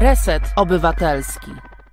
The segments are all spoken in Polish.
Reset Obywatelski.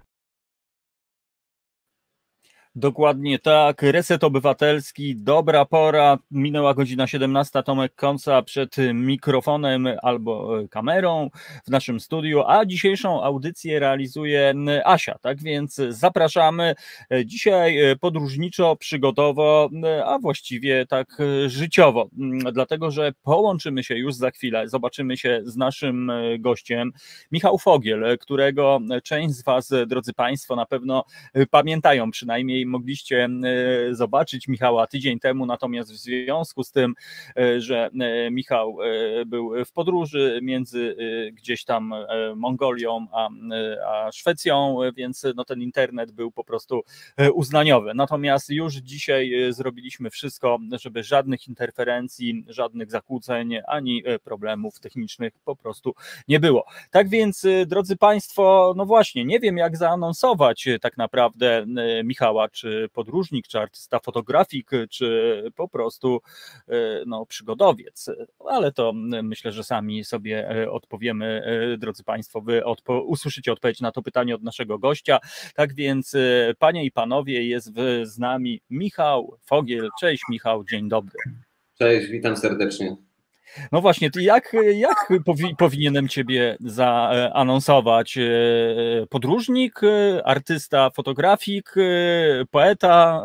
Dokładnie tak, Reset Obywatelski, dobra pora, minęła godzina 17, Tomek Końca przed mikrofonem albo kamerą w naszym studiu, a dzisiejszą audycję realizuje Asia, tak więc zapraszamy dzisiaj podróżniczo, przygodowo, a właściwie tak życiowo, dlatego że połączymy się już za chwilę, zobaczymy się z naszym gościem, Michał Fogiel, którego część z Was, drodzy Państwo, na pewno pamiętają, przynajmniej mogliście zobaczyć Michała tydzień temu, natomiast w związku z tym, że Michał był w podróży między gdzieś tam Mongolią a Szwecją, więc no ten internet był po prostu uznaniowy. Natomiast już dzisiaj zrobiliśmy wszystko, żeby żadnych interferencji, żadnych zakłóceń, ani problemów technicznych po prostu nie było. Tak więc, drodzy Państwo, no właśnie, nie wiem jak zaanonsować tak naprawdę Michała, czy podróżnik, czy artysta fotografik, czy po prostu no, przygodowiec, ale to myślę, że sami sobie odpowiemy, drodzy Państwo, wy usłyszycie odpowiedź na to pytanie od naszego gościa. Tak więc, panie i panowie, jest z nami Michał Fogiel. Cześć Michał, dzień dobry. Cześć, witam serdecznie. No właśnie, jak powinienem Ciebie zaanonsować? Podróżnik, artysta, fotografik, poeta?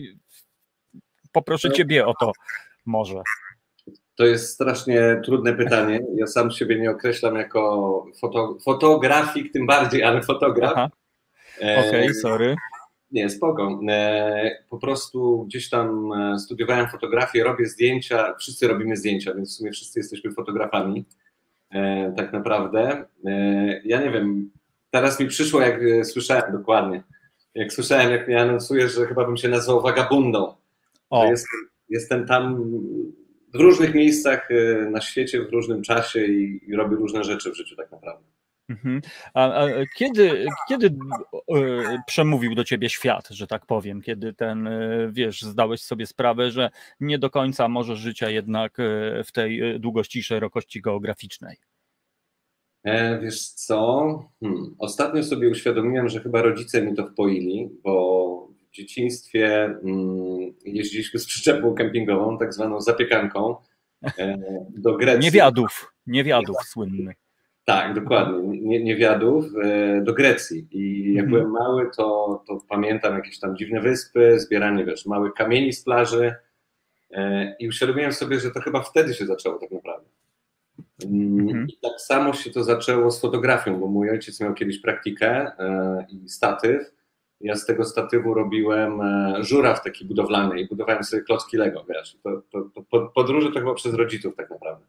Poproszę Ciebie o to może. To jest strasznie trudne pytanie. Ja sam siebie nie określam jako fotografik, tym bardziej, ale fotograf. Okej, sorry. Nie, spoko. Po prostu gdzieś tam studiowałem fotografię, robię zdjęcia, wszyscy robimy zdjęcia, więc w sumie wszyscy jesteśmy fotografami, tak naprawdę. Ja nie wiem, teraz mi przyszło, jak słyszałem dokładnie, jak mnie anonsujesz, że chyba bym się nazwał wagabundą. Jestem tam w różnych miejscach na świecie, w różnym czasie i robię różne rzeczy w życiu tak naprawdę. A kiedy przemówił do ciebie świat, że tak powiem, kiedy wiesz, zdałeś sobie sprawę, że nie do końca możesz życia jednak w tej długości i szerokości geograficznej? Wiesz co, ostatnio sobie uświadomiłem, że chyba rodzice mi to wpoili, bo w dzieciństwie jeździliśmy z przyczepą kempingową, tak zwaną zapiekanką, do Grecji. Niewiadów słynny. Tak, dokładnie, niewiadów, do Grecji. I jak byłem mały, to pamiętam jakieś tam dziwne wyspy, zbieranie, wiesz, małych kamieni z plaży i uświadomiłem sobie, że to chyba wtedy się zaczęło tak naprawdę. I tak samo się to zaczęło z fotografią, bo mój ojciec miał kiedyś praktykę i statyw. Ja z tego statywu robiłem żuraw taki budowlany i budowałem sobie klocki Lego, wiesz. Podróże to chyba przez rodziców tak naprawdę.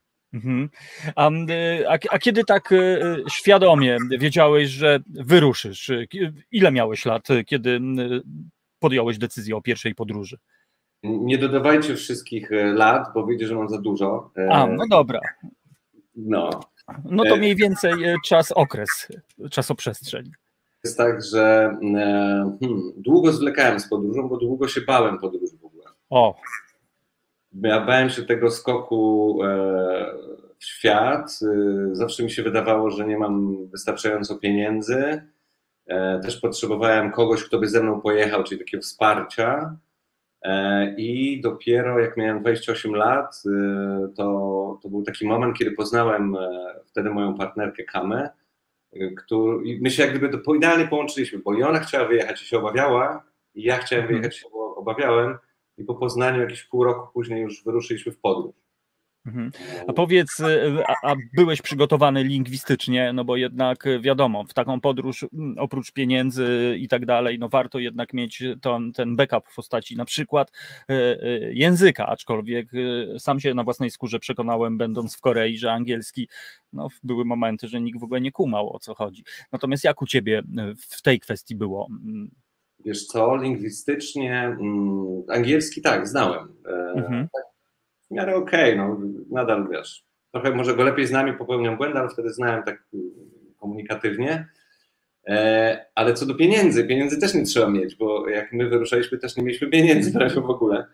A kiedy tak świadomie wiedziałeś, że wyruszysz? Ile miałeś lat, kiedy podjąłeś decyzję o pierwszej podróży? Nie dodawajcie wszystkich lat, bo wyjdzie, że mam za dużo. No dobra. No to mniej więcej czasoprzestrzeń. Jest tak, że długo zwlekałem z podróżą, bo długo się bałem podróży w ogóle. Ja bałem się tego skoku w świat. Zawsze mi się wydawało, że nie mam wystarczająco pieniędzy. Też potrzebowałem kogoś, kto by ze mną pojechał, czyli takiego wsparcia. I dopiero jak miałem 28 lat, to był taki moment, kiedy poznałem wtedy moją partnerkę Kamę. I my się jak gdyby to idealnie połączyliśmy, bo i ona chciała wyjechać i się obawiała, i ja chciałem wyjechać i się obawiałem. I po poznaniu jakieś pół roku później już wyruszyliśmy w podróż. A powiedz, a byłeś przygotowany lingwistycznie, no bo jednak wiadomo, w taką podróż oprócz pieniędzy i tak dalej, no warto jednak mieć ten backup w postaci na przykład języka, aczkolwiek sam się na własnej skórze przekonałem, będąc w Korei, że angielski, no były momenty, że nikt w ogóle nie kumał, o co chodzi. Natomiast jak u ciebie w tej kwestii było? Wiesz co, lingwistycznie angielski tak, znałem. W miarę okej, no nadal wiesz, trochę może go lepiej znam i popełniam błędy, ale wtedy znałem tak komunikatywnie. Ale co do pieniędzy też nie trzeba mieć, bo jak my wyruszaliśmy, też nie mieliśmy pieniędzy prawie w ogóle.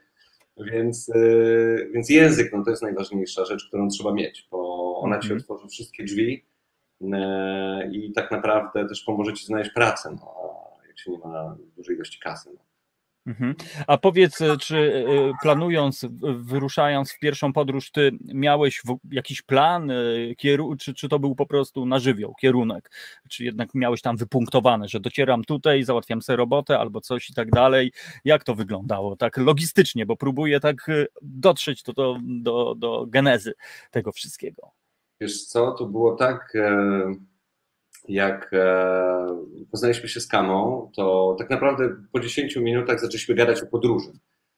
Więc język, no to jest najważniejsza rzecz, którą trzeba mieć, bo ona ci otworzy wszystkie drzwi i tak naprawdę też pomoże ci znaleźć pracę, no, jak się nie ma dużej ilości kasy. No. A powiedz, czy planując, wyruszając w pierwszą podróż, ty miałeś jakiś plan, czy to był po prostu na żywioł, kierunek? Czy jednak miałeś tam wypunktowane, że docieram tutaj, załatwiam sobie robotę albo coś i tak dalej? Jak to wyglądało tak logistycznie, bo próbuję tak dotrzeć do genezy tego wszystkiego. Wiesz co, to było tak... Jak poznaliśmy się z Kamą, to tak naprawdę po 10 minutach zaczęliśmy gadać o podróży.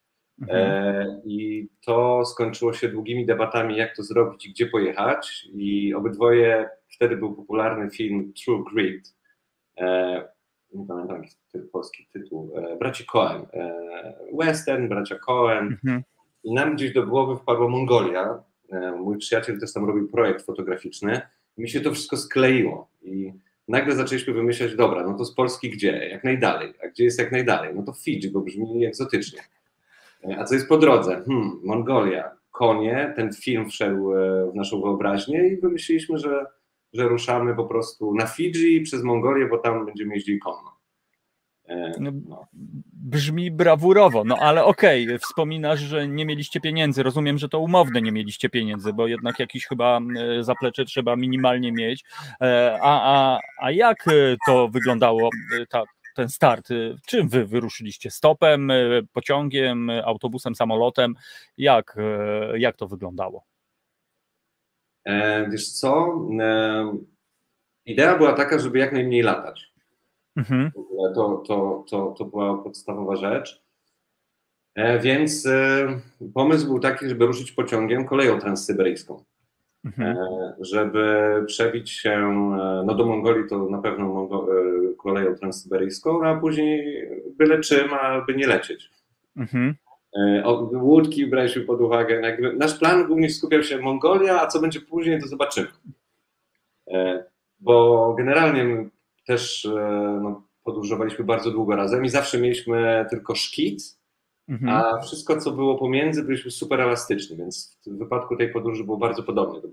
I to skończyło się długimi debatami, jak to zrobić i gdzie pojechać. I obydwoje, wtedy był popularny film True Grit, nie pamiętam jaki polski tytuł, braci Coen, western, bracia Coen. I nam gdzieś do głowy wpadła Mongolia. Mój przyjaciel też tam robił projekt fotograficzny. Mi się to wszystko skleiło i nagle zaczęliśmy wymyślać, dobra, no to z Polski gdzie? Jak najdalej. A gdzie jest jak najdalej? No to Fidżi, bo brzmi egzotycznie. A co jest po drodze? Mongolia, konie, ten film wszedł w naszą wyobraźnię i wymyśliliśmy, że ruszamy po prostu na Fidżi i przez Mongolię, bo tam będziemy jeździli konno. No. Brzmi brawurowo, no ale okej, wspominasz, że nie mieliście pieniędzy, rozumiem, że to umowne nie mieliście pieniędzy, bo jednak jakiś chyba zaplecze trzeba minimalnie mieć, a jak to wyglądało, ten start? Czym wy wyruszyliście? Stopem, pociągiem, autobusem, samolotem? Jak to wyglądało? Wiesz co, idea była taka, żeby jak najmniej latać. To była podstawowa rzecz. Więc pomysł był taki, żeby ruszyć pociągiem koleją transsyberyjską. Żeby przebić się no do Mongolii, to na pewno koleją transsyberyjską, a później byle czym, aby nie lecieć. Łódki braliśmy pod uwagę. Jakby nasz plan głównie skupiał się Mongolia, a co będzie później, to zobaczymy. Bo generalnie też no, podróżowaliśmy bardzo długo razem i zawsze mieliśmy tylko szkic, a wszystko, co było pomiędzy, byliśmy super elastyczni, więc w wypadku tej podróży było bardzo podobnie.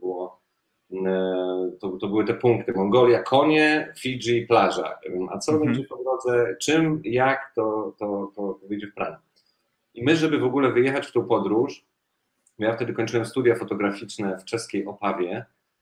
To były te punkty: Mongolia, konie, Fidżi, plaża. A co będzie po drodze, czym, jak, to wyjdzie w planie. I my, żeby w ogóle wyjechać w tą podróż, ja wtedy kończyłem studia fotograficzne w czeskiej Opawie,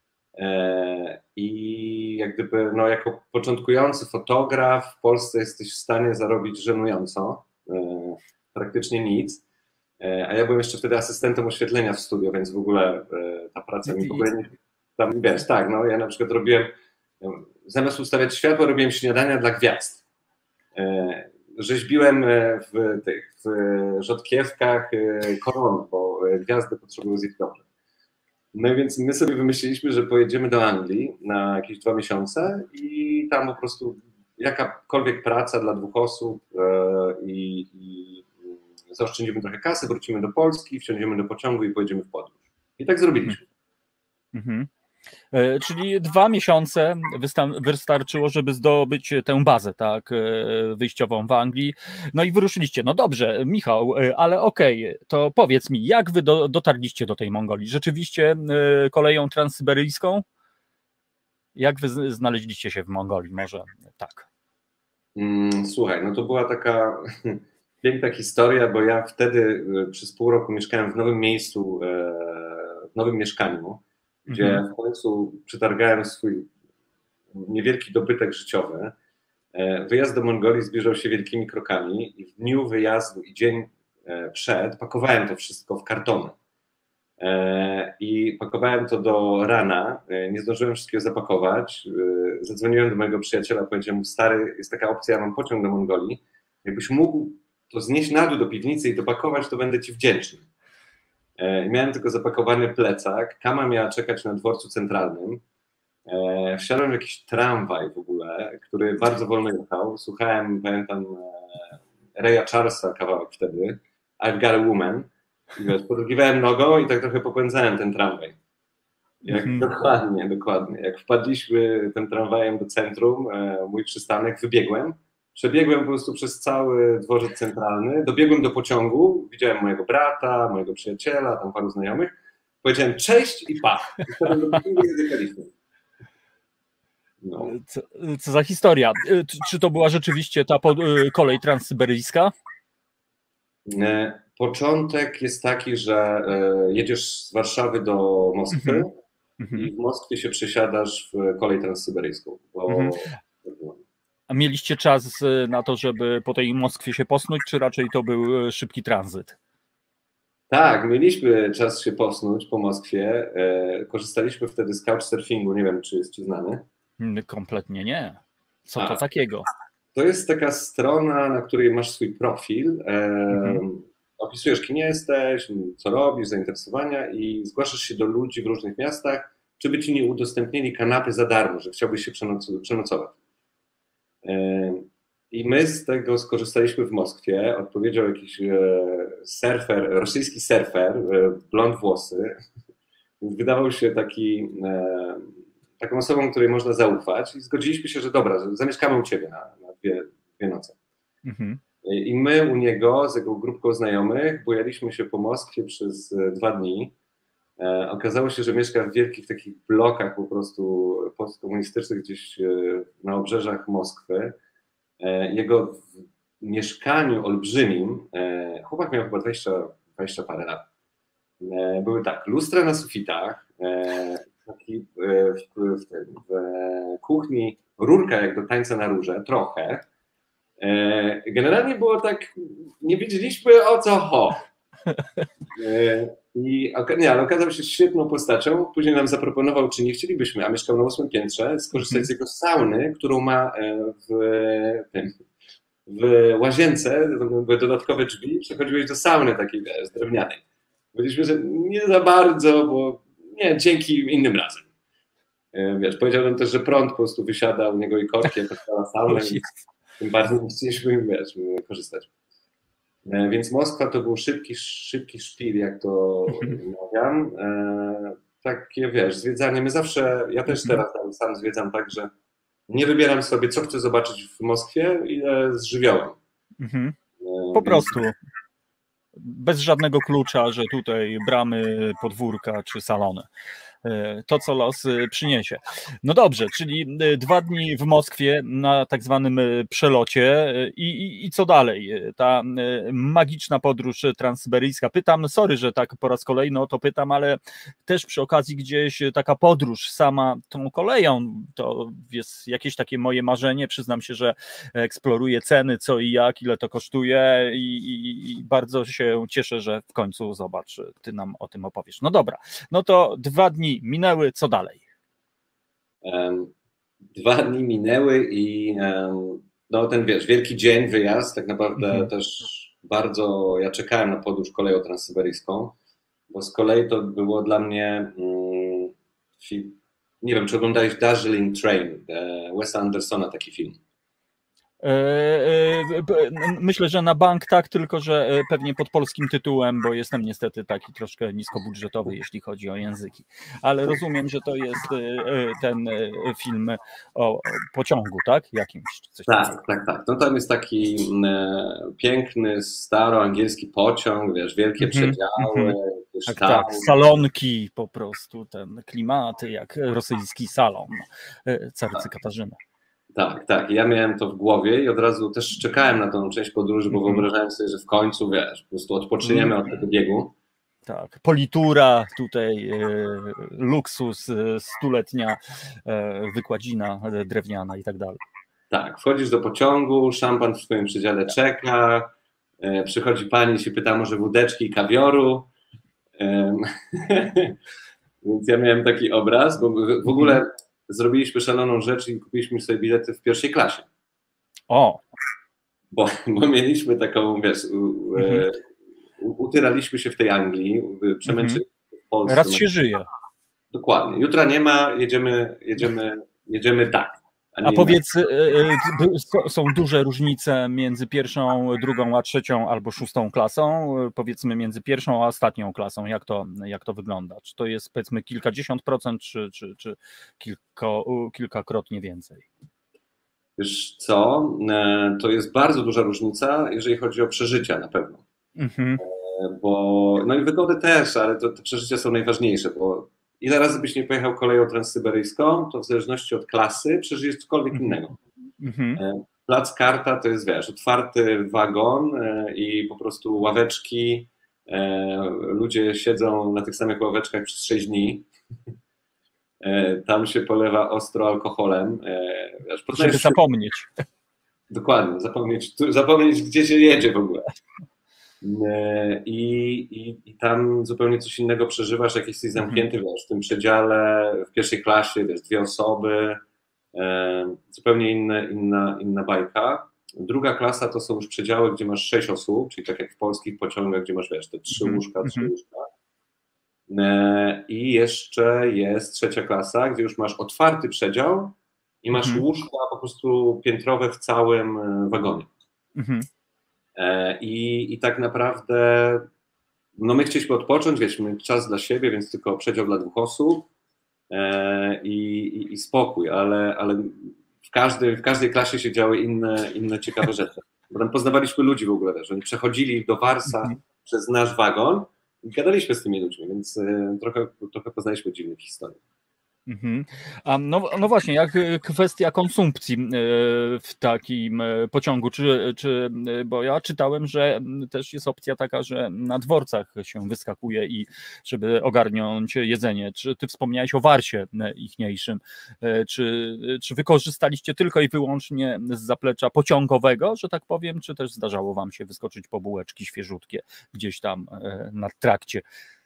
i jak gdyby, no, jako początkujący fotograf w Polsce jesteś w stanie zarobić żenująco, praktycznie nic, a ja byłem jeszcze wtedy asystentem oświetlenia w studio, więc w ogóle ta praca mi w ogóle nie... Tam, wiesz, tak, no, ja na przykład robiłem, zamiast ustawiać światło, robiłem śniadania dla gwiazd. Rzeźbiłem w rzodkiewkach koron, bo gwiazdy potrzebują zjeść dobrze. No więc my sobie wymyśliliśmy, że pojedziemy do Anglii na jakieś 2 miesiące i tam po prostu jakakolwiek praca dla 2 osób i zaoszczędzimy trochę kasy, wrócimy do Polski, wsiądziemy do pociągu i pojedziemy w podróż. I tak zrobiliśmy. Czyli 2 miesiące wystarczyło, żeby zdobyć tę bazę, tak, wyjściową w Anglii. No i wyruszyliście. No dobrze, Michał, ale okej, to powiedz mi, jak wy dotarliście do tej Mongolii? Rzeczywiście koleją transsyberyjską? Jak wy znaleźliście się w Mongolii? Może tak. Słuchaj, no to była taka piękna historia, bo ja wtedy przez pół roku mieszkałem w nowym miejscu, w nowym mieszkaniu, gdzie w końcu przetargałem swój niewielki dobytek życiowy. Wyjazd do Mongolii zbliżał się wielkimi krokami i w dniu wyjazdu i dzień przed pakowałem to wszystko w kartony. I pakowałem to do rana, nie zdążyłem wszystkiego zapakować. Zadzwoniłem do mojego przyjaciela, powiedziałem mu: stary, jest taka opcja, ja mam pociąg do Mongolii, jakbyś mógł to znieść na dół do piwnicy i dopakować, to będę ci wdzięczny. Miałem tylko zapakowany plecak, Kama miała czekać na dworcu centralnym. Wsiadłem w jakiś tramwaj w ogóle, który bardzo wolno jechał. Słuchałem, pamiętam, Raya Charlesa kawałek wtedy, I've Got a Woman. Podrugiwałem nogą i tak trochę popędzałem ten tramwaj. Dokładnie. Jak wpadliśmy tym tramwajem do centrum, mój przystanek, przebiegłem po prostu przez cały dworzec centralny, dobiegłem do pociągu, widziałem mojego brata, mojego przyjaciela, tam paru znajomych, powiedziałem cześć i pa. I wtedy do pociągu jechaliśmy. No. Co za historia? Czy to była rzeczywiście ta kolej transsyberyjska? Początek jest taki, że jedziesz z Warszawy do Moskwy i w Moskwie się przesiadasz w kolej transsyberyjską. A mieliście czas na to, żeby po tej Moskwie się posnuć, czy raczej to był szybki tranzyt? Tak, mieliśmy czas się posnuć po Moskwie. Korzystaliśmy wtedy z couchsurfingu, nie wiem, czy jest ci znany. Kompletnie nie. Co to takiego? To jest taka strona, na której masz swój profil, opisujesz, kim jesteś, co robisz, zainteresowania i zgłaszasz się do ludzi w różnych miastach, czy by ci nie udostępnili kanapy za darmo, że chciałbyś się przenocować. I my z tego skorzystaliśmy w Moskwie. Odpowiedział jakiś surfer, rosyjski surfer, blond włosy. Wydawał się taką osobą, której można zaufać i zgodziliśmy się, że dobra, zamieszkamy u ciebie na dwie noce. I my u niego z jego grupką znajomych bujaliśmy się po Moskwie przez 2 dni. Okazało się, że mieszka w wielkich takich blokach po prostu postkomunistycznych gdzieś na obrzeżach Moskwy. Jego w mieszkaniu olbrzymim, chłopak miał chyba 20 parę lat. Były tak, lustra na sufitach, w kuchni rurka jak do tańca na rurze, trochę. Generalnie było tak, nie wiedzieliśmy o co chodzi. Ale okazał się świetną postacią. Później nam zaproponował, czy nie chcielibyśmy, a mieszkał na 8. piętrze, skorzystać z jego sauny, którą ma w łazience, były dodatkowe drzwi, przechodziłeś do sauny takiej drewnianej. Powiedzieliśmy, że nie za bardzo, bo nie, dzięki innym razem. Powiedział nam też, że prąd po prostu wysiada u niego i korki, jak odpala saunę, i tym bardziej nie chcieliśmy korzystać. Więc Moskwa to był szybki szpil, jak to mówiam. Takie, zwiedzanie. Ja też teraz sam zwiedzam tak, że nie wybieram sobie, co chcę zobaczyć w Moskwie, ile z żywiołem. Po prostu. Bez żadnego klucza, że tutaj bramy, podwórka czy salony. To, co los przyniesie. No dobrze, czyli 2 dni w Moskwie na tak zwanym przelocie i co dalej? Ta magiczna podróż transsyberyjska. Pytam, sorry, że tak po raz kolejny o to pytam, ale też przy okazji gdzieś taka podróż sama tą koleją, to jest jakieś takie moje marzenie. Przyznam się, że eksploruję ceny, co i jak, ile to kosztuje i bardzo się cieszę, że w końcu zobacz, ty nam o tym opowiesz. No dobra, no to 2 dni minęły, co dalej? 2 dni minęły i no ten wielki dzień, wyjazd, tak naprawdę też bardzo, ja czekałem na podróż koleją transsyberyjską, bo z kolei to było dla mnie, nie wiem, czy oglądałeś Darjeeling Train, Wesa Andersona, taki film. Myślę, że na bank tak, tylko że pewnie pod polskim tytułem, bo jestem niestety taki troszkę niskobudżetowy, jeśli chodzi o języki. Ale rozumiem, że to jest ten film o pociągu, tak? Jakimś. Tak. No tam jest taki piękny, staroangielski pociąg, wielkie przedziały, tak, salonki po prostu, ten klimaty jak rosyjski salon carycy Katarzyny. Tak. Ja miałem to w głowie i od razu też czekałem na tą część podróży, bo wyobrażałem sobie, że w końcu, po prostu odpoczniemy od tego biegu. Tak, politura, tutaj luksus, 100-letnia wykładzina drewniana i tak dalej. Tak, wchodzisz do pociągu, szampan w swoim przedziale czeka, przychodzi pani i się pyta, może wódeczki i kawioru. Więc ja miałem taki obraz, bo w ogóle zrobiliśmy szaloną rzecz i kupiliśmy sobie bilety w 1. klasie. O! Bo mieliśmy taką, utyraliśmy się w tej Anglii, przemęczyliśmy w Polsce. Raz się żyje. Dokładnie. Jutra nie ma, jedziemy tak. A powiedz, są duże różnice między 1., 2., a 3. albo 6. klasą? Powiedzmy między 1. a ostatnią klasą. Jak to wygląda? Czy to jest powiedzmy kilkadziesiąt procent, czy kilkakrotnie więcej? Wiesz co? To jest bardzo duża różnica, jeżeli chodzi o przeżycia na pewno. Bo, no i wygody też, ale te przeżycia są najważniejsze, bo ile razy byś nie pojechał koleją transsyberyjską, to w zależności od klasy przeżyjesz cokolwiek innego. Plac Karta to jest, wiesz, otwarty wagon i po prostu ławeczki, ludzie siedzą na tych samych ławeczkach przez 6 dni. Tam się polewa ostro alkoholem. Żeby zapomnieć. Dokładnie, zapomnieć, gdzie się jedzie w ogóle. I tam zupełnie coś innego przeżywasz, jak jesteś zamknięty, wiesz, w tym przedziale, w pierwszej klasie, wiesz, 2 osoby, zupełnie inna bajka. Druga klasa to są już przedziały, gdzie masz 6 osób, czyli tak jak w polskich pociągach, gdzie masz, wiesz, te 3 łóżka, 3 łóżka. I jeszcze jest trzecia klasa, gdzie już masz otwarty przedział i masz łóżka po prostu piętrowe w całym wagonie. I tak naprawdę no my chcieliśmy odpocząć, wiesz, my czas dla siebie, więc tylko przedział dla 2 osób i spokój, ale w każdej klasie się działy inne ciekawe rzeczy. Bo tam poznawaliśmy ludzi w ogóle też, oni przechodzili do Warsa przez nasz wagon i gadaliśmy z tymi ludźmi, więc trochę poznaliśmy dziwnych historii. No właśnie, jak kwestia konsumpcji w takim pociągu, bo ja czytałem, że też jest opcja taka, że na dworcach się wyskakuje i żeby ogarnąć jedzenie. Czy ty wspomniałeś o Warsie ichniejszym, czy wykorzystaliście tylko i wyłącznie z zaplecza pociągowego, że tak powiem, czy też zdarzało wam się wyskoczyć po bułeczki świeżutkie gdzieś tam na trakcie?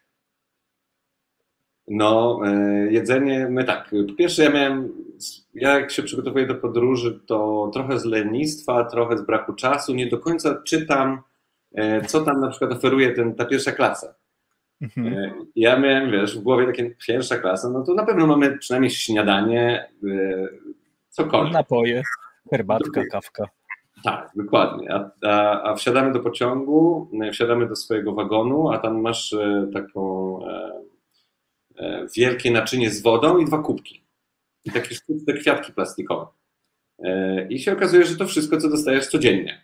No, jedzenie, my tak, po pierwsze ja jak się przygotowuję do podróży, to trochę z lenistwa, trochę z braku czasu, nie do końca czytam, co tam na przykład oferuje ta pierwsza klasa. Ja miałem, wiesz, w głowie takie pierwsza klasa, no to na pewno mamy przynajmniej śniadanie, cokolwiek. Napoje, herbatka, kawka. Tak, dokładnie. A wsiadamy do pociągu, wsiadamy do swojego wagonu, a tam masz taką wielkie naczynie z wodą i 2 kubki. I takie sztuczne kwiatki plastikowe. I się okazuje, że to wszystko, co dostajesz codziennie.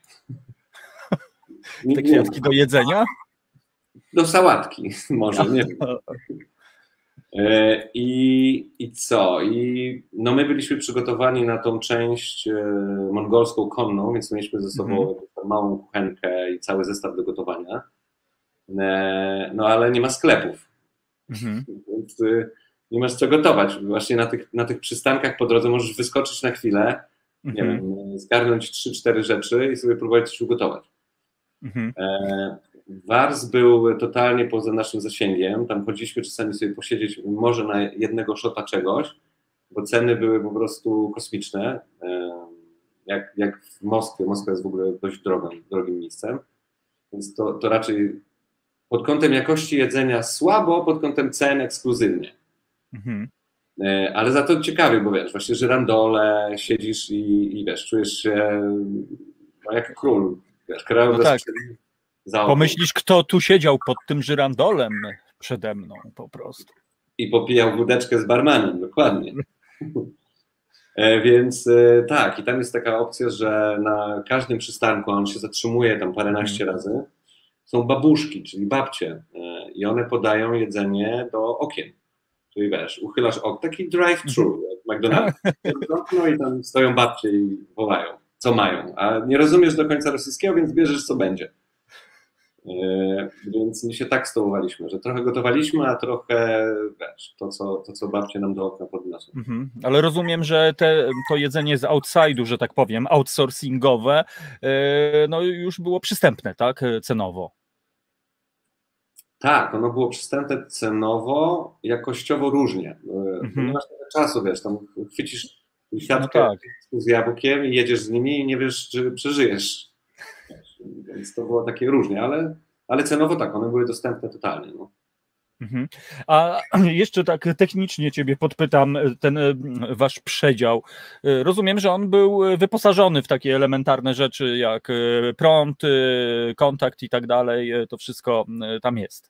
Te kwiatki do jedzenia? Do sałatki może, nie wiem. I co? No my byliśmy przygotowani na tą część mongolską konną, więc mieliśmy ze sobą małą kuchenkę i cały zestaw do gotowania. No ale nie ma sklepów. Więc nie masz co gotować. Właśnie na tych przystankach po drodze możesz wyskoczyć na chwilę, nie wiem, zgarnąć 3-4 rzeczy i sobie próbować coś ugotować. Wars był totalnie poza naszym zasięgiem. Tam chodziliśmy czasami sobie posiedzieć może na jednego szota czegoś, bo ceny były po prostu kosmiczne. Jak w Moskwie. Moskwa jest w ogóle dość drogim miejscem. Więc to raczej pod kątem jakości jedzenia słabo, pod kątem cen ekskluzywnie. Ale za to ciekawie, bo wiesz, właśnie żyrandole, siedzisz i wiesz, czujesz się jak król. Wiesz, no tak. Pomyślisz, kto tu siedział pod tym żyrandolem przede mną po prostu. I popijał wódeczkę z barmanem, dokładnie. Więc tak, i tam jest taka opcja, że na każdym przystanku, on się zatrzymuje tam paręnaście razy, są babuszki, czyli babcie i one podają jedzenie do okien. Czyli wiesz, uchylasz okno, taki drive-thru jak McDonald's. No i tam stoją babcie i wołają, co mają. A nie rozumiesz do końca rosyjskiego, więc bierzesz, co będzie. Więc my się tak stołowaliśmy, że trochę gotowaliśmy, a trochę wiesz, to co babcie nam do okna podniosą. Ale rozumiem, że to jedzenie z outside'u, że tak powiem, outsourcingowe, no już było przystępne, tak, cenowo? Tak, ono było przystępne cenowo, jakościowo różnie. Nie masz tyle czasu, wiesz, tam chwycisz siatkę z jabłkiem i jedziesz z nimi i nie wiesz, czy przeżyjesz. Więc to było takie różnie, ale cenowo tak, one były dostępne totalnie. No. A jeszcze tak technicznie ciebie podpytam, ten wasz przedział. Rozumiem, że on był wyposażony w takie elementarne rzeczy jak prąd, kontakt i tak dalej. To wszystko tam jest.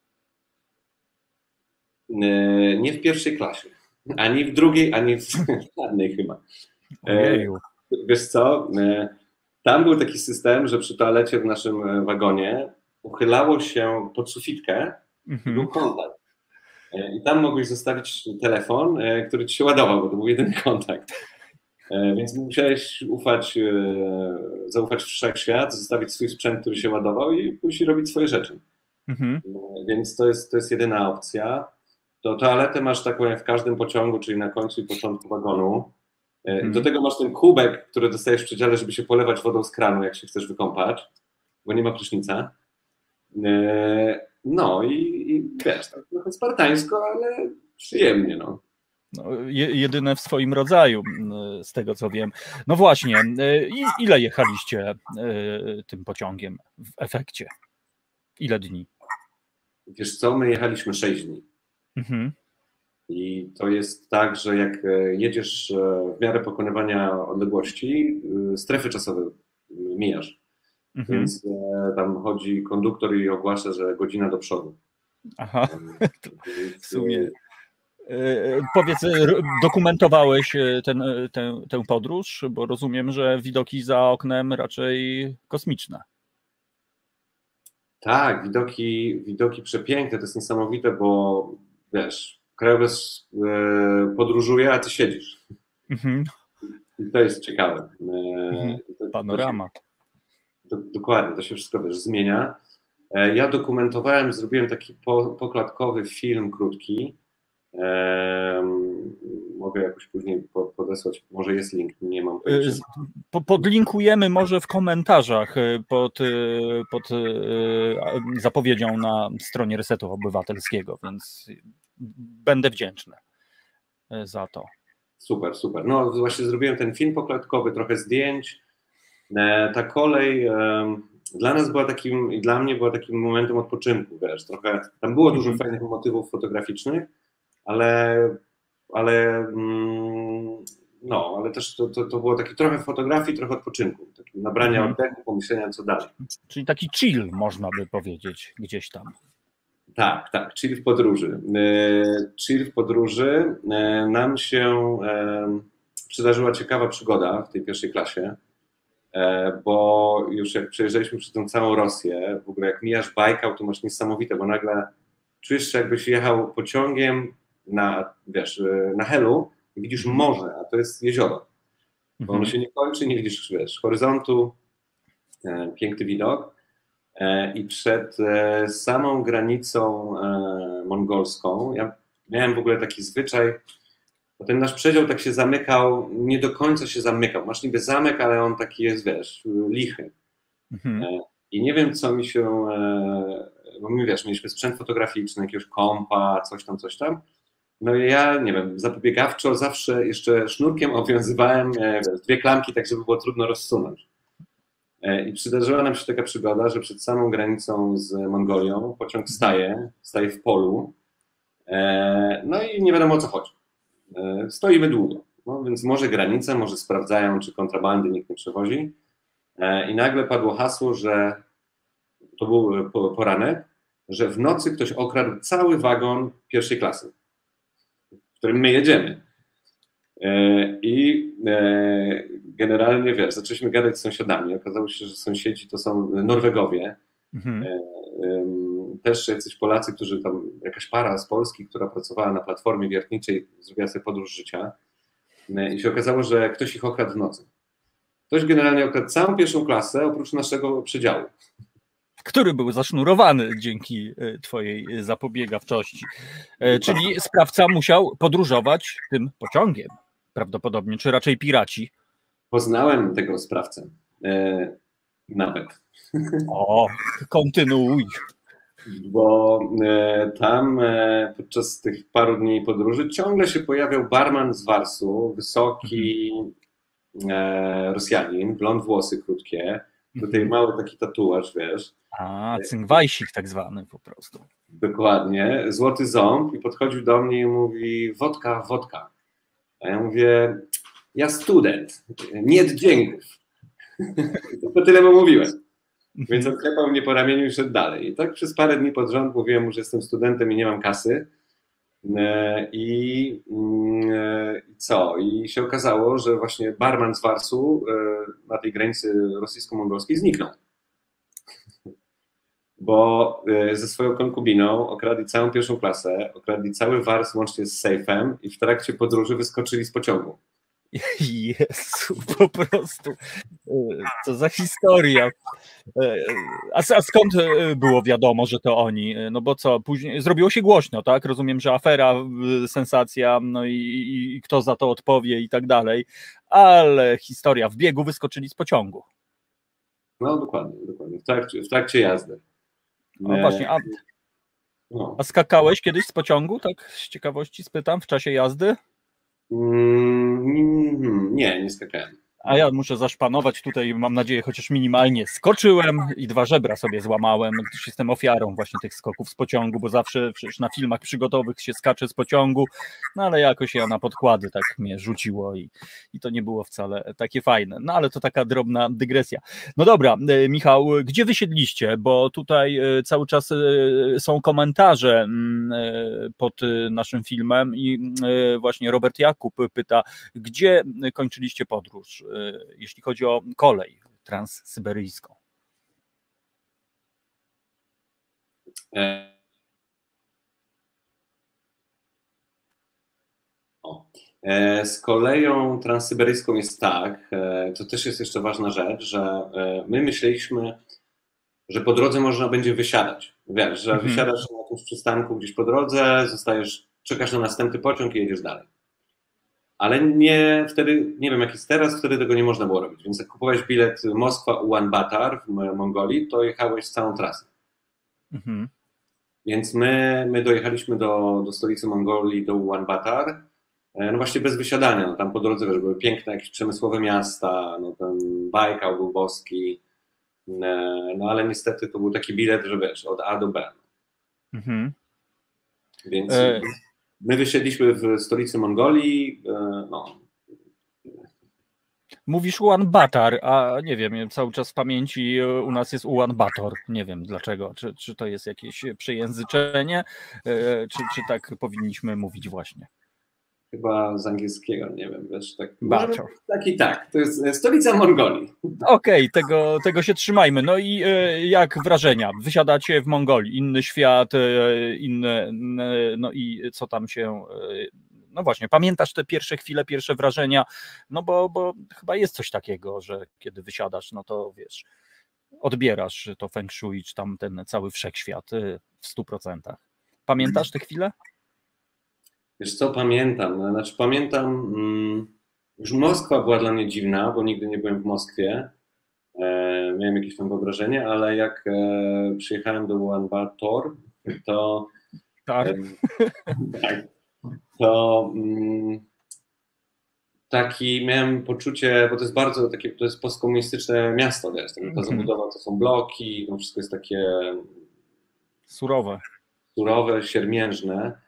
Nie w pierwszej klasie. Ani w drugiej, ani w żadnej chyba. Wiesz co? Tam był taki system, że przy toalecie w naszym wagonie uchylało się pod sufitkę, był kontakt. I tam mogłeś zostawić telefon, który ci się ładował, bo to był jedyny kontakt. Więc musiałeś zaufać w wszechświat, zostawić swój sprzęt, który się ładował i pójść robić swoje rzeczy. Więc to jest jedyna opcja. To toaletę masz taką jak w każdym pociągu, czyli na końcu i początku wagonu. Do tego masz ten kubek, który dostajesz w przedziale, żeby się polewać wodą z kranu, jak się chcesz wykąpać, bo nie ma prysznica. No i wiesz, tak trochę spartańsko, ale przyjemnie, no. No, jedyne w swoim rodzaju, z tego co wiem. No właśnie, ile jechaliście tym pociągiem w efekcie? Ile dni? Wiesz co, my jechaliśmy 6 dni. I to jest tak, że jak jedziesz w miarę pokonywania odległości, strefy czasowe mijasz. Więc tam chodzi konduktor i ogłasza, że godzina do przodu. Aha, w sumie. Powiedz, dokumentowałeś tę podróż, bo rozumiem, że widoki za oknem raczej kosmiczne. Tak, widoki przepiękne, to jest niesamowite, bo wiesz, krajobraz podróżuje, a ty siedzisz. I to jest ciekawe. Panorama. Dokładnie, to się wszystko wiesz, zmienia. Ja dokumentowałem, zrobiłem taki pokładkowy film krótki. Mogę jakoś później podesłać, może jest link, nie mam pojęcia. Podlinkujemy może w komentarzach pod zapowiedzią na stronie Resetu Obywatelskiego, więc będę wdzięczny za to. Super. No właśnie zrobiłem ten film pokładkowy, trochę zdjęć. Ta kolej dla nas była takim, i dla mnie była takim momentem odpoczynku, wiesz, trochę, tam było dużo fajnych motywów fotograficznych, ale też to było takie trochę fotografii, trochę odpoczynku, takie nabrania oddechu, pomyślenia co dalej. Czyli taki chill, można by powiedzieć, gdzieś tam. Tak, chill w podróży. Nam się przydarzyła ciekawa przygoda w tej pierwszej klasie, bo już jak przejeżdżaliśmy przez tę całą Rosję, w ogóle jak mijasz Bajkał, to masz niesamowite, bo nagle czujesz się, jakbyś jechał pociągiem na Helu i widzisz morze, a to jest jezioro. Bo ono się nie kończy, nie widzisz, wiesz, horyzontu, piękny widok. I przed samą granicą mongolską, ja miałem w ogóle taki zwyczaj, bo ten nasz przedział tak się zamykał, nie do końca się zamykał. Masz niby zamek, ale on taki jest, wiesz, lichy. I nie wiem, co mi się, bo my, wiesz, mieliśmy sprzęt fotograficzny, jakiegoś kompa, coś tam. No i ja, nie wiem, zapobiegawczo zawsze jeszcze sznurkiem owiązywałem 2 klamki, tak żeby było trudno rozsunąć. I przydarzyła nam się taka przygoda, że przed samą granicą z Mongolią pociąg staje w polu, no i nie wiadomo o co chodzi. Stoimy długo, no więc może granica, może sprawdzają, czy kontrabandy nikt nie przewozi. I nagle padło hasło, że to był poranek, że w nocy ktoś okradł cały wagon pierwszej klasy, w którym my jedziemy. I generalnie, wiesz, zaczęliśmy gadać z sąsiadami. Okazało się, że sąsiedzi to są Norwegowie. Też jacyś Polacy, którzy tam, jakaś para z Polski, która pracowała na platformie wiertniczej, zrobiła sobie podróż życia. I się okazało, że ktoś ich okradł w nocy. Ktoś generalnie okradł całą pierwszą klasę, oprócz naszego przedziału. Który był zasznurowany dzięki twojej zapobiegawczości. Czyli sprawca musiał podróżować tym pociągiem prawdopodobnie, czy raczej piraci? Poznałem tego sprawcę. Nawet. O, kontynuuj. Bo tam podczas tych paru dni podróży ciągle się pojawiał barman z Warsu, wysoki Rosjanin, blond włosy krótkie, tutaj mały taki tatuaż, wiesz. A, cyngwajsik tak zwany po prostu. Dokładnie, złoty ząb i podchodził do mnie i mówi wodka. A ja mówię, ja student, nie dzięków. To tyle mu mówiłem. Więc on klepał mnie po ramieniu i szedł dalej. I tak przez parę dni pod rząd mówiłem mu, że jestem studentem i nie mam kasy. I co? I się okazało, że właśnie barman z Warsu na tej granicy rosyjsko-mongolskiej zniknął. bo ze swoją konkubiną okradli całą pierwszą klasę, okradli cały Wars łącznie z sejfem i w trakcie podróży wyskoczyli z pociągu. Jezu, po prostu. Co za historia. A skąd było wiadomo, że to oni? No bo co, później zrobiło się głośno, tak? Rozumiem, że afera, sensacja, no i kto za to odpowie i tak dalej, ale historia, w biegu wyskoczyli z pociągu. No dokładnie. W trakcie jazdy. No właśnie, a skakałeś kiedyś z pociągu? Tak z ciekawości spytam, w czasie jazdy? Nie skakałem. A ja muszę zaszpanować tutaj, mam nadzieję, chociaż minimalnie skoczyłem i 2 żebra sobie złamałem, gdyż jestem ofiarą właśnie tych skoków z pociągu, bo zawsze przecież na filmach przygodowych się skacze z pociągu, no ale jakoś ja na podkłady tak mnie rzuciło i to nie było wcale takie fajne. No ale to taka drobna dygresja. No dobra, Michał, gdzie wysiedliście? Bo tutaj cały czas są komentarze pod naszym filmem i właśnie Robert Jakub pyta, gdzie kończyliście podróż, jeśli chodzi o kolej transsyberyjską? Z koleją transsyberyjską jest tak, to też jest jeszcze ważna rzecz, że my myśleliśmy, że po drodze można będzie wysiadać. Wiesz, że wysiadasz na jakimś przystanku gdzieś po drodze, czekasz na następny pociąg i jedziesz dalej. Ale wtedy, nie wiem jak jest teraz, wtedy tego nie można było robić. Więc jak kupowałeś bilet Moskwa-Ulaanbaatar w Mongolii, to jechałeś całą trasę. Więc my dojechaliśmy do stolicy Mongolii, do Ulaanbaatar, no właśnie bez wysiadania. No tam po drodze były piękne jakieś przemysłowe miasta, no ten Bajkał był boski, no ale niestety to był taki bilet, że wiesz, od A do B. Więc my wysiedliśmy w stolicy Mongolii, no. Mówisz Ulaanbaatar, a nie wiem, cały czas w pamięci u nas jest Ulaanbaatar. Nie wiem dlaczego. Czy to jest jakieś przejęzyczenie, czy tak powinniśmy mówić właśnie? Chyba z angielskiego, nie wiem, wiesz, tak. Bator. Tak, to jest stolica Mongolii. Okej, tego się trzymajmy. No i jak wrażenia? Wysiadacie w Mongolii, inny świat, inne, no i co tam się... No właśnie, pamiętasz te pierwsze chwile, pierwsze wrażenia? No bo chyba jest coś takiego, że kiedy wysiadasz, no to wiesz, odbierasz to feng shui, czy tam ten cały wszechświat w 100%. Pamiętasz te chwile? Wiesz co, pamiętam. Znaczy pamiętam, już Moskwa była dla mnie dziwna, bo nigdy nie byłem w Moskwie. Miałem jakieś tam wyobrażenie, ale jak przyjechałem do Ulaanbaatar, to taki miałem poczucie, bo to jest bardzo takie, to jest postkomunistyczne miasto, wiesz, ta zabudowa to są bloki, no wszystko jest takie surowe, siermiężne.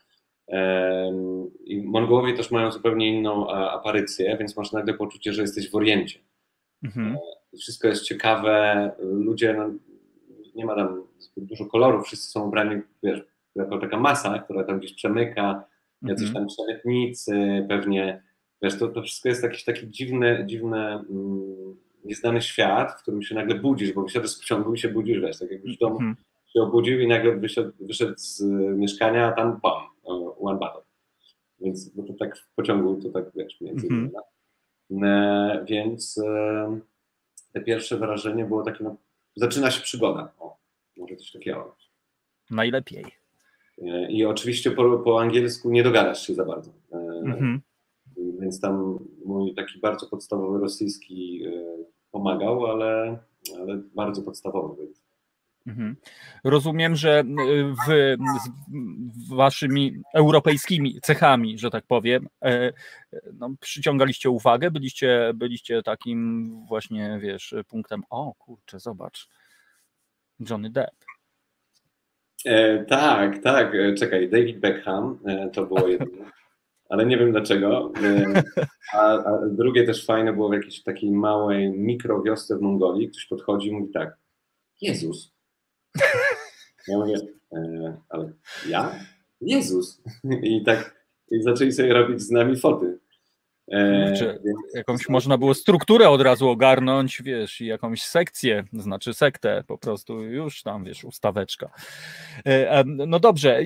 I Mongołowie też mają zupełnie inną aparycję, więc masz nagle poczucie, że jesteś w Oriencie. Wszystko jest ciekawe, ludzie, no, nie ma tam zbyt dużo kolorów, wszyscy są ubrani, wiesz, jako taka masa, która tam gdzieś przemyka, jacyś tam przemytnicy, pewnie, wiesz, to wszystko jest jakiś taki dziwny, nieznany świat, w którym się nagle budzisz, bo wysiadasz z pociągu i się budzisz, wiesz, tak jakbyś w domu się obudził i nagle wyszedł z mieszkania, a tam bam, Ulaanbaatar. Więc bo to tak w pociągu, to tak wiesz, między innymi. Więc te pierwsze wrażenie było takie, no, zaczyna się przygoda. O, może coś takiego. Najlepiej. I oczywiście po angielsku nie dogadasz się za bardzo. Więc tam mój taki bardzo podstawowy rosyjski pomagał, ale bardzo podstawowy. Więc. Rozumiem, że waszymi europejskimi cechami, że tak powiem, no, przyciągaliście uwagę, byliście takim właśnie, wiesz, punktem, o kurczę, zobacz, Johnny Depp. Tak, czekaj, David Beckham, to było jedno, ale nie wiem dlaczego. A drugie też fajne było w jakiejś takiej małej mikrowiosce w Mongolii, ktoś podchodzi i mówi tak, Jezus. Ja mówię, ale ja? Jezus. I zaczęli sobie robić z nami foty. Kurczę, jakąś można było strukturę od razu ogarnąć, wiesz, i jakąś sekcję, znaczy sektę, po prostu już tam, wiesz, ustaweczka. No dobrze,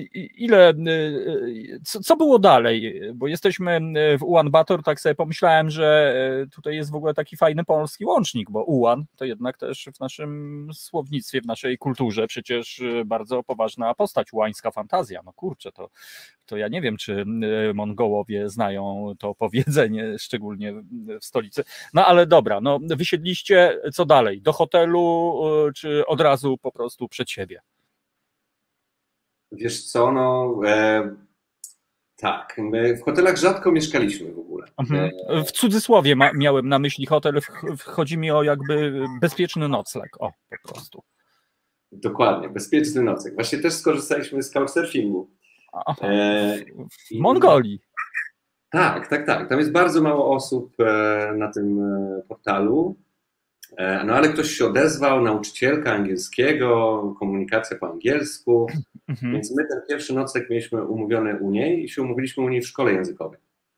co było dalej? Bo jesteśmy w Ulaanbaatar, tak sobie pomyślałem, że tutaj jest w ogóle taki fajny polski łącznik, bo Ulan to jednak też w naszym słownictwie, w naszej kulturze przecież bardzo poważna postać, ułańska fantazja. No kurczę, to ja nie wiem, czy Mongołowie znają to powiedzenie, szczególnie w stolicy. No ale dobra, no wysiedliście, co dalej? Do hotelu, czy od razu po prostu przed siebie? Wiesz co, no tak, my w hotelach rzadko mieszkaliśmy w ogóle. W cudzysłowie miałem na myśli hotel, chodzi mi o jakby bezpieczny nocleg, o po prostu. Dokładnie, bezpieczny nocleg. Właśnie też skorzystaliśmy z couchsurfingu. W Mongolii. Tak. Tam jest bardzo mało osób na tym portalu, no ale ktoś się odezwał, nauczycielka angielskiego, komunikacja po angielsku, więc my ten pierwszy nocleg mieliśmy umówiony u niej i się umówiliśmy u niej w szkole językowej.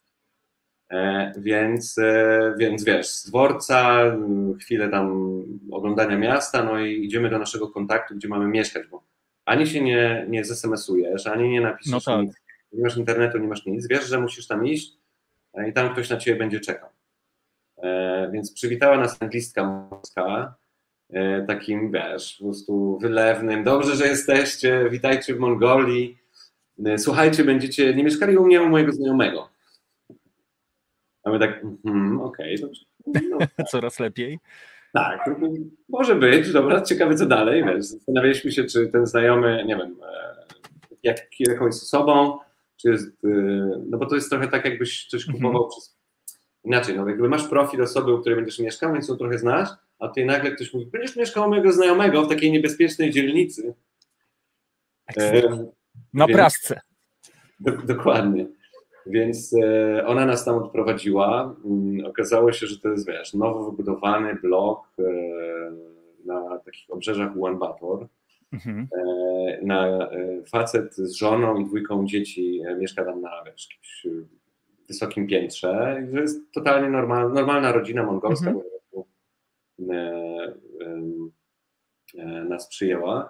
Więc wiesz, z dworca, chwilę tam oglądania miasta, no i idziemy do naszego kontaktu, gdzie mamy mieszkać, bo ani się nie zsms-ujesz, ani nie napiszesz nic, nie masz internetu, nie masz nic, wiesz, że musisz tam iść i tam ktoś na ciebie będzie czekał. Więc przywitała nas anglistka morska, takim, wiesz, po prostu wylewnym, dobrze, że jesteście, witajcie w Mongolii, słuchajcie, będziecie nie mieszkali u mnie, u mojego znajomego. A my tak, okej. No, coraz lepiej. Tak, może być, dobra, ciekawe co dalej, wiesz, zastanawialiśmy się, czy ten znajomy, nie wiem, jakąś osobą, czy jest, no bo to jest trochę tak, jakbyś coś kupował przez, inaczej, no jakby masz profil osoby, u której będziesz mieszkał, więc ją trochę znasz, a tutaj nagle ktoś mówi, będziesz mieszkał u mojego znajomego w takiej niebezpiecznej dzielnicy. Na prasce. Dokładnie. Więc ona nas tam odprowadziła. Okazało się, że to jest, wiesz, nowo wybudowany blok na takich obrzeżach Ulaanbaatar. Facet z żoną i 2 dzieci mieszka tam na, wiesz, jakimś wysokim piętrze. I to jest totalnie normalna rodzina mongolska, nas przyjęła.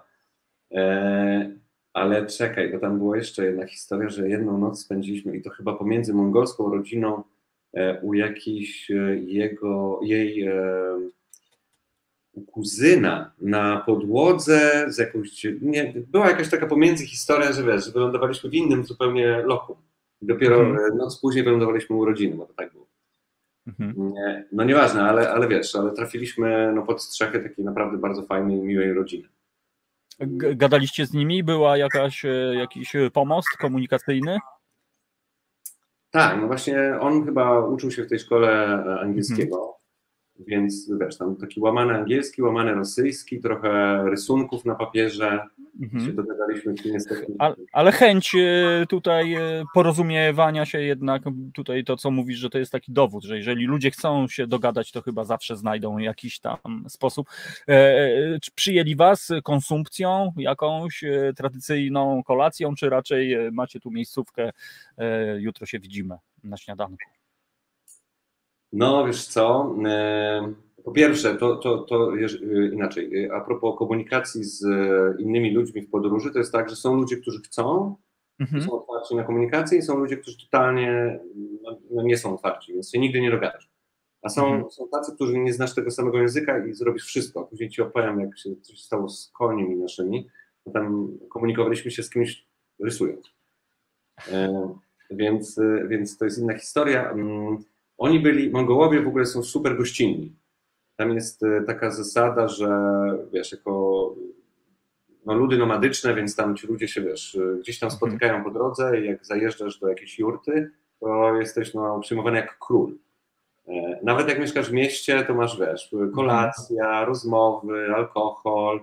Ale czekaj, bo tam była jeszcze jedna historia, że jedną noc spędziliśmy i to chyba pomiędzy mongolską rodziną u jakiejś jej kuzyna na podłodze z jakąś, była jakaś taka pomiędzy historia, że wiesz, że wylądowaliśmy w innym zupełnie lokum. Dopiero noc później wylądowaliśmy u rodziny, bo to tak było. No nieważne, ale wiesz, ale trafiliśmy pod strzechy takiej naprawdę bardzo fajnej, miłej rodziny. Gadaliście z nimi? Była jakiś pomost komunikacyjny? Tak, no właśnie on chyba uczył się w tej szkole angielskiego, więc wiesz, tam taki łamany angielski, łamany rosyjski, trochę rysunków na papierze, się dogadaliśmy, czy niestety. Ale chęć tutaj porozumiewania się jednak, tutaj to co mówisz, że to jest taki dowód, że jeżeli ludzie chcą się dogadać, to chyba zawsze znajdą jakiś tam sposób. Czy przyjęli was konsumpcją, jakąś tradycyjną kolacją, czy raczej macie tu miejscówkę, jutro się widzimy na śniadanku? No wiesz co, po pierwsze, to inaczej, a propos komunikacji z innymi ludźmi w podróży, to jest tak, że są ludzie, którzy chcą, są otwarci na komunikację i są ludzie, którzy totalnie nie są otwarci, więc się nigdy nie dogadasz. A są tacy, którzy nie znasz tego samego języka i zrobisz wszystko. Później ci opowiem, jak się coś stało z koniem naszymi, bo tam komunikowaliśmy się z kimś rysując. Więc to jest inna historia. Mongołowie w ogóle są super gościnni. Tam jest taka zasada, że wiesz, jako ludy nomadyczne, więc tam ci ludzie się, wiesz, gdzieś tam spotykają po drodze i jak zajeżdżasz do jakiejś jurty, to jesteś przyjmowany jak król. Nawet jak mieszkasz w mieście, to masz, wiesz, kolacja, rozmowy, alkohol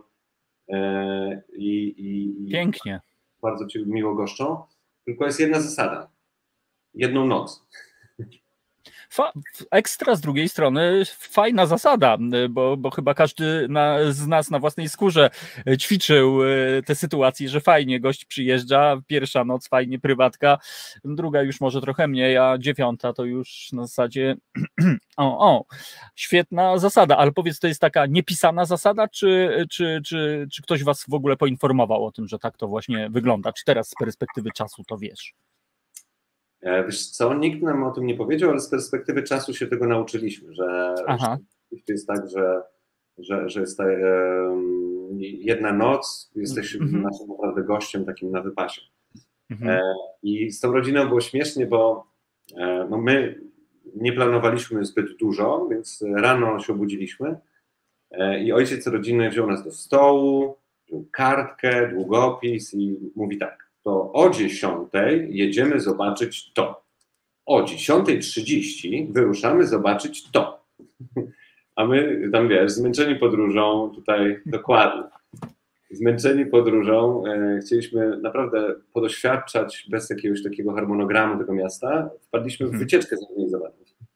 i pięknie. Bardzo cię miło goszczą. Tylko jest jedna zasada. Jedną noc. Ekstra z drugiej strony fajna zasada, bo chyba każdy z nas na własnej skórze ćwiczył te sytuacje, że fajnie, gość przyjeżdża, pierwsza noc fajnie, prywatka, druga już może trochę mniej, a 9 to już na zasadzie świetna zasada, ale powiedz, to jest taka niepisana zasada, czy ktoś was w ogóle poinformował o tym, że tak to właśnie wygląda, czy teraz z perspektywy czasu to wiesz? Wiesz co, nikt nam o tym nie powiedział, ale z perspektywy czasu się tego nauczyliśmy, że to jest tak, że jest ta jedna noc, jesteś naszym naprawdę gościem takim na wypasie. I z tą rodziną było śmiesznie, bo my nie planowaliśmy zbyt dużo, więc rano się obudziliśmy i ojciec rodziny wziął nas do stołu, wziął kartkę, długopis i mówi tak: to o 10:00 jedziemy zobaczyć to. O 10:30 wyruszamy zobaczyć to. A my tam, wiesz, zmęczeni podróżą, tutaj dokładnie, zmęczeni podróżą, chcieliśmy naprawdę podoświadczać bez jakiegoś takiego harmonogramu tego miasta, wpadliśmy w wycieczkę zorganizowaną,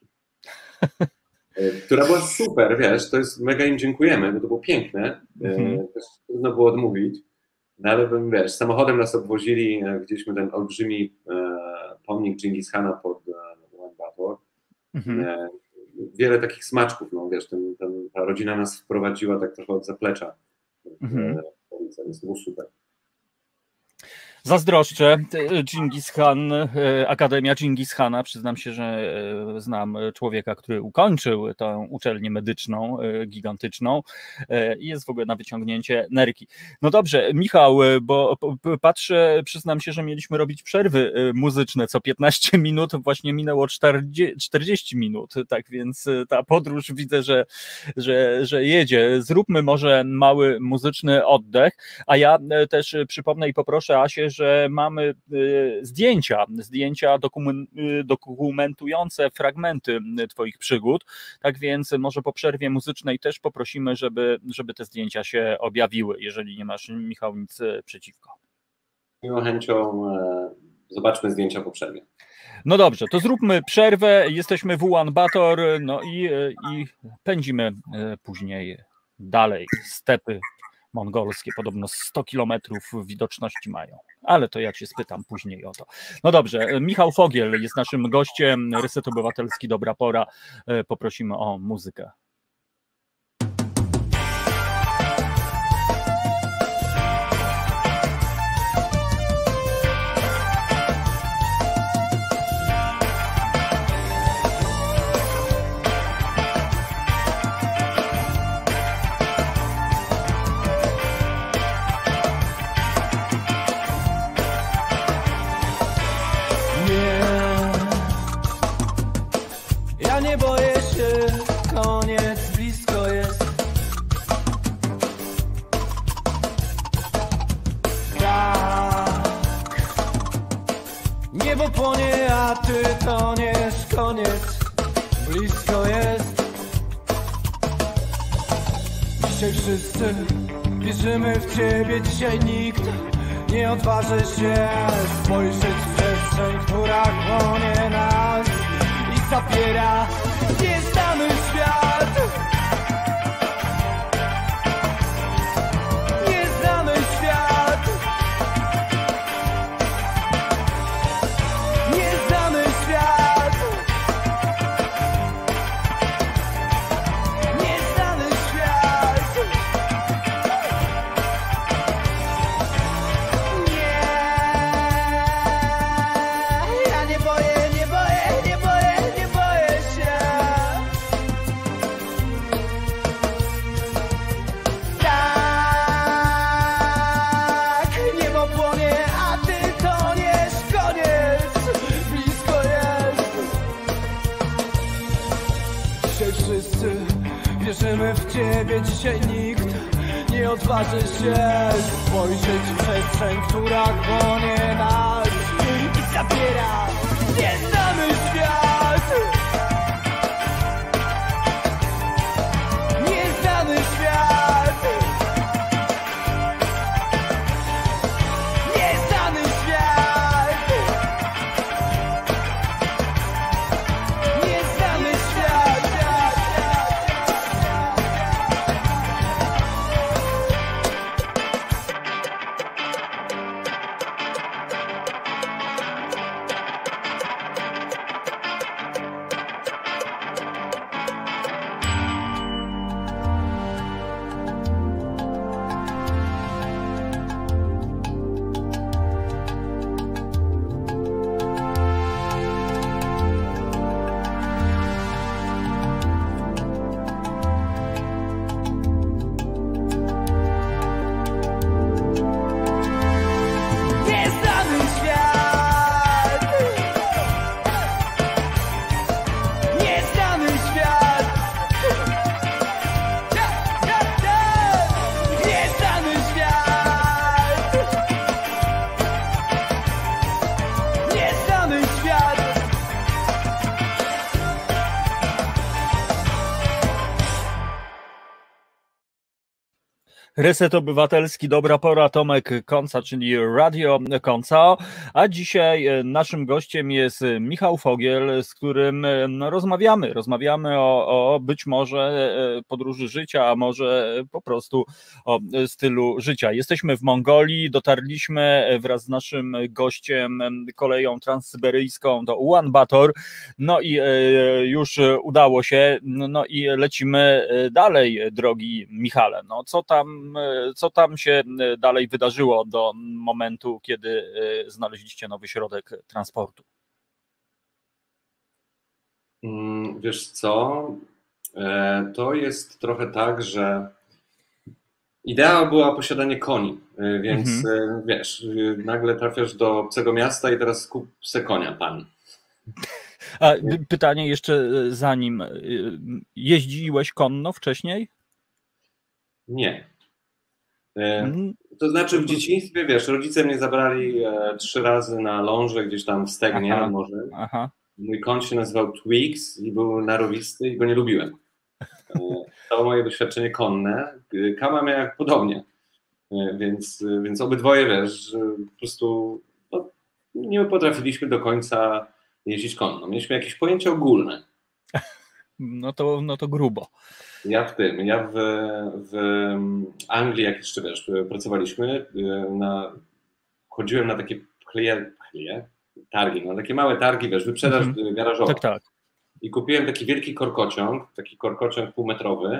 która była super, wiesz, to jest, mega im dziękujemy, bo to było piękne, też trudno było odmówić. No ale wiesz, samochodem nas obwozili, widzieliśmy ten olbrzymi pomnik Dżingis Khana pod Ulaanbaatar. Wiele takich smaczków, no wiesz, ta rodzina nas wprowadziła tak trochę od zaplecza. Więc to było super. Zazdroszczę. Dżingis Khan, Akademia Dżingis Khana. Przyznam się, że znam człowieka, który ukończył tę uczelnię medyczną gigantyczną i jest w ogóle na wyciągnięcie nerki. No dobrze, Michał, bo patrzę, przyznam się, że mieliśmy robić przerwy muzyczne co 15 minut, właśnie minęło 40 minut, tak więc ta podróż widzę, że jedzie. Zróbmy może mały muzyczny oddech, a ja też przypomnę i poproszę Asię, że mamy zdjęcia dokumentujące fragmenty twoich przygód, tak więc może po przerwie muzycznej też poprosimy, żeby te zdjęcia się objawiły, jeżeli nie masz, Michał, nic przeciwko. Z miłą chęcią zobaczmy zdjęcia po przerwie. No dobrze, to zróbmy przerwę, jesteśmy w Ulaanbaatar, no i pędzimy później dalej, stepy mongolskie, podobno 100 kilometrów widoczności mają, ale to ja cię spytam później o to. No dobrze, Michał Fogiel jest naszym gościem, Reset Obywatelski, dobra pora, poprosimy o muzykę. Nie boję się, koniec blisko jest. Tak, niebo płonie, a ty toniesz, koniec blisko jest. Dzisiaj wszyscy wierzymy w ciebie, dzisiaj nikt nie odważy się spojrzeć w przestrzeń, która chłonie nas i zapiera nieznany świat. Nieznany świat. Nieznany świat. Nieznany świat. Nie, ja nie boję się. Tak, niebo płonie, a ty toniesz, koniec blisko jest. Dzisiaj wszyscy wierzymy w ciebie, dzisiaj nikt nie odważy się spojrzeć w przestrzeń, która chłonie nas i zabiera nieznany świat. Nieznany świat. Nieznany świat. Nieznany Reset Obywatelski, dobra pora, Tomek Konca, czyli Radio Konca, a dzisiaj naszym gościem jest Michał Fogiel, z którym rozmawiamy o być może podróży życia, a może po prostu o stylu życia. Jesteśmy w Mongolii, dotarliśmy wraz z naszym gościem koleją transsyberyjską do Ulaanbaatar, no i już udało się, no i lecimy dalej, drogi Michale. No co tam się dalej wydarzyło do momentu, kiedy znaleźliście nowy środek transportu? Wiesz co, to jest trochę tak, że idea była posiadanie koni, więc wiesz, nagle trafiasz do obcego miasta i teraz kup se konia, pan. A pytanie jeszcze zanim, jeździłeś konno wcześniej? Nie. To znaczy w dzieciństwie, wiesz, rodzice mnie zabrali 3 razy na ląże gdzieś tam w Stegnie na morze. Mój koń się nazywał Twix i był narowisty i go nie lubiłem. To moje doświadczenie konne. Kama miała podobnie. Więc obydwoje, wiesz, po prostu no, nie potrafiliśmy do końca jeździć konno. Mieliśmy jakieś pojęcie ogólne. No to grubo. Ja w Anglii, jak jeszcze wiesz, pracowaliśmy, chodziłem na takie targi, no takie małe targi, wiesz, wyprzedaż garażowa. Tak. I kupiłem taki wielki korkociąg półmetrowy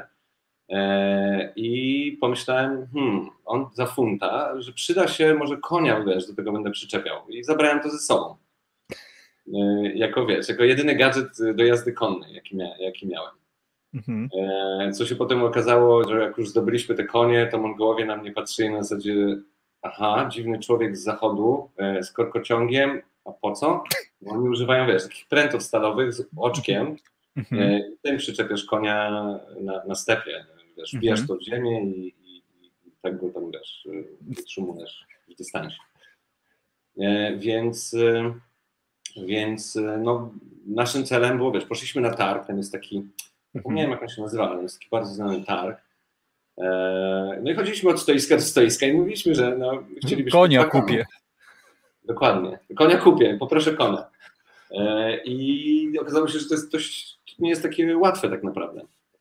i pomyślałem, on za funta, że przyda się może konia, wiesz, do tego będę przyczepiał. I zabrałem to ze sobą. Jako jedyny gadżet do jazdy konnej, jaki miałem. Co się potem okazało, że jak już zdobyliśmy te konie, to Mongołowie na mnie patrzyli na zasadzie dziwny człowiek z zachodu z korkociągiem, a po co? Bo oni używają, wiesz, takich prętów stalowych z oczkiem, tym przyczepiasz konia na stepie, wiesz, wbijesz to w ziemię i tak go tam, wiesz, wytrzymujesz w dystansie. Więc no, naszym celem było, wiesz, poszliśmy na targ, tam jest taki, zapomniałem jak on się nazywa, ale jest taki bardzo znany targ. No i chodziliśmy od stoiska do stoiska i mówiliśmy, że no, chcielibyśmy... Konia kupię. Dokładnie, konia kupię, poproszę konia. I okazało się, że to nie jest takie łatwe tak naprawdę.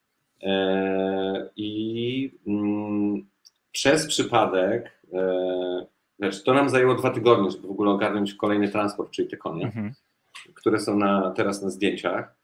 I przez przypadek, wiesz, to nam zajęło 2 tygodnie, żeby w ogóle ogarnąć kolejny transport, czyli te konie, które są teraz na zdjęciach.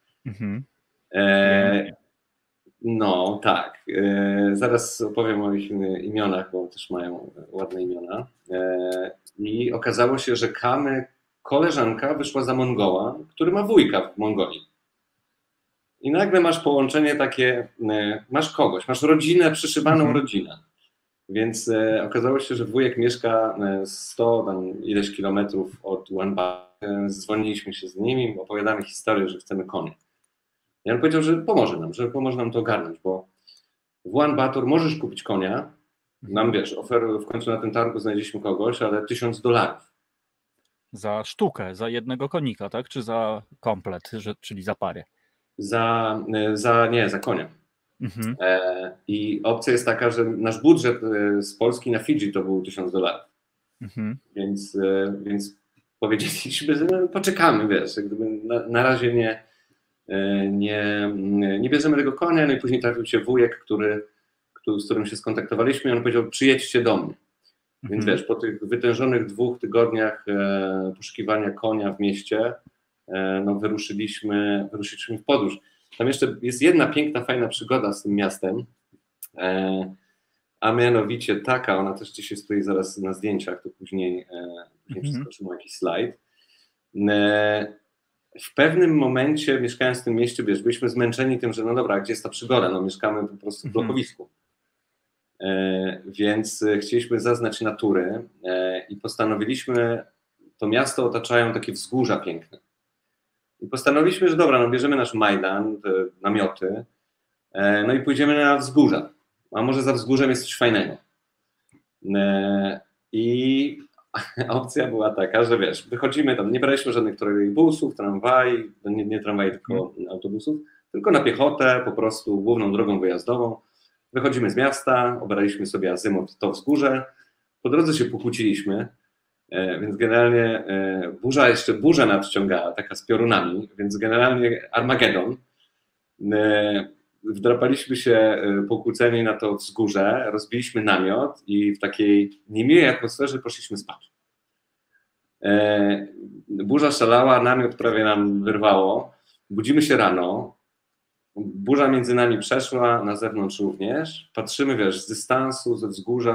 No tak, zaraz opowiem o ich imionach, bo też mają ładne imiona. I okazało się, że koleżanka wyszła za Mongoła, który ma wujka w Mongolii. I nagle masz połączenie takie, masz kogoś, masz rodzinę, przyszywaną rodzinę. Więc okazało się, że wujek mieszka 100 tam ileś kilometrów od Ulaanbaatar. Dzwoniliśmy się z nimi, opowiadamy historię, że chcemy konie. I on powiedział, że pomoże nam to ogarnąć, bo w Ulaanbaatar możesz kupić konia. Nam, wiesz, w końcu na tym targu znaleźliśmy kogoś, ale $1000. Za sztukę, za jednego konika, tak? Czy za komplet, czyli za parę? Za konia. I opcja jest taka, że nasz budżet z Polski na Fidżi to był $1000. Więc powiedzieliśmy, że no, poczekamy, wiesz, jak gdyby na razie nie bierzemy tego konia, no i później trafił się wujek, z którym się skontaktowaliśmy i on powiedział, przyjedźcie do mnie. Więc wiesz, po tych wytężonych 2 tygodniach poszukiwania konia w mieście, no wyruszyliśmy w podróż. Tam jeszcze jest jedna piękna, fajna przygoda z tym miastem, a mianowicie taka, ona też dzisiaj stoi zaraz na zdjęciach, to później przeskoczymy jakiś slajd. W pewnym momencie, mieszkając w tym mieście, wiesz, byliśmy zmęczeni tym, że no dobra, gdzie jest ta przygoda? No mieszkamy po prostu w blokowisku. Więc chcieliśmy zaznać natury i postanowiliśmy, to miasto otaczają takie wzgórza piękne. I postanowiliśmy, że dobra, no bierzemy nasz Majdan, te namioty, no i pójdziemy na wzgórza. A może za wzgórzem jest coś fajnego. I opcja była taka, że wiesz, wychodzimy tam, nie braliśmy żadnych trolejbusów, tramwaj, nie tramwaj, tylko autobusów, tylko na piechotę, po prostu główną drogą wyjazdową. Wychodzimy z miasta, obraliśmy sobie azymut, to wzgórze. Po drodze się pokłóciliśmy, więc generalnie jeszcze burza nadciągała, taka z piorunami, więc generalnie Armagedon. Wdrapaliśmy się pokłóceni na to wzgórze, rozbiliśmy namiot i w takiej niemiłej atmosferze poszliśmy spać. Burza szalała, namiot prawie nam wyrwało. Budzimy się rano, burza między nami przeszła, na zewnątrz również. Patrzymy, wiesz, z dystansu, ze wzgórza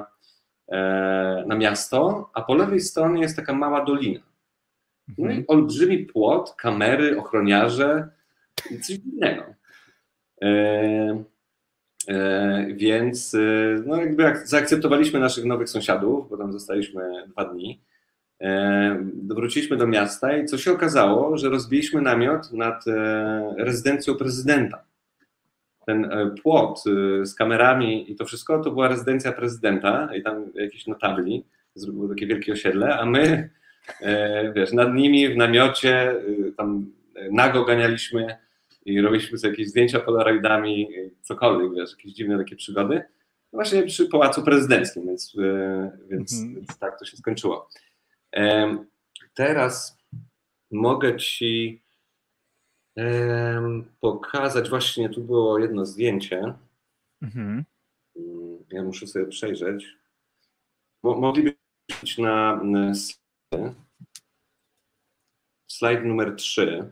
na miasto, a po lewej stronie jest taka mała dolina. No i olbrzymi płot, kamery, ochroniarze i coś innego. Więc no jakby zaakceptowaliśmy naszych nowych sąsiadów, bo tam zostaliśmy 2 dni. Wróciliśmy do miasta i co się okazało, że rozbiliśmy namiot nad rezydencją prezydenta. Ten płot z kamerami i to wszystko to była rezydencja prezydenta i tam jakieś notabli, było takie wielkie osiedle, a my, wiesz, nad nimi w namiocie tam nago ganialiśmy i robiliśmy sobie jakieś zdjęcia polaroidami, cokolwiek, wiesz, jakieś dziwne takie przygody. Właśnie przy Pałacu Prezydenckim, więc tak to się skończyło. Teraz mogę Ci pokazać, właśnie tu było jedno zdjęcie. Ja muszę sobie przejrzeć. Moglibyśmy iść na slajd numer 3.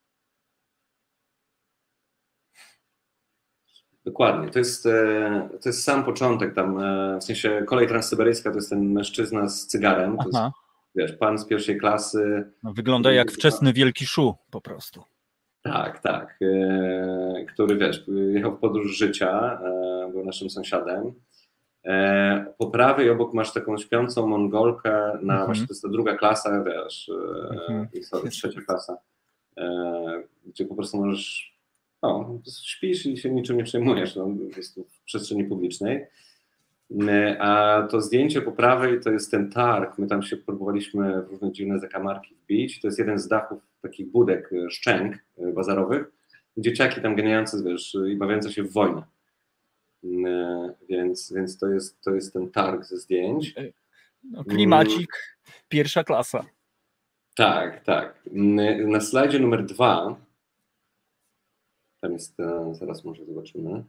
Dokładnie, to jest sam początek tam, w sensie kolej transsyberyjska to jest ten mężczyzna z cygarem, to jest, wiesz, pan z 1. klasy. No, wygląda jak wczesny Wielki Szu po prostu. Tak, który, wiesz, jechał w podróż życia, był naszym sąsiadem. Po prawej obok masz taką śpiącą Mongolkę, właśnie to jest ta 2. klasa, wiesz, 3. klasa, gdzie po prostu możesz, śpisz i się niczym nie przejmujesz, jest tu w przestrzeni publicznej. A to zdjęcie po prawej to jest ten targ, my tam się próbowaliśmy w różne dziwne zakamarki wbić, to jest jeden z dachów takich budek, szczęk bazarowych, dzieciaki tam ganiające, wiesz, i bawiące się w wojnę. Więc to jest ten targ ze zdjęć. No, klimacik, 1. klasa. Tak. Na slajdzie numer 2, tam jest, zaraz może zobaczymy.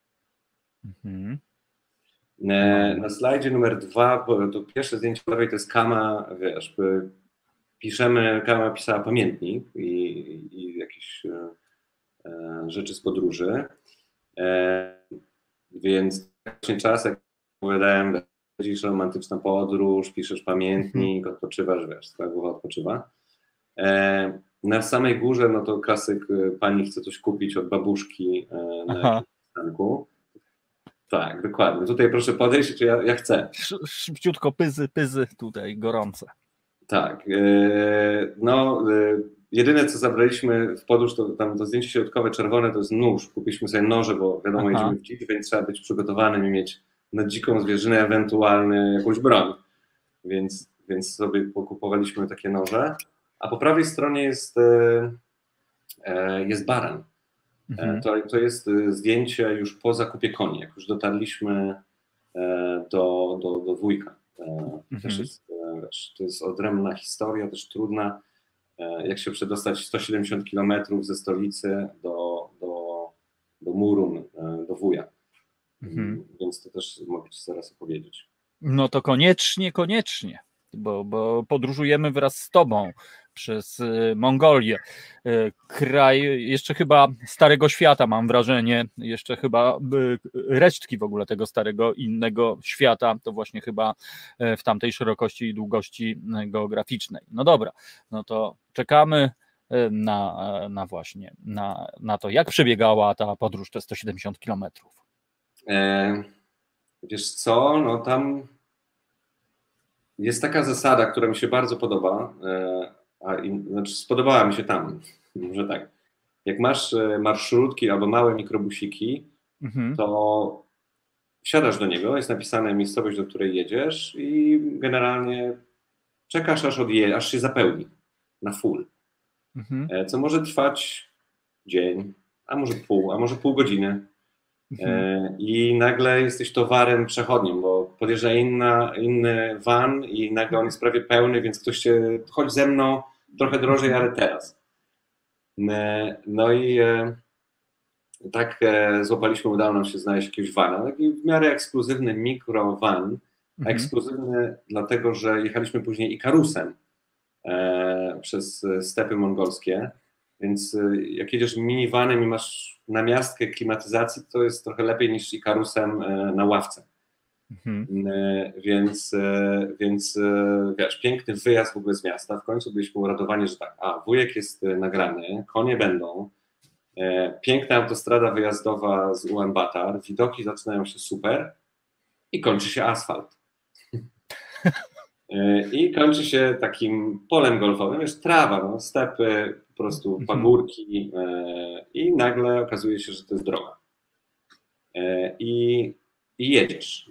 Na slajdzie numer 2, to pierwsze zdjęcie prawej to jest Kama, wiesz, Kama pisała pamiętnik i jakieś rzeczy z podróży, więc właśnie czas, jak opowiadałem, chodzisz romantyczna podróż, piszesz pamiętnik, odpoczywasz, wiesz, twoja głowa odpoczywa. Na samej górze, no to klasyk, pani chce coś kupić od babuszki na jakimś przystanku. Tak, dokładnie. Tutaj proszę podejść, czy ja chcę. Szybciutko, pyzy tutaj, gorące. Tak. Jedyne, co zabraliśmy w podróż, to tam to zdjęcie środkowe czerwone, to jest nóż. Kupiliśmy sobie noże, bo wiadomo, jedziemy w dziki, więc trzeba być przygotowanym i mieć na dziką zwierzynę ewentualnie jakąś broń. Więc sobie pokupowaliśmy takie noże. A po prawej stronie jest baran. To jest zdjęcie już po zakupie koni, jak już dotarliśmy do wujka. Też jest, to jest odrębna historia, też trudna, jak się przedostać 170 km ze stolicy do Murun, do wuja. Więc to też mogę Ci zaraz opowiedzieć. No to koniecznie, bo podróżujemy wraz z Tobą przez Mongolię, kraj jeszcze chyba Starego Świata, mam wrażenie, jeszcze chyba resztki w ogóle tego starego innego świata, to właśnie chyba w tamtej szerokości i długości geograficznej. No dobra, no to czekamy na to, jak przebiegała ta podróż te 170 kilometrów. Wiesz co, no tam jest taka zasada, która mi się bardzo podoba, znaczy spodobała mi się tam, może tak. Jak masz marszrutki albo małe mikrobusiki, to wsiadasz do niego, jest napisane miejscowość, do której jedziesz i generalnie czekasz, aż się zapełni na full. Co może trwać dzień, a może pół godziny. I nagle jesteś towarem przechodnim, bo podjeżdża inny van i nagle on jest prawie pełny, więc ktoś cię, chodź ze mną, trochę drożej, ale teraz. No i tak złapaliśmy, udało nam się znaleźć jakiegoś vana, taki w miarę ekskluzywny mikrovan, ekskluzywny dlatego, że jechaliśmy później Ikarusem przez stepy mongolskie, więc jak jedziesz minivanem i masz namiastkę klimatyzacji, to jest trochę lepiej niż Ikarusem na ławce. Więc wiesz, piękny wyjazd w ogóle z miasta. W końcu byliśmy uradowani, że tak, wujek jest nagrany, konie będą, piękna autostrada wyjazdowa z Ulaanbaatar, widoki zaczynają się super i kończy się asfalt. I kończy się takim polem golfowym, jest trawa, no, stepy, po prostu pagórki i nagle okazuje się, że to jest droga. I jedziesz.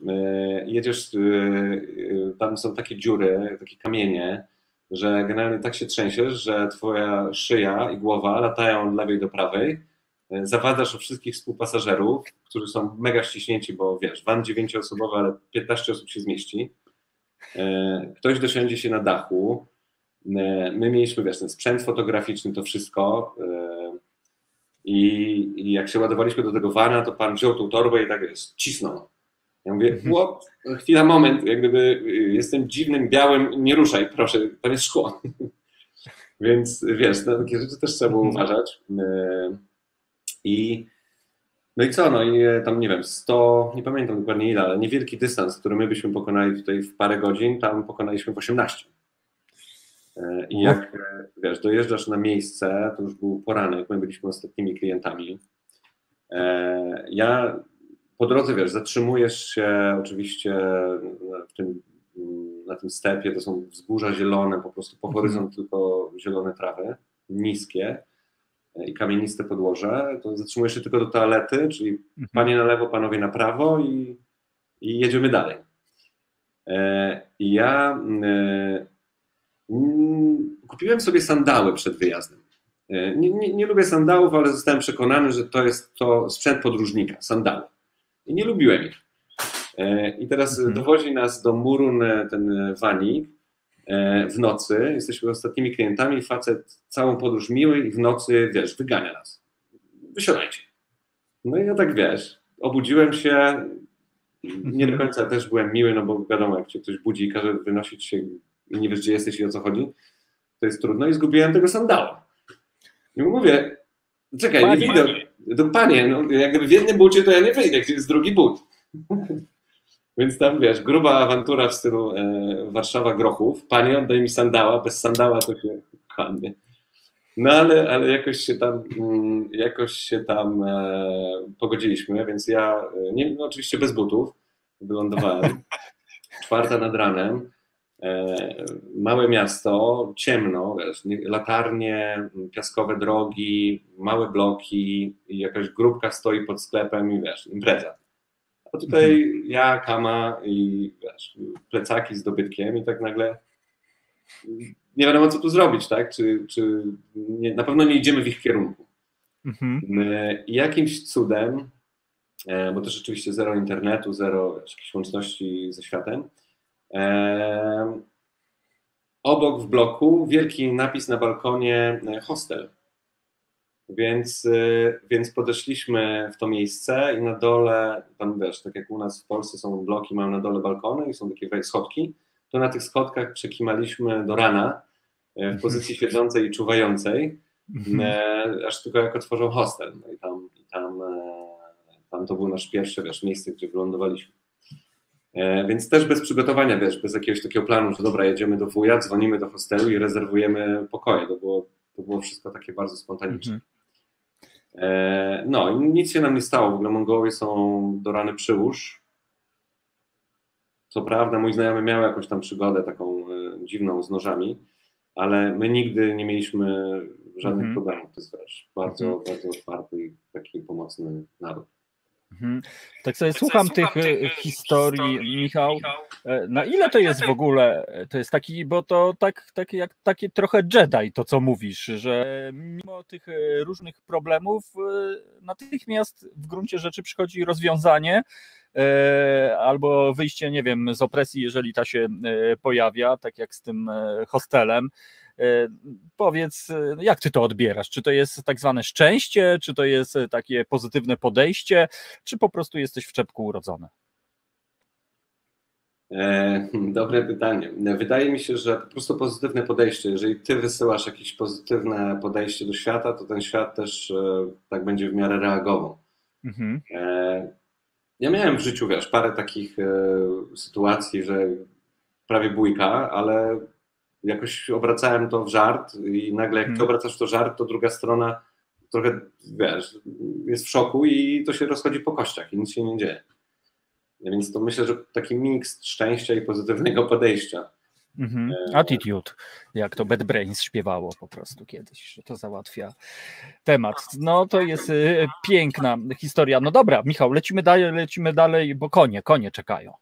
Tam są takie dziury, takie kamienie, że generalnie tak się trzęsiesz, że twoja szyja i głowa latają od lewej do prawej, zawadasz o wszystkich współpasażerów, którzy są mega ściśnięci, bo wiesz, van 9-osobowy, ale 15 osób się zmieści. Ktoś dosiądzie się na dachu. My mieliśmy, wiesz, ten sprzęt fotograficzny, to wszystko. I jak się ładowaliśmy do tego vana, to pan wziął tą torbę i tak jest, cisnął. Ja mówię, chwila, moment, jak gdyby jestem dziwnym, białym, nie ruszaj, proszę, tam jest szkło. Więc wiesz, na takie rzeczy też trzeba było uważać. No i co, no i tam nie wiem, 100, nie pamiętam dokładnie ile, ale niewielki dystans, który my byśmy pokonali tutaj w parę godzin, tam pokonaliśmy w 18. I jak wiesz, dojeżdżasz na miejsce, to już był poranek, my byliśmy ostatnimi klientami. Ja po drodze, wiesz, zatrzymujesz się oczywiście na tym stepie, to są wzgórza zielone, po prostu po horyzont tylko zielone trawy, niskie i kamieniste podłoże, to zatrzymujesz się tylko do toalety, czyli panie na lewo, panowie na prawo i jedziemy dalej. I ja kupiłem sobie sandały przed wyjazdem. Nie lubię sandałów, ale zostałem przekonany, że to jest to sprzęt podróżnika, sandały. I nie lubiłem ich. I teraz dowozi nas do Murun ten vanik w nocy. Jesteśmy ostatnimi klientami. Facet całą podróż miły i w nocy, wiesz, wygania nas. Wysiadajcie. No i ja tak, wiesz, obudziłem się. Nie do końca też byłem miły, no bo wiadomo, jak cię ktoś budzi i każe wynosić się i nie wiesz, gdzie jesteś i o co chodzi, to jest trudno i zgubiłem tego sandała. I mówię, czekaj, nie widzę. To panie, no, jak gdyby w jednym bucie to ja nie wyjdę, gdzie jest drugi but. Więc tam, wiesz, gruba awantura w stylu Warszawa Grochów. Panie, oddaj mi sandała, bez sandała to się kłamie. No ale jakoś się tam pogodziliśmy, więc ja, no, oczywiście bez butów, wylądowałem. 4 nad ranem. Małe miasto, ciemno, wiesz, latarnie, piaskowe drogi, małe bloki i jakaś grupka stoi pod sklepem i wiesz, impreza. A tutaj ja, Kama i wiesz, plecaki z dobytkiem i tak nagle nie wiadomo, co tu zrobić, tak? Czy nie, na pewno nie idziemy w ich kierunku. I jakimś cudem, bo też oczywiście zero internetu, zero jakiejś łączności ze światem, obok w bloku wielki napis na balkonie hostel. Więc podeszliśmy w to miejsce i na dole, tam wiesz, tak jak u nas w Polsce są bloki, mają na dole balkony i są takie schodki, to na tych schodkach przekimaliśmy do rana w pozycji siedzącej i czuwającej, aż tylko jak otworzą hostel. No i tam to było nasze pierwsze, wiesz, miejsce, gdzie wylądowaliśmy. Więc też bez przygotowania, wiesz, bez jakiegoś takiego planu, że dobra, jedziemy do wuja, dzwonimy do hostelu i rezerwujemy pokoje. To było wszystko takie bardzo spontaniczne. No i nic się nam nie stało. W ogóle Mongołowie są do rany przyłóż. Co prawda mój znajomy miał jakąś tam przygodę taką dziwną z nożami, ale my nigdy nie mieliśmy żadnych problemów. To jest, wiesz, bardzo, bardzo otwarty i taki pomocny naród. Tak sobie słucham tych historii, Michał. Na ile to jest w ogóle, to jest taki, bo to takie trochę Jedi to, co mówisz, że mimo tych różnych problemów natychmiast w gruncie rzeczy przychodzi rozwiązanie albo wyjście, nie wiem, z opresji, jeżeli ta się pojawia, tak jak z tym hostelem. Powiedz, jak ty to odbierasz? Czy to jest tak zwane szczęście, czy to jest takie pozytywne podejście, czy po prostu jesteś w czepku urodzony? Dobre pytanie. Wydaje mi się, że po prostu pozytywne podejście. Jeżeli ty wysyłasz jakieś pozytywne podejście do świata, to ten świat też tak będzie w miarę reagował. Mhm. Ja miałem w życiu, wiesz, parę takich sytuacji, że prawie bójka, ale jakoś obracałem to w żart i nagle jak ty obracasz to żart, to druga strona trochę, wiesz, jest w szoku i to się rozchodzi po kościach i nic się nie dzieje. Więc to myślę, że taki miks szczęścia i pozytywnego podejścia. Attitude, jak to Bad Brains śpiewało po prostu kiedyś, że to załatwia temat. No to jest piękna historia. No dobra, Michał, lecimy dalej, bo konie czekają.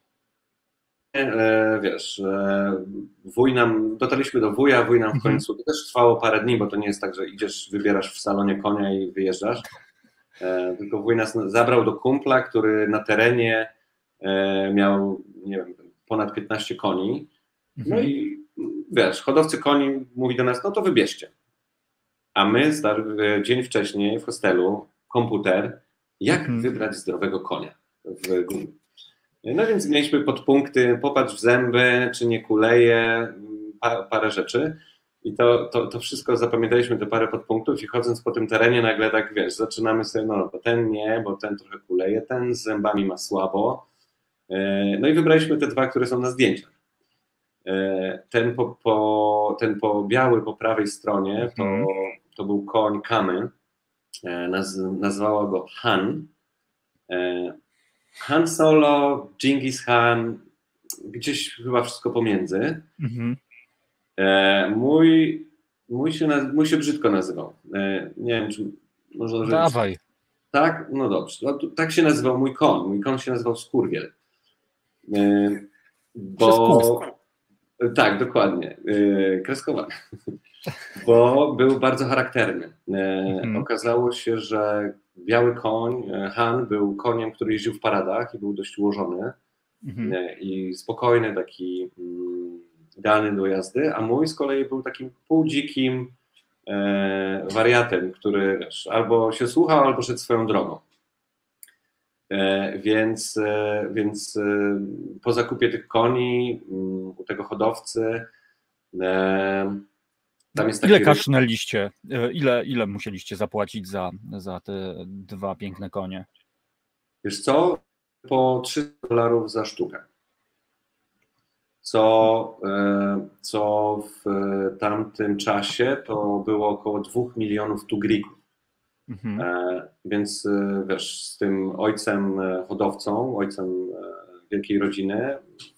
Wiesz, dotarliśmy do wuja, wuj nam w końcu, to też trwało parę dni, bo to nie jest tak, że idziesz, wybierasz w salonie konia i wyjeżdżasz, tylko wuj nas zabrał do kumpla, który na terenie miał, nie wiem, ponad 15 koni, no i wiesz, hodowcy koni mówi do nas, no to wybierzcie. A my dzień wcześniej w hostelu, komputer, jak wybrać zdrowego konia w Google. No więc mieliśmy podpunkty, popatrz w zęby, czy nie kuleje, parę rzeczy. I to wszystko zapamiętaliśmy, te parę podpunktów i chodząc po tym terenie nagle tak, wiesz, zaczynamy sobie, no bo ten nie, bo ten trochę kuleje, ten z zębami ma słabo. No i wybraliśmy te dwa, które są na zdjęciach. Ten biały po prawej stronie to był koń Kamy, nazwała go Han. Han Solo, Genghis Khan, gdzieś chyba wszystko pomiędzy. Mój się brzydko nazywał. Nie wiem, czy można... Dawaj. Tak? No dobrze. No, tak się nazywał mój koń. Mój koń się nazywał Skurwiel. Tak, dokładnie. Kreskowany. Bo był bardzo charakterny. Okazało się, że biały koń, Han, był koniem, który jeździł w paradach i był dość ułożony i spokojny, taki idealny do jazdy, a mój z kolei był takim półdzikim wariatem, który, wiesz, albo się słuchał, albo szedł swoją drogą. Więc po zakupie tych koni u tego hodowcy tam jest taki... Ile kasznęliście? Ile musieliście zapłacić za te dwa piękne konie? Wiesz co? Po $3 za sztukę. Co w tamtym czasie to było około 2 milionów tugrików. Więc wiesz, z tym ojcem hodowcą, ojcem wielkiej rodziny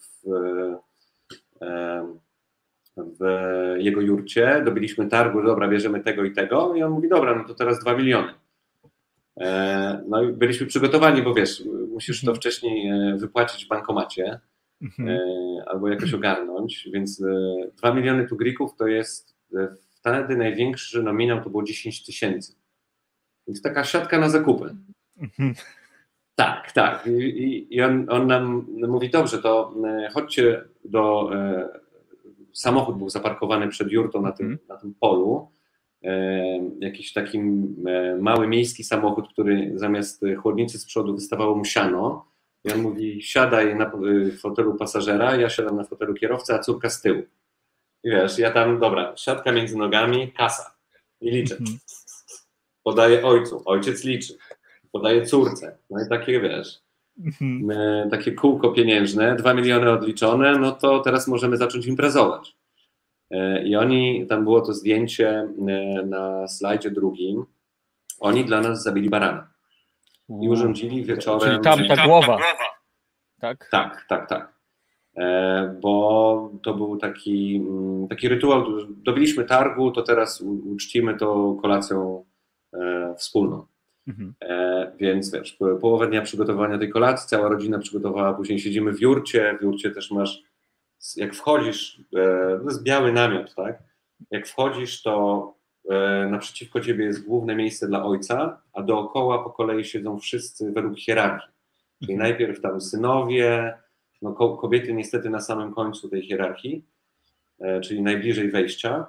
w jego jurcie dobiliśmy targu, dobra, bierzemy tego i tego i on mówi, dobra, no to teraz 2 miliony. No i byliśmy przygotowani, bo wiesz, musisz to wcześniej wypłacić w bankomacie albo jakoś ogarnąć, więc 2 miliony tugrików to jest wtedy największy nominał to było 10 000. Więc taka siatka na zakupy. Tak. I on nam mówi, dobrze, to chodźcie do... Samochód był zaparkowany przed jurtą na tym polu. Jakiś taki mały miejski samochód, który zamiast chłodnicy z przodu wystawało mu siano. I on mówi, siadaj na fotelu pasażera, ja siadam na fotelu kierowcy, a córka z tyłu. I wiesz, ja tam, dobra, siatka między nogami, kasa. I liczę. Podaję ojcu, ojciec liczy. Podaję córce. No i takie, wiesz, takie kółko pieniężne, 2 miliony odliczone, no to teraz możemy zacząć imprezować. I tam było to zdjęcie na slajdzie drugim, oni dla nas zabili barana. I urządzili wieczorem... Czyli tam ta głowa. Tak? Tak. Bo to był taki rytuał, dobiliśmy targu, to teraz uczcimy to kolacją wspólną. Więc wiesz, połowę dnia przygotowania tej kolacji, cała rodzina przygotowała, później siedzimy w jurcie też masz, jak wchodzisz, to jest biały namiot, tak? Jak wchodzisz, to naprzeciwko ciebie jest główne miejsce dla ojca, a dookoła po kolei siedzą wszyscy według hierarchii. Czyli najpierw tam synowie, no kobiety niestety na samym końcu tej hierarchii, czyli najbliżej wejścia.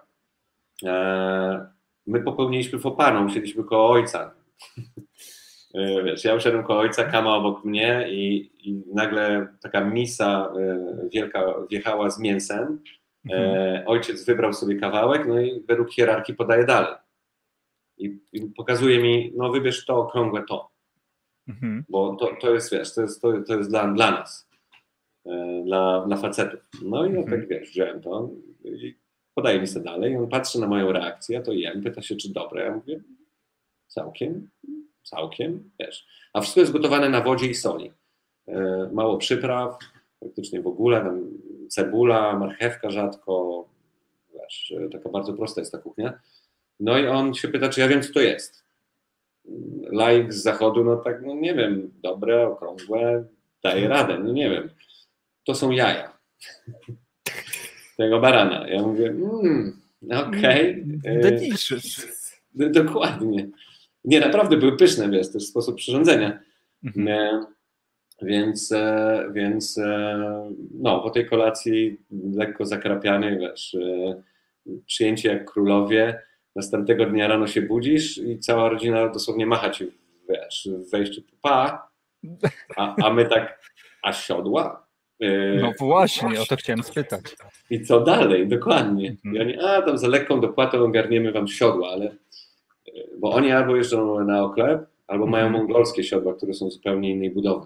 My popełniliśmy faux pas, usiedliśmy koło ojca. Wiesz, ja usiadłem koło ojca, Kama obok mnie i nagle taka misa wielka wjechała z mięsem. Ojciec wybrał sobie kawałek, no i według hierarchii podaje dalej. I pokazuje mi, no wybierz to okrągłe to. Bo to jest, wiesz, to jest dla nas, dla facetów. No i ja tak, wiesz, wziąłem to i podaje mi sobie dalej. On patrzy na moją reakcję, ja to jem, pyta się, czy dobre. Ja mówię, całkiem, wiesz. A wszystko jest gotowane na wodzie i soli. Mało przypraw, praktycznie w ogóle, tam cebula, marchewka rzadko, wiesz, taka bardzo prosta jest ta kuchnia. No i on się pyta, czy ja wiem, co to jest. Laik z zachodu, no tak, no nie wiem, dobre, okrągłe, daje radę, no nie wiem. To są jaja tego barana. Ja mówię, okej. Delicious. Dokładnie. Nie, naprawdę były pyszne, wiesz, też sposób przyrządzenia. Więc no, po tej kolacji lekko zakrapiany, wiesz, przyjęcie jak królowie. Następnego dnia rano się budzisz i cała rodzina dosłownie macha ci, wiesz, w wejściu, a my tak, a siodła? No właśnie, o to chciałem spytać. I co dalej? Dokładnie. I oni, tam za lekką dopłatą ogarniemy wam siodła, ale bo oni albo jeżdżą na oklep, albo mają mongolskie siodła, które są zupełnie innej budowy.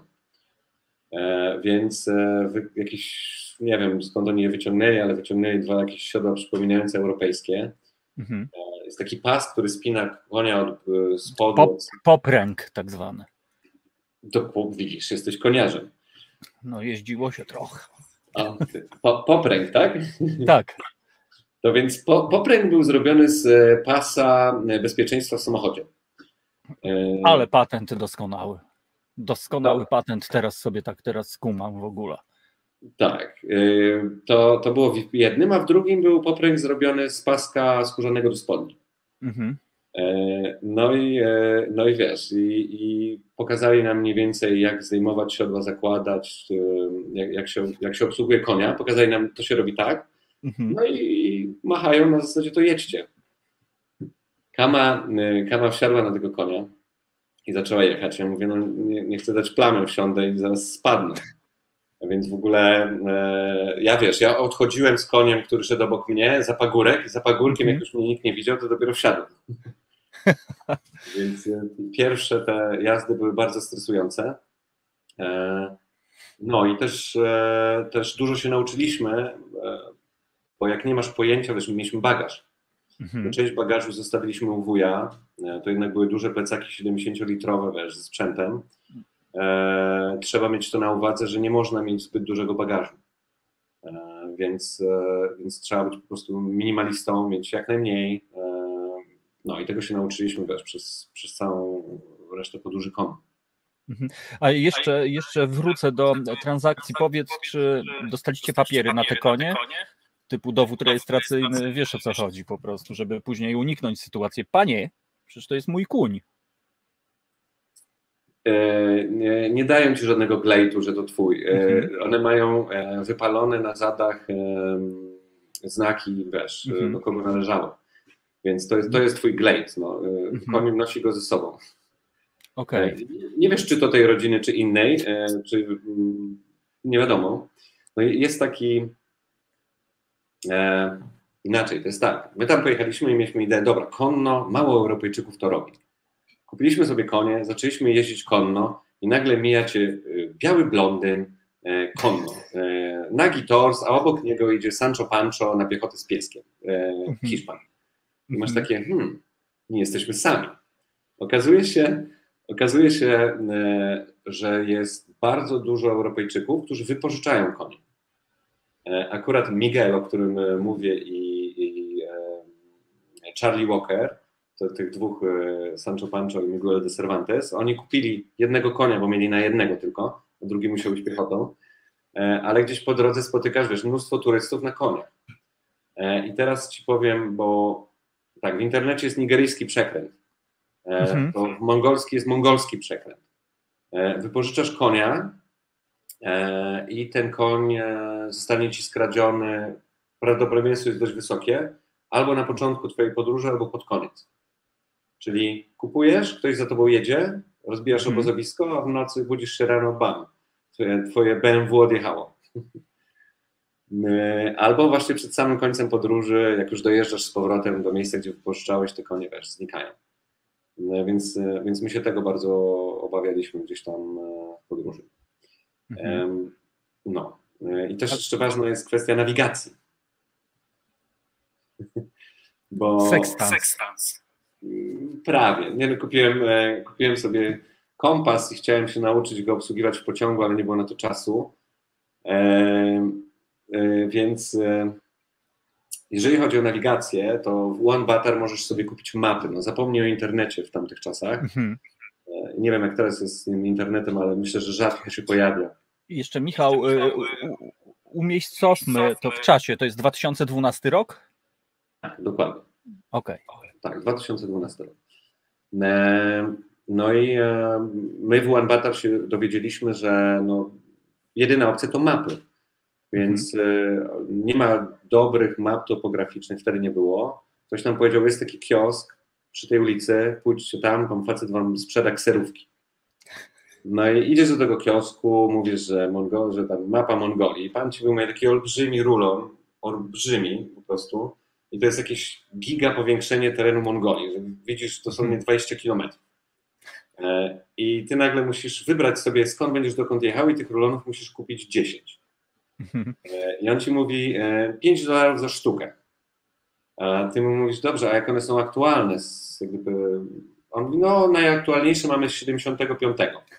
Więc jakiś, nie wiem skąd oni je wyciągnęli, ale wyciągnęli dwa jakieś siodła przypominające europejskie. Jest taki pas, który spina konia od spodu. Popręg tak zwany. Widzisz, jesteś koniarzem. No jeździło się trochę. Popręg, tak? Tak. To więc popręg był zrobiony z pasa bezpieczeństwa w samochodzie. Ale patent doskonały. Doskonały patent, teraz skumam w ogóle. Tak, to było w jednym, a w drugim był popręg zrobiony z paska skórzanego do spodni. No i wiesz, i pokazali nam mniej więcej, jak zdejmować siodła, zakładać, jak się obsługuje konia. Pokazali nam, to się robi tak. No i machają na zasadzie, to jedźcie. Kama wsiadła na tego konia i zaczęła jechać. Ja mówię, no nie chcę dać plamę, wsiądę i zaraz spadnę. Więc w ogóle ja odchodziłem z koniem, który szedł obok mnie, za pagórek i za pagórkiem, jak już mnie nikt nie widział, to dopiero wsiadłem. Więc pierwsze te jazdy były bardzo stresujące. No i też dużo się nauczyliśmy, bo jak nie masz pojęcia, wiesz, mieliśmy bagaż. Część bagażu zostawiliśmy u wuja, to jednak były duże plecaki 70-litrowe, wiesz, ze sprzętem. Trzeba mieć to na uwadze, że nie można mieć zbyt dużego bagażu. Więc trzeba być po prostu minimalistą, mieć jak najmniej. No i tego się nauczyliśmy, wiesz, przez całą resztę podróży koni. A jeszcze wrócę do transakcji. Powiedz, czy dostaliście papiery na te konie? Typu dowód rejestracyjny, wiesz o co chodzi po prostu, żeby później uniknąć sytuacji. Panie, przecież to jest mój kuń. Nie dają ci żadnego glejtu, że to twój. One mają wypalone na zadach znaki, wiesz, do kogo należało. Więc to jest twój glejt. No. Koń nosi go ze sobą. Okay. Nie wiesz, czy to tej rodziny, czy innej, czy nie wiadomo. No jest taki inaczej, to jest tak. My tam pojechaliśmy i mieliśmy ideę, dobra, konno, mało Europejczyków to robi. Kupiliśmy sobie konie, zaczęliśmy jeździć konno i nagle mija cię biały blondyn konno. Nagi tors, a obok niego idzie Sancho Pancho na piechotę z pieskiem. Hiszpan. I masz takie, nie jesteśmy sami. Okazuje się, że jest bardzo dużo Europejczyków, którzy wypożyczają konie. Akurat Miguel, o którym mówię, i Charlie Walker tych dwóch, Sancho Pancho i Miguel de Cervantes, oni kupili jednego konia, bo mieli na jednego tylko, a drugi musiał być piechotą, ale gdzieś po drodze spotykasz, wiesz, mnóstwo turystów na koniach. I teraz ci powiem, bo tak, w internecie jest nigeryjski przekręt, to w mongolski jest mongolski przekręt. Wypożyczasz konia i ten koń zostanie ci skradziony, prawdopodobieństwo jest dość wysokie, albo na początku twojej podróży, albo pod koniec. Czyli kupujesz, ktoś za tobą jedzie, rozbijasz obozowisko, a w nocy budzisz się rano, bam, twoje BMW odjechało. Albo właśnie przed samym końcem podróży, jak już dojeżdżasz z powrotem do miejsca, gdzie wypożyczałeś, te konie, wiesz, znikają. Więc my się tego bardzo obawialiśmy gdzieś tam w podróży. No. I też jeszcze ważna jest kwestia nawigacji. Bo Sextans. Prawie. Nie, no, kupiłem sobie kompas i chciałem się nauczyć go obsługiwać w pociągu, ale nie było na to czasu. Więc jeżeli chodzi o nawigację, to w Ulaanbaatar możesz sobie kupić mapy. No, zapomnij o internecie w tamtych czasach. Nie wiem, jak teraz jest z tym internetem, ale myślę, że rzadko się pojawia. Jeszcze Michał, umiejscowmy to w czasie. To jest 2012 rok? Tak, dokładnie. Okej. Tak, 2012 rok. No i my w Ulaanbaatar się dowiedzieliśmy, że no, jedyna opcja to mapy. Więc nie ma dobrych map topograficznych, wtedy nie było. Ktoś nam powiedział, jest taki kiosk przy tej ulicy, pójdźcie tam facet wam sprzeda kserówki. No i idziesz do tego kiosku, mówisz, że tam mapa Mongolii i pan ci wyjmuje taki olbrzymi rulon, olbrzymi po prostu i to jest jakieś giga powiększenie terenu Mongolii, że widzisz dosłownie 20 kilometrów. I ty nagle musisz wybrać sobie, skąd będziesz dokąd jechał i tych rulonów musisz kupić 10. I on ci mówi $5 za sztukę. A ty mu mówisz, dobrze, a jak one są aktualne? On mówi, no najaktualniejsze mamy z 75.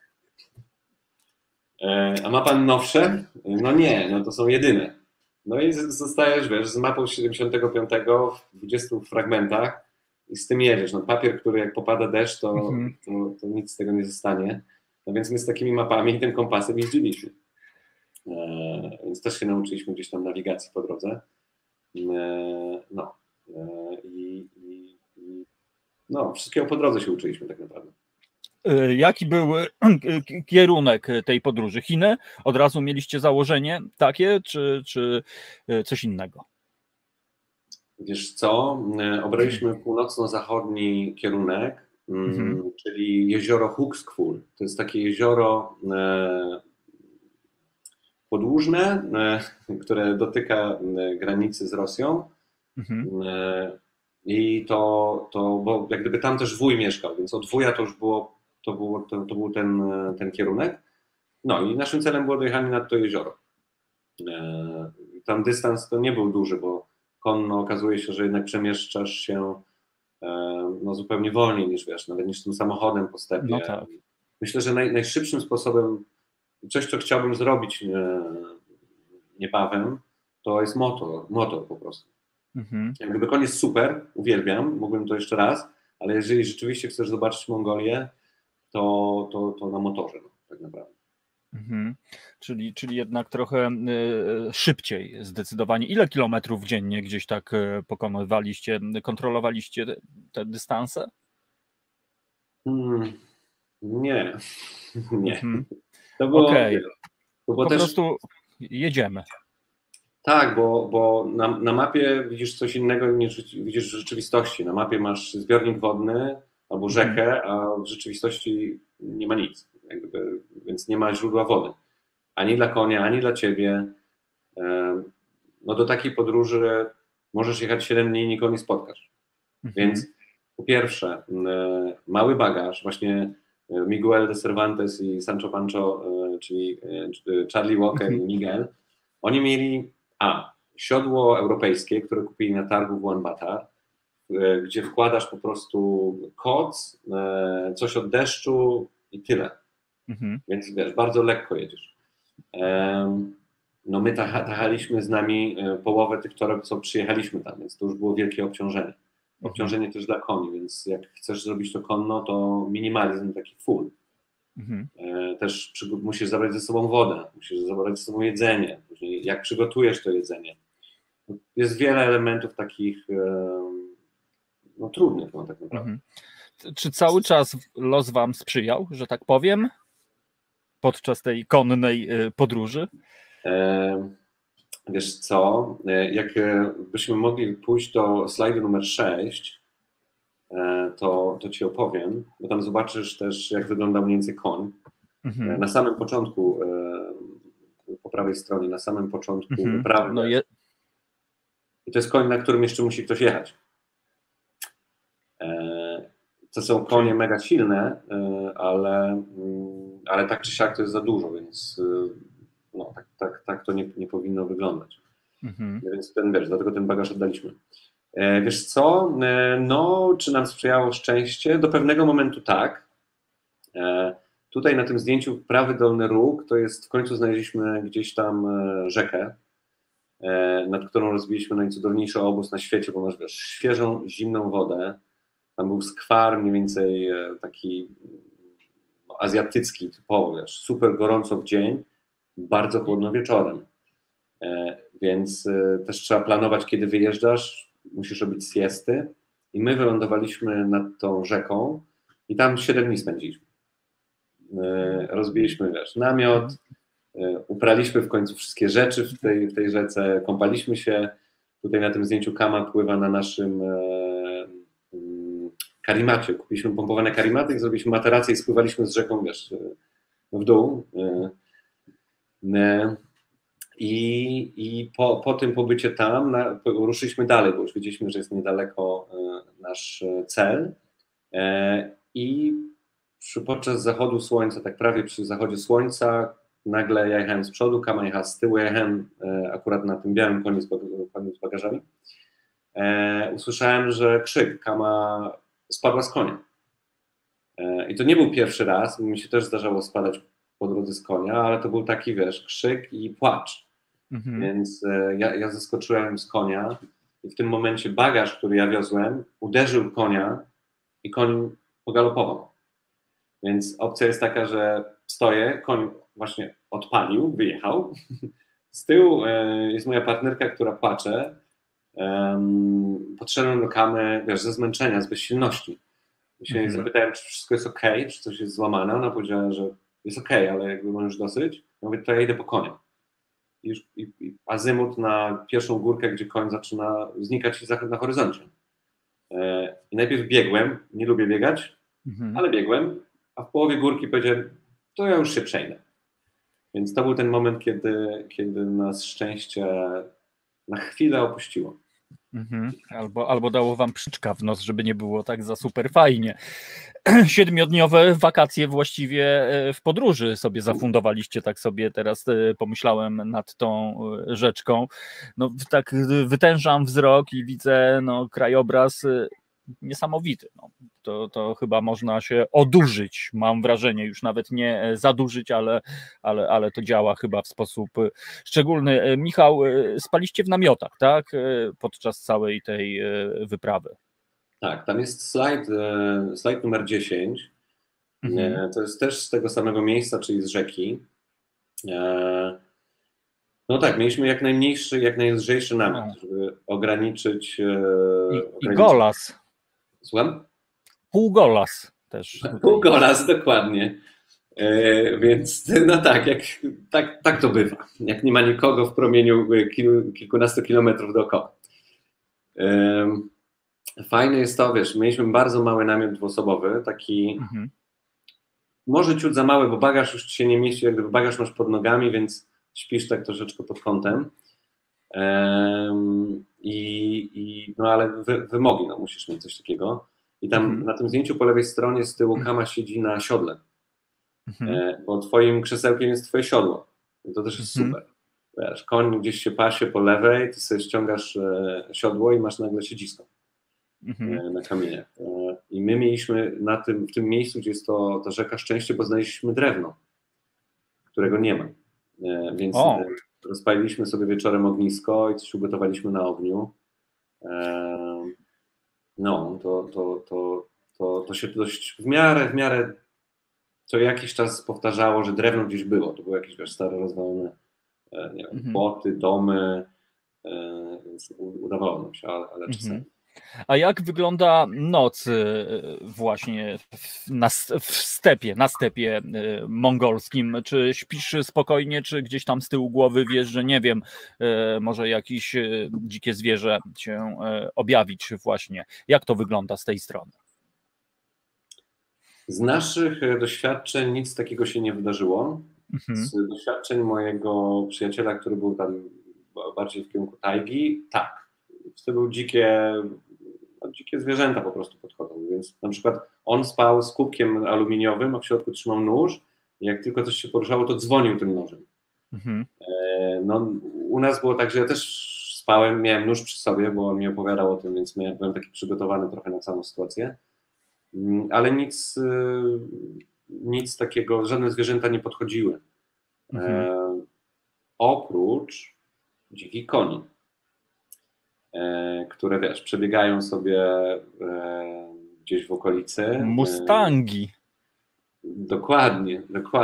A ma pan nowsze? No nie, no to są jedyne. No i zostajesz, wiesz, z mapą z 75 w 20 fragmentach i z tym jedziesz. No papier, który jak popada deszcz, to nic z tego nie zostanie. No więc my z takimi mapami i tym kompasem jeździliśmy. Więc też się nauczyliśmy gdzieś tam nawigacji po drodze. No. No, wszystkiego po drodze się uczyliśmy tak naprawdę. Jaki był kierunek tej podróży? Chiny? Od razu mieliście założenie takie, czy coś innego? Wiesz co? Obraliśmy północno-zachodni kierunek, czyli jezioro Huxkul. To jest takie jezioro podłużne, które dotyka granicy z Rosją. I to bo jak gdyby tam też wuj mieszkał, więc od wuja to już był ten kierunek. No i naszym celem było dojechanie nad to jezioro. Tam dystans to nie był duży, bo konno okazuje się, że jednak przemieszczasz się no, zupełnie wolniej niż wiesz, nawet niż tym samochodem po stepie. No tak. Myślę, że najszybszym sposobem, coś co chciałbym zrobić niebawem, to jest motor po prostu. Jak gdyby koń jest super, uwielbiam, mógłbym to jeszcze raz, ale jeżeli rzeczywiście chcesz zobaczyć Mongolię, to na motorze, no, tak naprawdę. Czyli jednak trochę szybciej zdecydowanie. Ile kilometrów dziennie gdzieś tak pokonywaliście, kontrolowaliście te dystanse? Nie. To było, to po prostu jedziemy. Tak, bo na mapie widzisz coś innego niż widzisz w rzeczywistości. Na mapie masz zbiornik wodny albo rzekę, a w rzeczywistości nie ma nic. Więc nie ma źródła wody. Ani dla konia, ani dla ciebie. No do takiej podróży możesz jechać 7 dni i nikogo nie spotkasz. Więc po pierwsze, mały bagaż, właśnie Miguel de Cervantes i Sancho Pancho, czyli Charlie Walker i Miguel, oni mieli siodło europejskie, które kupili na targu w Ulaanbaatar, gdzie wkładasz po prostu koc, coś od deszczu i tyle. Więc wiesz, bardzo lekko jedziesz. No my tachaliśmy z nami połowę tych toreb, co przyjechaliśmy tam, więc to już było wielkie obciążenie. obciążenie też dla koni, więc jak chcesz zrobić to konno, to minimalizm taki full. Też musisz zabrać ze sobą wodę, musisz zabrać ze sobą jedzenie, później jak przygotujesz to jedzenie. Jest wiele elementów takich trudnych, no, tak naprawdę. Czy cały czas los wam sprzyjał, że tak powiem, podczas tej konnej podróży? Wiesz co, jak byśmy mogli pójść do slajdu numer 6, to ci opowiem, bo tam zobaczysz też, jak wygląda mniej więcej koń. Na samym początku, po prawej stronie, na samym początku wyprawy. No I to jest koń, na którym jeszcze musi ktoś jechać. To są konie mega silne, ale tak czy siak to jest za dużo, więc no, tak to nie powinno wyglądać. Więc dlatego ten bagaż oddaliśmy. Wiesz co, no, czy nam sprzyjało szczęście? Do pewnego momentu tak. Tutaj na tym zdjęciu prawy dolny róg, to jest, w końcu znaleźliśmy gdzieś tam rzekę, nad którą rozbiliśmy najcudowniejszy obóz na świecie, bo masz, wiesz, świeżą, zimną wodę. Tam był skwar mniej więcej taki azjatycki typowo, wiesz, super gorąco w dzień, bardzo chłodno wieczorem. Więc też trzeba planować, kiedy wyjeżdżasz, musisz robić siesty. I my wylądowaliśmy nad tą rzeką i tam 7 dni spędziliśmy. Rozbiliśmy, wiesz, namiot, upraliśmy w końcu wszystkie rzeczy w tej rzece, kąpaliśmy się. Tutaj na tym zdjęciu Kama pływa na naszym karimacie. Kupiliśmy pompowane karimaty i zrobiliśmy materację i spływaliśmy z rzeką, wiesz, w dół. I po tym pobycie tam ruszyliśmy dalej, bo już wiedzieliśmy, że jest niedaleko nasz cel. I podczas zachodu słońca, tak prawie przy zachodzie słońca, nagle ja jechałem z przodu, Kama jechała z tyłu, ja jechałem akurat na tym białym koniu z bagażami. Usłyszałem, że krzyk, Kama spadła z konia. I to nie był pierwszy raz, mi się też zdarzało spadać po drodze z konia, ale to był taki, wiesz, krzyk i płacz. Więc ja zeskoczyłem z konia i w tym momencie bagaż, który ja wiozłem, uderzył konia i koń pogalopował. Więc opcja jest taka, że stoję, koń właśnie odpalił, wyjechał. Z tyłu jest moja partnerka, która płacze. Podszedłem do Kamy, wiesz, ze zmęczenia, z bezsilności. Się zapytałem, czy wszystko jest ok, czy coś jest złamane. Ona powiedziała, że jest ok, ale jakby mam już dosyć. Ja mówię, to ja idę po konia. I azymut na pierwszą górkę, gdzie koń zaczyna znikać na horyzoncie. I najpierw biegłem, nie lubię biegać, ale biegłem, a w połowie górki powiedziałem, to ja już się przejdę. Więc to był ten moment, kiedy nas szczęście na chwilę opuściło. Albo dało wam przyczka w nos, żeby nie było tak za super fajnie. 7-dniowe wakacje właściwie w podróży sobie zafundowaliście, tak sobie teraz pomyślałem nad tą rzeczką. No tak wytężam wzrok i widzę krajobraz niesamowity. No, to chyba można się odurzyć, mam wrażenie, już nawet nie zadurzyć, ale to działa chyba w sposób szczególny. Michał, spaliście w namiotach, tak? Podczas całej tej wyprawy. Tak, tam jest slajd numer 10. To jest też z tego samego miejsca, czyli z rzeki. No tak, mieliśmy jak najmniejszy, jak najlżejszy namiot, żeby ograniczyć... I golas. Słucham? Półgolas też. Półgolas, dokładnie. Więc no tak to bywa. Jak nie ma nikogo w promieniu kilkunastu kilometrów dookoła. Fajne jest to, wiesz, mieliśmy bardzo mały namiot dwuosobowy, taki może ciut za mały, bo bagaż już ci się nie mieści, jak gdyby bagaż masz pod nogami, więc śpisz tak troszeczkę pod kątem. No ale wymogi, no musisz mieć coś takiego. I tam na tym zdjęciu po lewej stronie z tyłu Kama siedzi na siodle, bo twoim krzesełkiem jest twoje siodło. I to też jest super. Wiesz, koń gdzieś się pasie po lewej, ty sobie ściągasz siodło i masz nagle siedzisko na kamieniach. I my mieliśmy w tym miejscu, gdzie jest ta rzeka Szczęście, bo znaleźliśmy drewno, którego nie ma. Więc rozpaliliśmy sobie wieczorem ognisko i coś ugotowaliśmy na ogniu. no, to się dość w miarę co jakiś czas powtarzało, że drewno gdzieś było. To były jakieś, wiesz, stare, rozwalone, nie wiem, płoty, domy, więc udawało nam się, ale czasami. A jak wygląda noc właśnie w stepie mongolskim? Czy śpisz spokojnie, czy gdzieś tam z tyłu głowy wiesz, że nie wiem, może jakieś dzikie zwierzę cię objawić właśnie? Jak to wygląda z tej strony? Z naszych doświadczeń nic takiego się nie wydarzyło. Z doświadczeń mojego przyjaciela, który był tam bardziej w kierunku tajgi, tak. W stylu dzikie zwierzęta po prostu podchodzą, więc na przykład on spał z kubkiem aluminiowym, a w środku trzymał nóż i jak tylko coś się poruszało, to dzwonił tym nożem. No, u nas było tak, że ja też spałem, miałem nóż przy sobie, bo on mi opowiadał o tym, więc byłem taki przygotowany trochę na całą sytuację, ale nic takiego, żadne zwierzęta nie podchodziły. Oprócz dzikich koni, które, wiesz, przebiegają sobie gdzieś w okolicy. Mustangi. Dokładnie.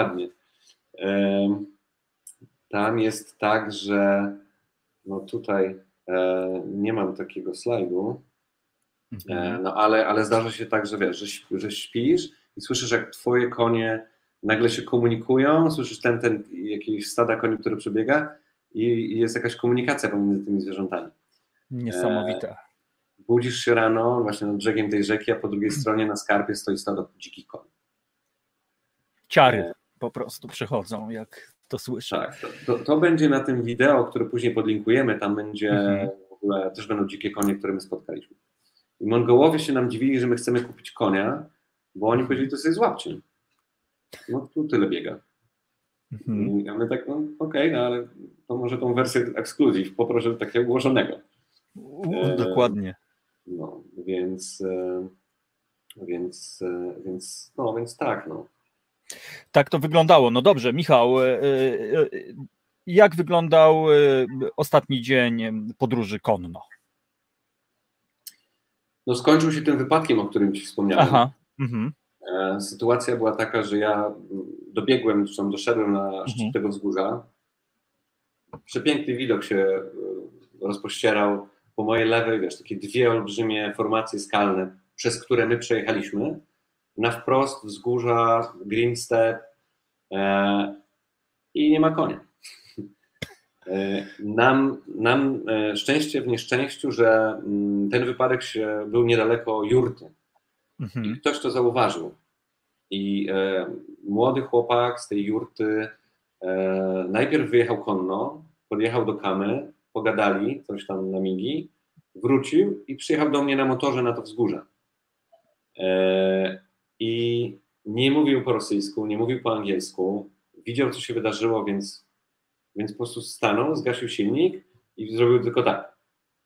Tam jest tak, że no tutaj nie mam takiego slajdu, no ale zdarza się tak, że wiesz, że śpisz i słyszysz, jak twoje konie nagle się komunikują, słyszysz ten jakiś stada koni, który przebiega i jest jakaś komunikacja pomiędzy tymi zwierzętami. Niesamowite. Budzisz się rano właśnie nad brzegiem tej rzeki, a po drugiej stronie na skarpie stoi stado dzikich koni. Ciary po prostu przychodzą, jak to słyszę. Tak, to będzie na tym wideo, które później podlinkujemy, tam będzie w ogóle, też będą dzikie konie, które my spotkaliśmy. I Mongołowie się nam dziwili, że my chcemy kupić konia, bo oni powiedzieli, to sobie złapcie. No tu tyle biega. I my tak, no okej, no ale to może tą wersję ekskluzyw, poproszę takiego ułożonego. Dokładnie. No, więc tak, no. Tak to wyglądało. No dobrze, Michał, jak wyglądał ostatni dzień podróży konno? No skończył się tym wypadkiem, o którym ci wspomniałem. Aha. Sytuacja była taka, że ja doszedłem na szczyt tego wzgórza. Przepiękny widok się rozpościerał po mojej lewej, wiesz, takie dwie olbrzymie formacje skalne, przez które my przejechaliśmy. Na wprost wzgórza, Green Steppe i nie ma konia. Nam szczęście w nieszczęściu, że ten wypadek był niedaleko jurty. I ktoś to zauważył. I młody chłopak z tej jurty najpierw wyjechał konno, podjechał do Kamy, pogadali coś tam na migi, wrócił i przyjechał do mnie na motorze na to wzgórze. I nie mówił po rosyjsku, nie mówił po angielsku, widział, co się wydarzyło, więc po prostu stanął, zgasił silnik i zrobił tylko tak.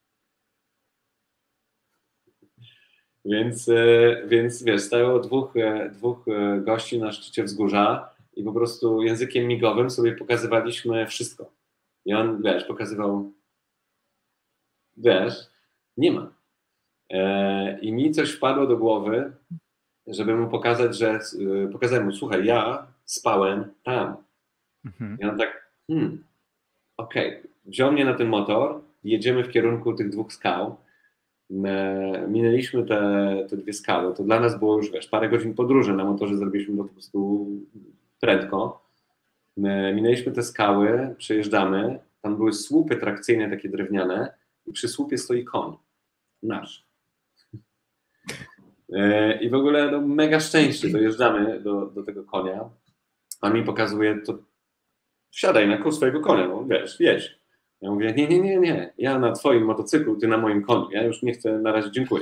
Więc wiesz, stało dwóch gości na szczycie wzgórza i po prostu językiem migowym sobie pokazywaliśmy wszystko. I on, wiesz, pokazywał, wiesz, nie ma. I mi coś wpadło do głowy, żeby mu pokazać, pokazałem mu, słuchaj, ja spałem tam. I on tak, okej. Wziął mnie na ten motor, jedziemy w kierunku tych dwóch skał. Minęliśmy te dwie skały. To dla nas było już, wiesz, parę godzin podróży. Na motorze zrobiliśmy to po prostu prędko. Minęliśmy te skały, przejeżdżamy. Tam były słupy trakcyjne, takie drewniane i przy słupie stoi koń. Nasz. I w ogóle no, mega szczęście. Dojeżdżamy do tego konia. On mi pokazuje, to wsiadaj na kół swojego konia, no wiesz, jedź. Ja mówię, nie, ja na twoim motocyklu, ty na moim koniu, ja już nie chcę, na razie dziękuję.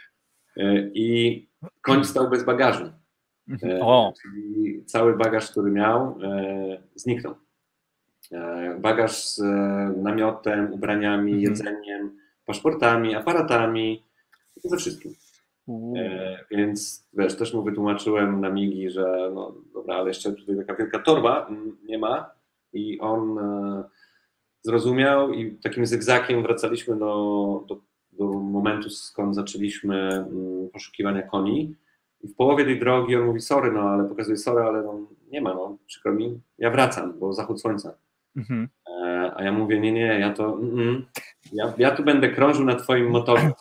I koń stał bez bagażu. Czyli cały bagaż, który miał, zniknął. Bagaż z namiotem, ubraniami, jedzeniem, paszportami, aparatami, ze wszystkim. Więc wiesz, też mu wytłumaczyłem na migi, że no dobra, ale jeszcze tutaj taka wielka torba nie ma i on zrozumiał i takim zygzakiem wracaliśmy do momentu, skąd zaczęliśmy poszukiwania koni. I w połowie tej drogi on mówi, sorry, no ale pokazuje, sorry, ale no, nie ma, no przykro mi, ja wracam, bo zachód słońca. A ja mówię, nie, ja to, ja tu będę krążył na twoim motorze.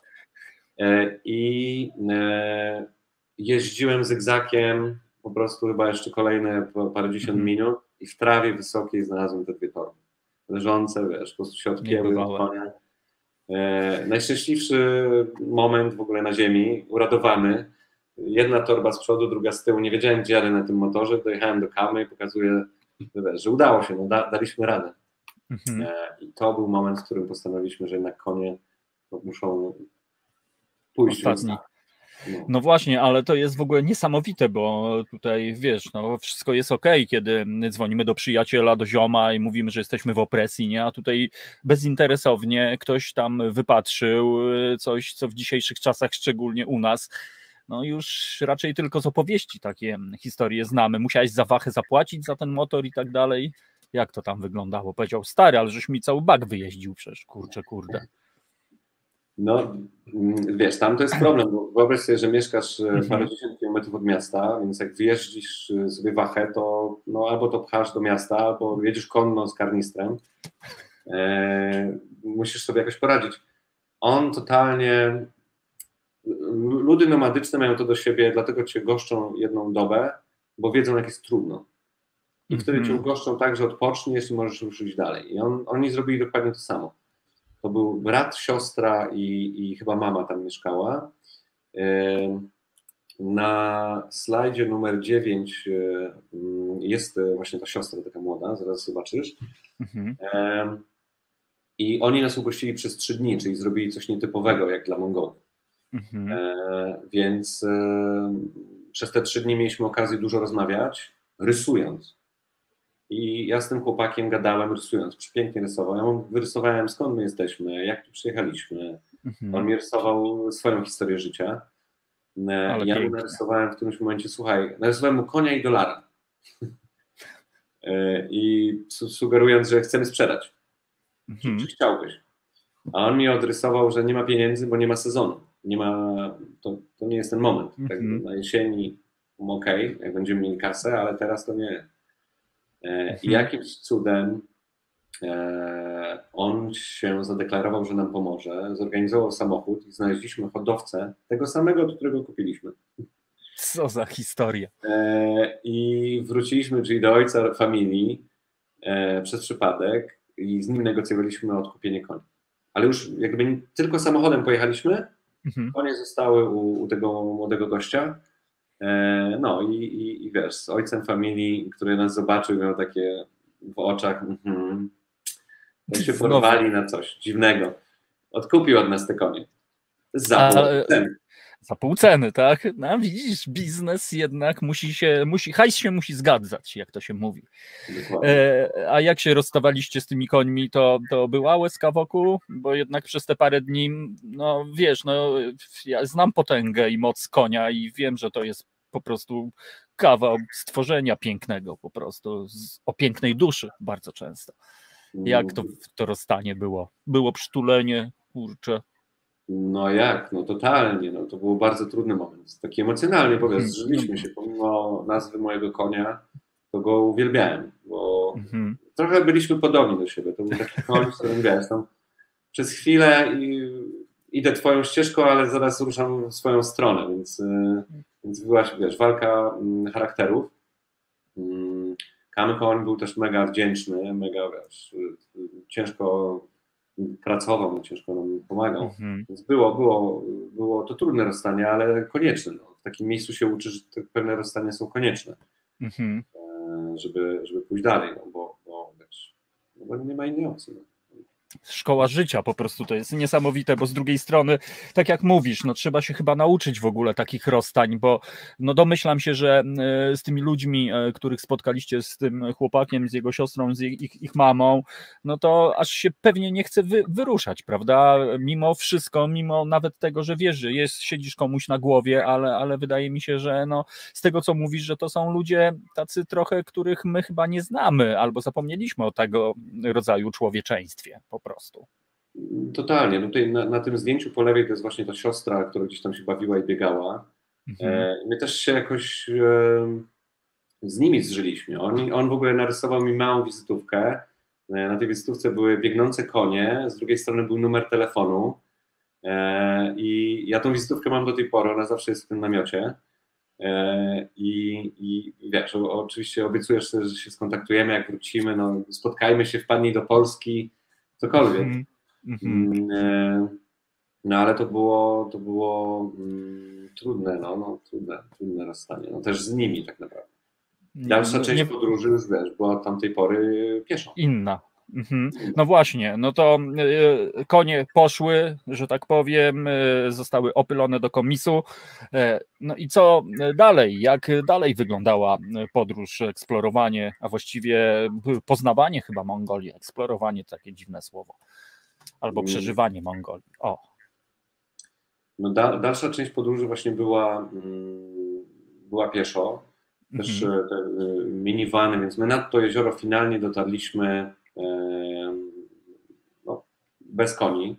I jeździłem zygzakiem po prostu chyba jeszcze kolejne parędziesiąt minut i w trawie wysokiej znalazłem te 2 torby. Leżące, wiesz, po prostu się odpięły od konia. Najszczęśliwszy moment w ogóle na ziemi, uradowany. Jedna torba z przodu, druga z tyłu. Nie wiedziałem, gdzie jadę na tym motorze. Dojechałem do Kamy i pokazuję, że udało się, no, daliśmy radę. I to był moment, w którym postanowiliśmy, że jednak konie muszą pójść. No właśnie, ale to jest w ogóle niesamowite, bo tutaj wiesz, no wszystko jest okej, kiedy dzwonimy do przyjaciela, do zioma i mówimy, że jesteśmy w opresji, nie? A tutaj bezinteresownie ktoś tam wypatrzył coś, co w dzisiejszych czasach, szczególnie u nas, no już raczej tylko z opowieści takie historie znamy. Musiałeś za wachę zapłacić za ten motor i tak dalej. Jak to tam wyglądało? Powiedział, stary, ale żeś mi cały bak wyjeździł przecież, kurde. No, wiesz, tam to jest problem, bo wyobraź sobie, że mieszkasz parędziesiąt kilometrów od miasta, więc jak wyjeździsz sobie wachę, to no, albo to pchasz do miasta, albo jedziesz konno z karnistrem. Musisz sobie jakoś poradzić. On totalnie... Ludy nomadyczne mają to do siebie, dlatego cię goszczą jedną dobę, bo wiedzą, jak jest trudno. I wtedy cię ugoszczą tak, że odpoczniesz i możesz ruszyć dalej. I oni zrobili dokładnie to samo. To był brat, siostra i chyba mama tam mieszkała. Na slajdzie numer 9 jest właśnie ta siostra taka młoda, zaraz zobaczysz. I oni nas ugościli przez 3 dni, czyli zrobili coś nietypowego jak dla Mongołów. Więc przez te 3 dni mieliśmy okazję dużo rozmawiać, rysując. I ja z tym chłopakiem gadałem rysując, przepięknie rysował. Ja mu wyrysowałem, skąd my jesteśmy, jak tu przyjechaliśmy. On mi rysował swoją historię życia. Ja mu narysowałem w którymś momencie, słuchaj, narysowałem mu konia i dolara. I sugerując, że chcemy sprzedać. Czy chciałbyś? A on mi odrysował, że nie ma pieniędzy, bo nie ma sezonu. Nie ma, to nie jest ten moment. Tak, na jesieni okej, jak będziemy mieli kasę, ale teraz to nie. I jakimś cudem on się zadeklarował, że nam pomoże, zorganizował samochód i znaleźliśmy hodowcę tego samego, do którego kupiliśmy. Co za historia. I wróciliśmy, czyli do ojca familii przez przypadek i z nim negocjowaliśmy odkupienie koni. Ale już jakby tylko samochodem pojechaliśmy, konie zostały u tego młodego gościa. No i wiesz, z ojcem familii, który nas zobaczył, miał takie w oczach, to się porwali na coś dziwnego. Odkupił od nas te konie. Za pół ceny, tak? No widzisz, biznes jednak hajs się musi zgadzać, jak to się mówi. A jak się rozstawaliście z tymi końmi, to była łezka wokół? Bo jednak przez te parę dni, no wiesz, no ja znam potęgę i moc konia i wiem, że to jest po prostu kawał stworzenia pięknego, po prostu o pięknej duszy bardzo często. Jak to rozstanie było? Było przytulenie, kurczę. No jak? No totalnie. No, to był bardzo trudny moment. Taki emocjonalny, bo zżyliśmy się. Pomimo nazwy mojego konia, to go uwielbiałem, bo trochę byliśmy podobni do siebie. To był taki koń, z którym wiesz, tam przez chwilę idę twoją ścieżką, ale zaraz ruszam w swoją stronę, więc była, wiesz, walka charakterów. Koń był też mega wdzięczny, mega, wiesz, ciężko pracował, ciężko nam pomagał. Więc było to trudne rozstanie, ale konieczne. No. W takim miejscu się uczy, że te pewne rozstania są konieczne, żeby pójść dalej, no, bo nie ma innej opcji. No. Szkoła życia po prostu, to jest niesamowite, bo z drugiej strony, tak jak mówisz, no trzeba się chyba nauczyć w ogóle takich rozstań, bo no domyślam się, że z tymi ludźmi, których spotkaliście, z tym chłopakiem, z jego siostrą, z ich mamą, no to aż się pewnie nie chce wyruszać, prawda? Mimo wszystko, mimo nawet tego, że wiesz, że siedzisz komuś na głowie, ale wydaje mi się, że no z tego, co mówisz, że to są ludzie tacy trochę, których my chyba nie znamy, albo zapomnieliśmy o tego rodzaju człowieczeństwie po prostu. Totalnie. No tutaj na tym zdjęciu po lewej to jest właśnie ta siostra, która gdzieś tam się bawiła i biegała. My też się jakoś z nimi zżyliśmy. On w ogóle narysował mi małą wizytówkę. Na tej wizytówce były biegnące konie, z drugiej strony był numer telefonu. I ja tą wizytówkę mam do tej pory, ona zawsze jest w tym namiocie. I wiesz, oczywiście obiecujesz sobie, że się skontaktujemy, jak wrócimy, no spotkajmy się, wpadnij do Polski, cokolwiek. No ale to było trudne, trudne rozstanie. No też z nimi tak naprawdę. Dalsza część podróży już wiesz, była od tamtej pory pieszo. Inna. No właśnie, no to konie poszły, że tak powiem, zostały opylone do komisu. No i co dalej? Jak dalej wyglądała podróż, eksplorowanie, a właściwie poznawanie chyba Mongolii? Eksplorowanie to takie dziwne słowo. Albo przeżywanie Mongolii. O. No dalsza część podróży właśnie była pieszo. Też te minivany, więc my nad to jezioro finalnie dotarliśmy bez koni.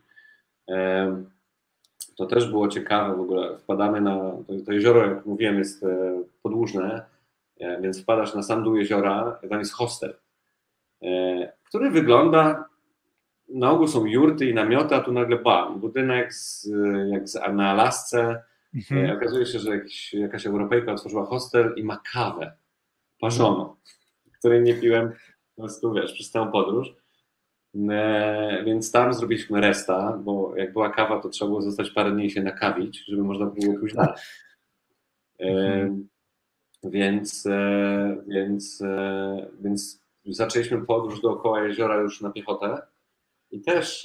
To też było ciekawe w ogóle. Wpadamy na to jezioro, jak mówiłem, jest podłużne, więc wpadasz na sam dół jeziora, tam jest hostel, który wygląda, na ogół są jurty i namioty, a tu nagle budynek na Alasce. Okazuje się, że jakaś Europejka otworzyła hostel i ma kawę parzoną, której nie piłem po prostu, wiesz, przez całą podróż. Więc tam zrobiliśmy resta, bo jak była kawa, to trzeba było zostać parę dni i się nakawić, żeby można było pójść dalej. Więc zaczęliśmy podróż dookoła jeziora już na piechotę i też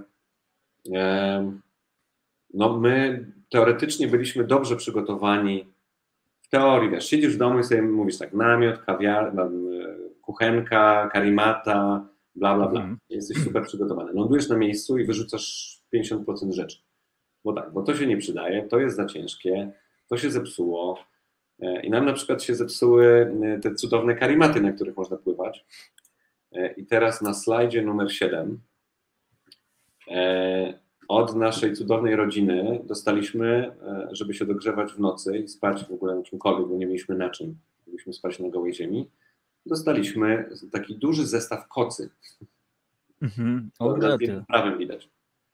no my teoretycznie byliśmy dobrze przygotowani. W teorii, wiesz, siedzisz w domu i sobie mówisz tak, namiot, kawiarnia, kuchenka, karimata, bla, bla, bla. Jesteś super przygotowany. Lądujesz na miejscu i wyrzucasz 50% rzeczy. Bo to się nie przydaje, to jest za ciężkie, to się zepsuło. I nam na przykład się zepsuły te cudowne karimaty, na których można pływać. I teraz na slajdzie numer 7 od naszej cudownej rodziny dostaliśmy, żeby się dogrzewać w nocy i spać w ogóle na czymkolwiek, bo nie mieliśmy na czym. Mogliśmy spać na gołej ziemi. Dostaliśmy taki duży zestaw kocy. Prawym widać.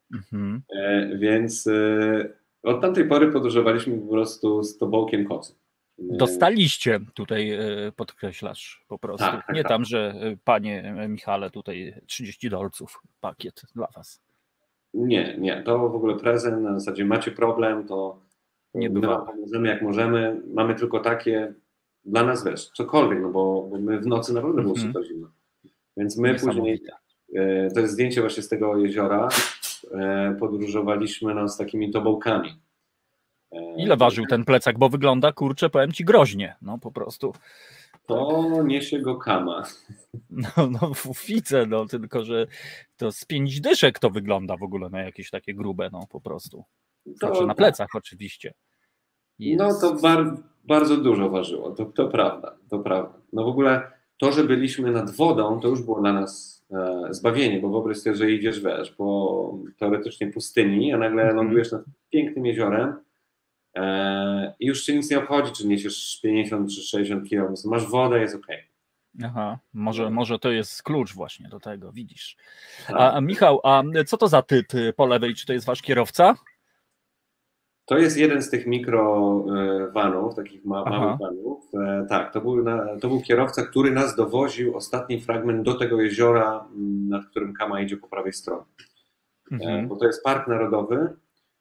Więc od tamtej pory podróżowaliśmy po prostu z tobołkiem kocy. Dostaliście tutaj, podkreślasz po prostu. Tak, nie tam, że panie Michale, tutaj 30 dolców pakiet dla was. Nie, to w ogóle prezent, na zasadzie macie problem, to nie pomożemy jak możemy, mamy tylko takie, dla nas wiesz, cokolwiek, no bo my w nocy naprawdę było super zimno. Więc my później, to jest zdjęcie właśnie z tego jeziora, podróżowaliśmy z takimi tobołkami. Ile ważył ten plecak? Bo wygląda, kurczę, powiem ci, groźnie, no po prostu. To niesie go Kama. No widzę, no tylko, że to z 5 dyszek to wygląda w ogóle na jakieś takie grube, no po prostu. Znaczy na plecach oczywiście. No to bardzo dużo ważyło, to prawda, to prawda. No w ogóle to, że byliśmy nad wodą, to już było dla nas zbawienie, bo wyobraź sobie, że idziesz, wiesz, po teoretycznie pustyni, a nagle lądujesz nad pięknym jeziorem i już cię nic nie obchodzi, czy niesiesz 50 czy 60 kg, masz wodę, jest okej. Aha, może to jest klucz właśnie do tego, widzisz. A Michał, a co to za typ po lewej? Czy to jest wasz kierowca? To jest jeden z tych mikrowanów, takich małych vanów. Tak, to był kierowca, który nas dowoził ostatni fragment do tego jeziora, nad którym Kama idzie po prawej stronie. Bo to jest park narodowy,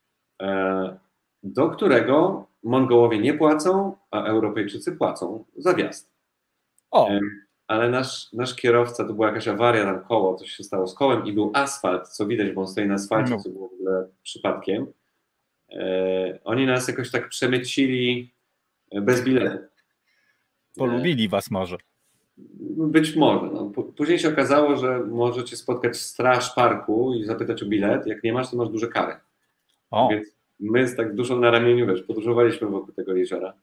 do którego Mongołowie nie płacą, a Europejczycy płacą za wjazd. Ale nasz kierowca, to była jakaś awaria, tam koło, coś się stało z kołem i był asfalt, co widać, bo on stoi na asfalcie, co było w ogóle przypadkiem. Oni nas jakoś tak przemycili bez biletu. Polubili was może. Być może. No. Później się okazało, że możecie spotkać straż parku i zapytać o bilet. Jak nie masz, to masz duże kary. Więc my z tak duszą na ramieniu, wiesz, podróżowaliśmy wokół tego jeziora.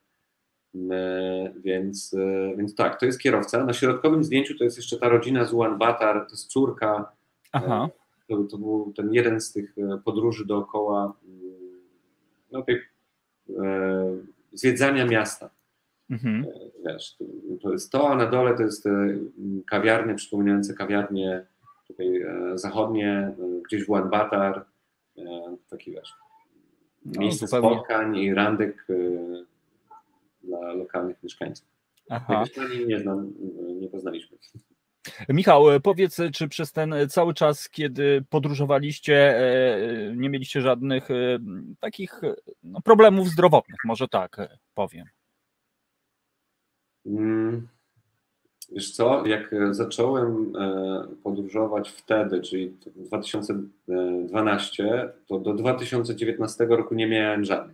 Więc tak, to jest kierowca. Na środkowym zdjęciu to jest jeszcze ta rodzina z Ulaanbaatar, to jest córka. To był ten jeden z tych podróży dookoła no, tej, zwiedzania miasta. Wiesz, to jest to, a na dole to jest kawiarnie przypominające kawiarnie tutaj zachodnie, gdzieś w Ulaanbaatar, taki wiesz, miejsce spotkań i randek dla lokalnych mieszkańców. Nie poznaliśmy. Michał, powiedz, czy przez ten cały czas, kiedy podróżowaliście, nie mieliście żadnych takich problemów zdrowotnych, może tak powiem? Wiesz co, jak zacząłem podróżować wtedy, czyli 2012, to do 2019 roku nie miałem żadnych.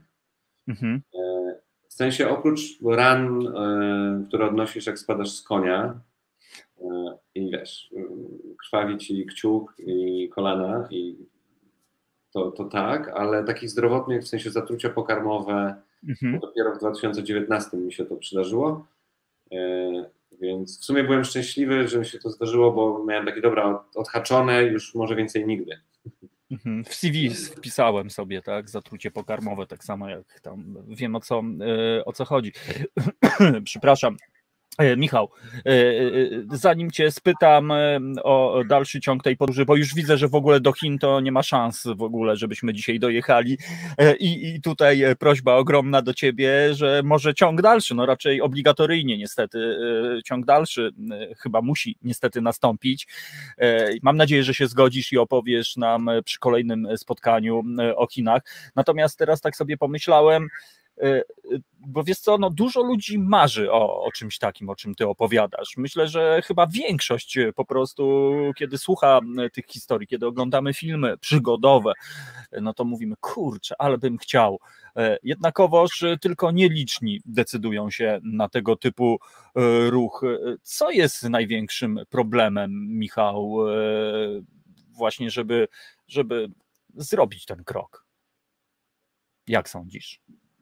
W sensie oprócz ran, które odnosisz, jak spadasz z konia i wiesz, krwawi ci kciuk i kolana, i to tak, ale takich zdrowotnych, w sensie zatrucia pokarmowe, dopiero w 2019 mi się to przydarzyło. Więc w sumie byłem szczęśliwy, że mi się to zdarzyło, bo miałem takie, dobra, odhaczone, już może więcej nigdy. W CV wpisałem sobie, tak, zatrucie pokarmowe, tak samo jak tam wiem o co chodzi. Przepraszam. Michał, zanim cię spytam o dalszy ciąg tej podróży, bo już widzę, że w ogóle do Chin to nie ma szans w ogóle, żebyśmy dzisiaj dojechali i tutaj prośba ogromna do ciebie, że może ciąg dalszy, no raczej obligatoryjnie niestety ciąg dalszy chyba musi niestety nastąpić. Mam nadzieję, że się zgodzisz i opowiesz nam przy kolejnym spotkaniu o Chinach. Natomiast teraz tak sobie pomyślałem, bo wiesz co, no dużo ludzi marzy o czymś takim, o czym ty opowiadasz. Myślę, że chyba większość po prostu, kiedy słucha tych historii, kiedy oglądamy filmy przygodowe, no to mówimy, kurczę, ale bym chciał. Jednakowoż tylko nieliczni decydują się na tego typu ruch. Co jest największym problemem, Michał, właśnie żeby zrobić ten krok? Jak sądzisz?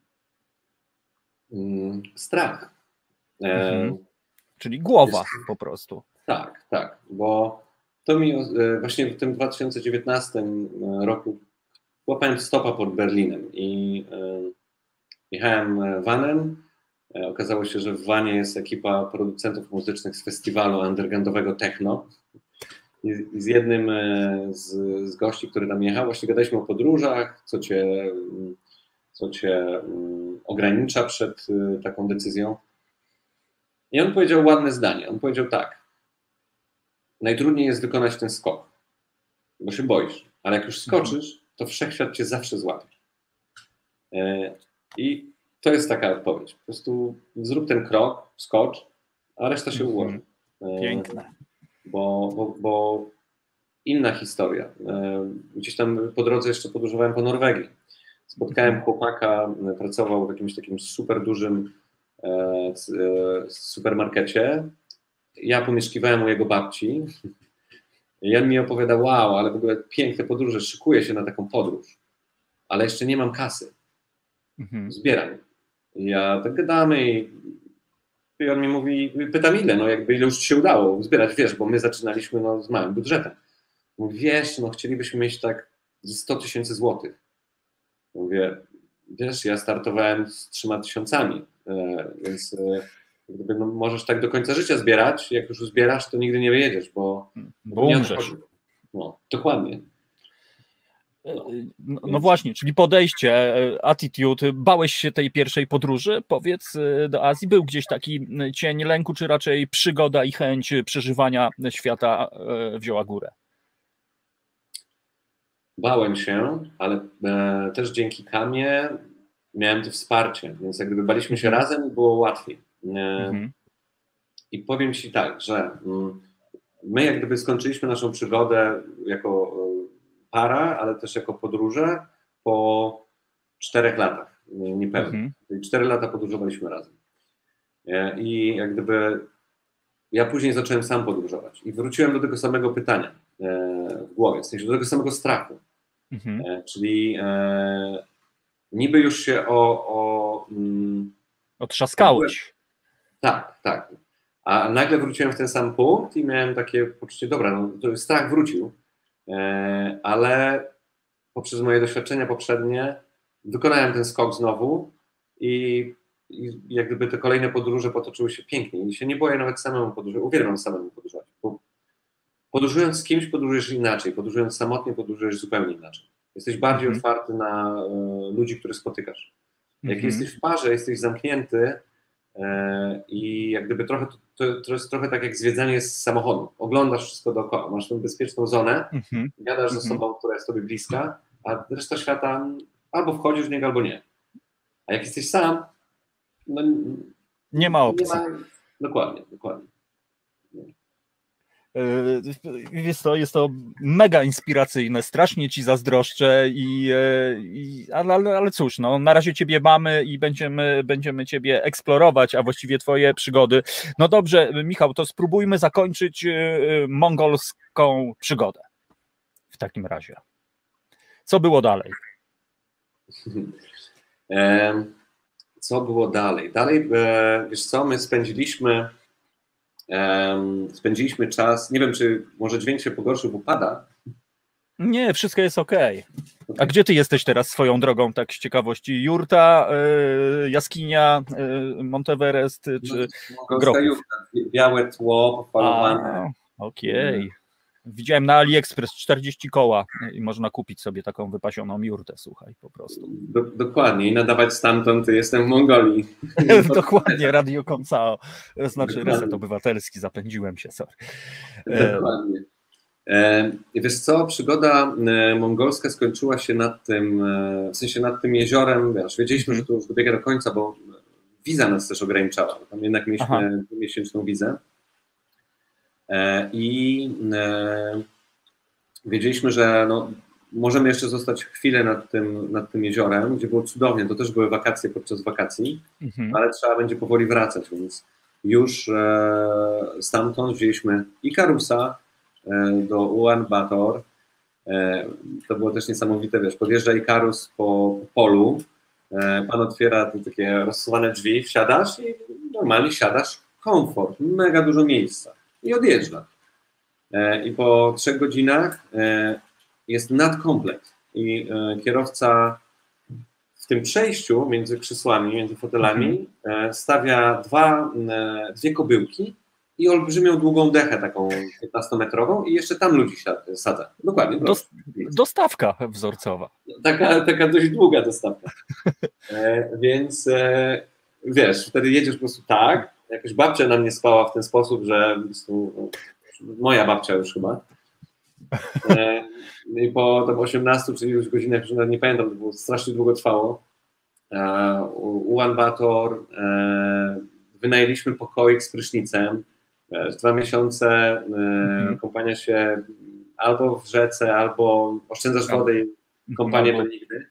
Strach. Czyli głowa po prostu. Tak, bo to mi właśnie w tym 2019 roku łapałem stopa pod Berlinem i jechałem vanem. Okazało się, że w vanie jest ekipa producentów muzycznych z festiwalu undergroundowego techno. I z jednym z gości, który tam jechał, właśnie gadaliśmy o podróżach, co cię ogranicza przed taką decyzją. I on powiedział ładne zdanie. On powiedział tak: najtrudniej jest wykonać ten skok, bo się boisz, ale jak już skoczysz, to wszechświat cię zawsze złapie. I to jest taka odpowiedź. Po prostu zrób ten krok, skocz, a reszta się ułoży. Piękne. Bo inna historia. Gdzieś tam po drodze jeszcze podróżowałem po Norwegii. Spotkałem chłopaka, pracował w jakimś takim super dużym supermarkecie. Ja pomieszkiwałem u jego babci. I on mi opowiadał, wow, ale w ogóle piękne podróże, szykuję się na taką podróż, ale jeszcze nie mam kasy. Zbieram. I ja tak gadamy i on mi mówi, pytam ile, no jakby ile już ci się udało zbierać, wiesz, bo my zaczynaliśmy z małym budżetem. Mówi, wiesz, no chcielibyśmy mieć tak 100 000 złotych. Mówię, wiesz, ja startowałem z 3000, więc gdyby, no, możesz tak do końca życia zbierać, jak już zbierasz, to nigdy nie wyjedziesz, bo nie umrzesz. No, dokładnie. No właśnie, czyli podejście, attitude, bałeś się tej pierwszej podróży, powiedz, do Azji, był gdzieś taki cień lęku, czy raczej przygoda i chęć przeżywania świata wzięła górę? Bałem się, ale też dzięki Kamie miałem to wsparcie, więc jak gdyby baliśmy się razem, było łatwiej. I powiem ci tak, że my jak gdyby skończyliśmy naszą przygodę jako para, ale też jako podróże po 4 latach, niepewnie. Czyli 4 lata podróżowaliśmy razem. I jak gdyby ja później zacząłem sam podróżować i wróciłem do tego samego pytania w głowie, w sensie do tego samego strachu. Czyli niby już się otrzaskałeś. Tak. A nagle wróciłem w ten sam punkt i miałem takie poczucie, dobra, no to strach wrócił, ale poprzez moje doświadczenia poprzednie wykonałem ten skok znowu i jak gdyby te kolejne podróże potoczyły się pięknie. I się nie boję nawet samemu podróżować. Uwielbiam samemu podróżować. Bo podróżując z kimś podróżujesz inaczej. Podróżując samotnie podróżujesz zupełnie inaczej. Jesteś bardziej otwarty na ludzi, których spotykasz. Jak jesteś w parze, jesteś zamknięty i jak gdyby trochę to jest trochę tak jak zwiedzanie z samochodu. Oglądasz wszystko dookoła, masz tę bezpieczną zonę, gadasz z osobą, która jest tobie bliska, a reszta świata albo wchodzisz w niego, albo nie. A jak jesteś sam, no nie ma opcji. Dokładnie. Jest to mega inspiracyjne, strasznie ci zazdroszczę, ale cóż, no, na razie ciebie mamy i będziemy ciebie eksplorować, a właściwie twoje przygody. No dobrze, Michał, to spróbujmy zakończyć mongolską przygodę w takim razie. Co było dalej? Co było dalej? Dalej, wiesz co, my spędziliśmy czas, nie wiem, czy może dźwięk się pogorszył, bo pada. Nie, wszystko jest okej. A gdzie ty jesteś teraz swoją drogą, tak z ciekawości? Jurta, jaskinia, Monteverest, czy Grochów? Jurta, białe tło, popalowane. Okej. Widziałem na AliExpress 40 koła i można kupić sobie taką wypasioną jurtę, słuchaj, po prostu. Dokładnie i nadawać stamtąd, jestem w Mongolii. Dokładnie, Radio Komcao, znaczy Reset Obywatelski, zapędziłem się, sorry. Dokładnie. Wiesz co, przygoda mongolska skończyła się nad tym jeziorem, wiesz, wiedzieliśmy, że to już dobiega do końca, bo wiza nas też ograniczała, tam jednak mieliśmy miesięczną wizę. I wiedzieliśmy, że no, możemy jeszcze zostać chwilę nad tym jeziorem, gdzie było cudownie, to też były wakacje podczas wakacji, ale trzeba będzie powoli wracać, więc już stamtąd wzięliśmy Ikarusa do Ulaanbaatar. To było też niesamowite, wiesz, podjeżdża Ikarus po polu, pan otwiera te takie rozsuwane drzwi, wsiadasz i normalnie siadasz, komfort, mega dużo miejsca. I odjeżdża. I po 3 godzinach jest nadkomplet. I kierowca w tym przejściu między krzesłami, między fotelami stawia dwie kobyłki i olbrzymią długą dechę, taką 15-metrową i jeszcze tam ludzi sadza. Dokładnie. Dostawka wzorcowa. Taka dość długa dostawka. Więc wiesz, wtedy jedziesz po prostu tak. Jakaś babcia na mnie spała w ten sposób, że po prostu, moja babcia już chyba. I po tam 18 czy iluś godzinach, już nie pamiętam, to było strasznie długo trwało. Ulaanbaatar, wynajęliśmy pokoik z prysznicem. 2 miesiące kąpania się albo w rzece, albo oszczędzasz wodę i kąpanie do nigdy.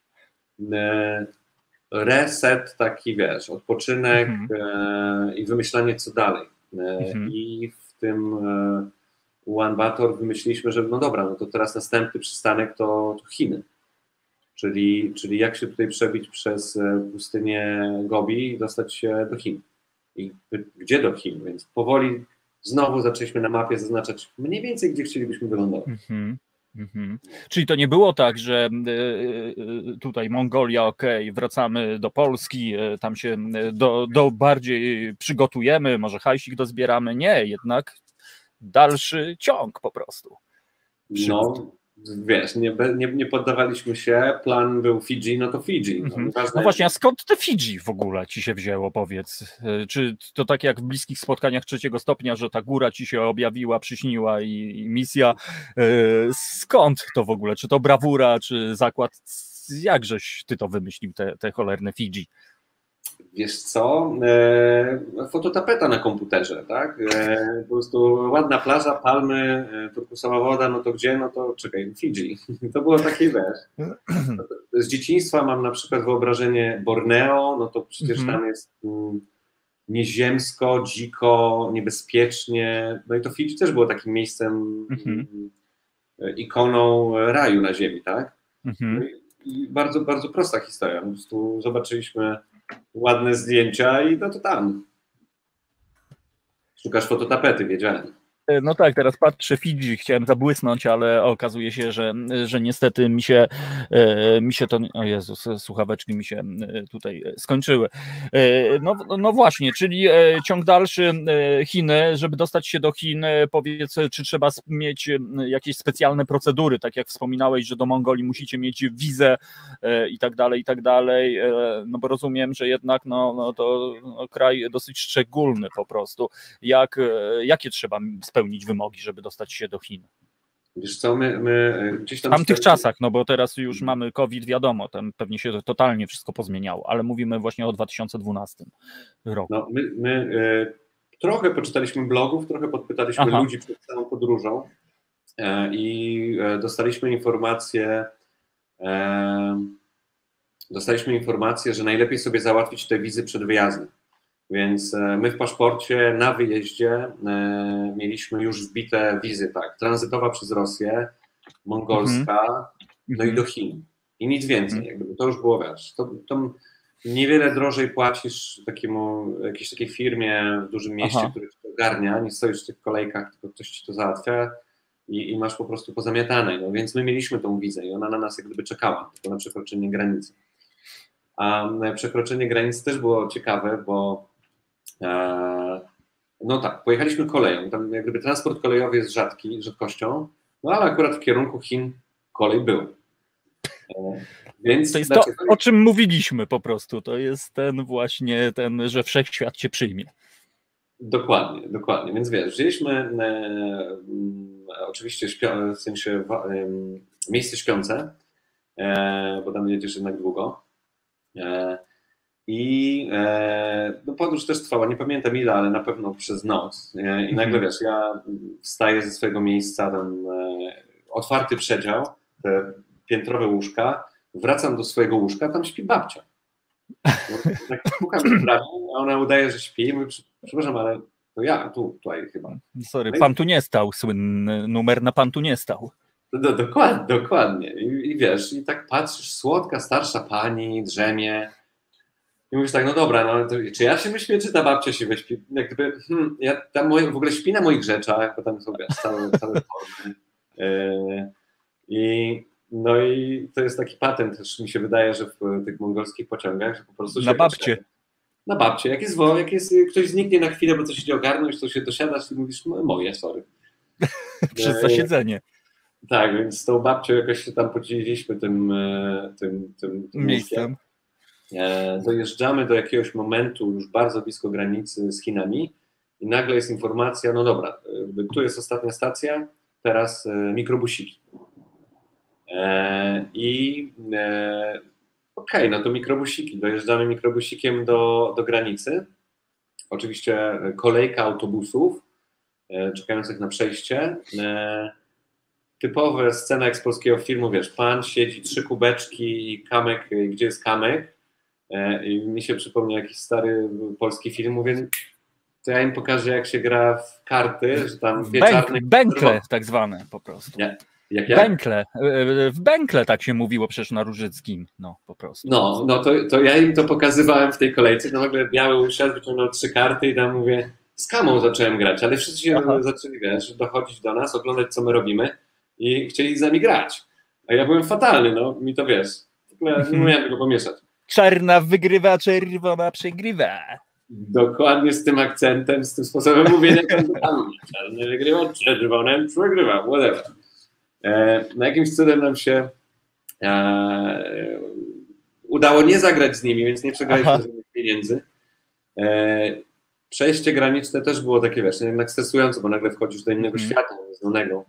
Reset taki, wiesz, odpoczynek i wymyślanie co dalej. I w tym Ulaanbaatar wymyśliliśmy, że no dobra, no to teraz następny przystanek to Chiny. Czyli jak się tutaj przebić przez pustynię Gobi i dostać się do Chin. I gdzie do Chin? Więc powoli znowu zaczęliśmy na mapie zaznaczać mniej więcej, gdzie chcielibyśmy wylądować. Czyli to nie było tak, że tutaj Mongolia, wracamy do Polski, tam się do bardziej przygotujemy, może hajsik dozbieramy. Nie, jednak dalszy ciąg po prostu. No, wiesz, nie poddawaliśmy się, plan był Fidżi, no to Fidżi. No właśnie, a skąd te Fidżi w ogóle ci się wzięło, powiedz? Czy to tak jak w bliskich spotkaniach 3. stopnia, że ta góra ci się objawiła, przyśniła i misja? Skąd to w ogóle? Czy to brawura, czy zakład? Jakżeś ty to wymyślił, te cholerne Fidżi? Wiesz co, fototapeta na komputerze, tak? Po prostu ładna plaża, palmy, turkusowa woda, no to gdzie? No to czekaj, Fidżi. To było takie, wiesz. Z dzieciństwa mam na przykład wyobrażenie Borneo, no to przecież tam jest nieziemsko, dziko, niebezpiecznie. No i to Fidżi też było takim miejscem, ikoną raju na ziemi, tak? I bardzo, bardzo prosta historia. Po prostu zobaczyliśmy ładne zdjęcia i no to tam. Szukasz fototapety, wiedziałem. No tak, teraz patrzę Fidżi, chciałem zabłysnąć, ale okazuje się, że niestety mi się to, o Jezus, słuchaweczki mi się tutaj skończyły. No właśnie, czyli ciąg dalszy Chiny, żeby dostać się do Chin, powiedz, czy trzeba mieć jakieś specjalne procedury, tak jak wspominałeś, że do Mongolii musicie mieć wizę i tak dalej, no bo rozumiem, że jednak to kraj dosyć szczególny po prostu. Jakie trzeba spełnić wymogi, żeby dostać się do Chin? Wiesz co, my gdzieś tam... W tamtych czasach, no bo teraz już mamy COVID, wiadomo, tam pewnie się totalnie wszystko pozmieniało, ale mówimy właśnie o 2012 roku. No, my trochę poczytaliśmy blogów, trochę podpytaliśmy ludzi przed całą podróżą i dostaliśmy informację, że najlepiej sobie załatwić te wizy przed wyjazdem. Więc my w paszporcie na wyjeździe mieliśmy już wbite wizy, tak, tranzytowa przez Rosję, mongolska, no i do Chin. I nic więcej, jakby to już było, wiesz, to niewiele drożej płacisz jakiejś takiej firmie w dużym mieście, który ci to ogarnia, nie stoisz w tych kolejkach, tylko ktoś ci to załatwia i masz po prostu pozamiatane. No więc my mieliśmy tą wizę i ona na nas jak gdyby czekała, tylko na przekroczenie granicy. A przekroczenie granicy też było ciekawe, bo no tak, pojechaliśmy koleją, tam jak gdyby transport kolejowy jest rzadkością, no ale akurat w kierunku Chin kolej był. Więc to jest to, o czym mówiliśmy po prostu, to jest że wszechświat cię przyjmie. Dokładnie, więc wiesz, wzięliśmy oczywiście w sensie miejsce śpiące, bo tam jedziesz jednak długo. I no podróż też trwała, nie pamiętam ile, ale na pewno przez noc. I nagle wiesz, ja wstaję ze swojego miejsca, tam otwarty przedział, te piętrowe łóżka, wracam do swojego łóżka, tam śpi babcia. Tak pukam w bramę, a ona udaje, że śpi i mówi, przepraszam, ale to ja tutaj chyba. Sorry, pan tu nie stał, słynny numer na pan tu nie stał. Dokładnie. I wiesz, i tak patrzysz, słodka, starsza pani, drzemie. I mówisz tak, no dobra, no to, czy ja się wyśpię, czy ta babcia się wyśpi? Jak gdyby, ja tam w ogóle śpi na moich rzeczach, bo tam są całe formy. No i to jest taki patent, też mi się wydaje, że w tych mongolskich pociągach, że po prostu się... Na babcie. Jak ktoś zniknie na chwilę, bo coś idzie ogarnąć, to się dosiadasz i mówisz, no moje, sorry. Przez zasiedzenie. Tak, więc z tą babcią jakoś się tam podzieliliśmy tym miejscem. Dojeżdżamy do jakiegoś momentu już bardzo blisko granicy z Chinami i nagle jest informacja, no dobra, tu jest ostatnia stacja, teraz mikrobusiki. Okej, no to mikrobusiki, dojeżdżamy mikrobusikiem do granicy. Oczywiście kolejka autobusów czekających na przejście. Typowe scena jak z polskiego filmu, wiesz, pan siedzi, 3 kubeczki i kamyk, gdzie jest kamyk? I mi się przypomniał jakiś stary polski film, mówię, to ja im pokażę, jak się gra w karty, że tam Bękle tak zwane po prostu. Nie. Jak? Bękle. W Bękle tak się mówiło przecież na Różyckim, no po prostu. No to ja im to pokazywałem w tej kolejce, no nagle biały usiadł, wyciągnął 3 karty i tam mówię, z kamą zacząłem grać, ale wszyscy się zaczęli, wiesz, dochodzić do nas, oglądać co my robimy i chcieli z nami grać. A ja byłem fatalny, no mi to wiesz, nie umiałem tego pomieszać. Czarna wygrywa, czerwona przegrywa. Dokładnie z tym akcentem, z tym sposobem mówienia. Czarny wygrywa, czerwonym przegrywa, whatever. Na jakimś cudem nam się udało nie zagrać z nimi, więc nie przegraliśmy żadnych pieniędzy. Przejście graniczne też było takie, wiesz, jednak stresujące, bo nagle wchodzisz do innego świata, nieznanego.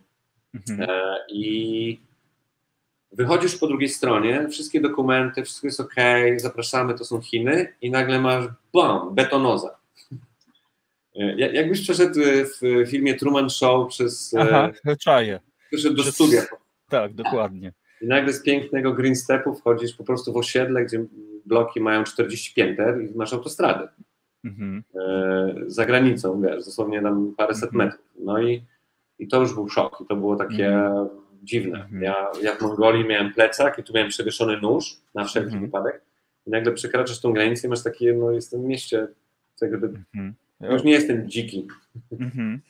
I wychodzisz po drugiej stronie, wszystkie dokumenty, wszystko jest okej, zapraszamy, to są Chiny i nagle masz betonoza. Jakbyś przeszedł w filmie Truman Show przez... Przeszedł do studia. Tak, dokładnie. I nagle z pięknego green stepu wchodzisz po prostu w osiedle, gdzie bloki mają 40 pięter i masz autostradę. Za granicą, wiesz, dosłownie tam paręset metrów. No i to już był szok. I to było takie dziwne. Ja w Mongolii miałem plecak i tu miałem przewieszony nóż na wszelki wypadek. I nagle przekraczasz tą granicę i masz takie, no jestem w mieście, już nie jestem dziki.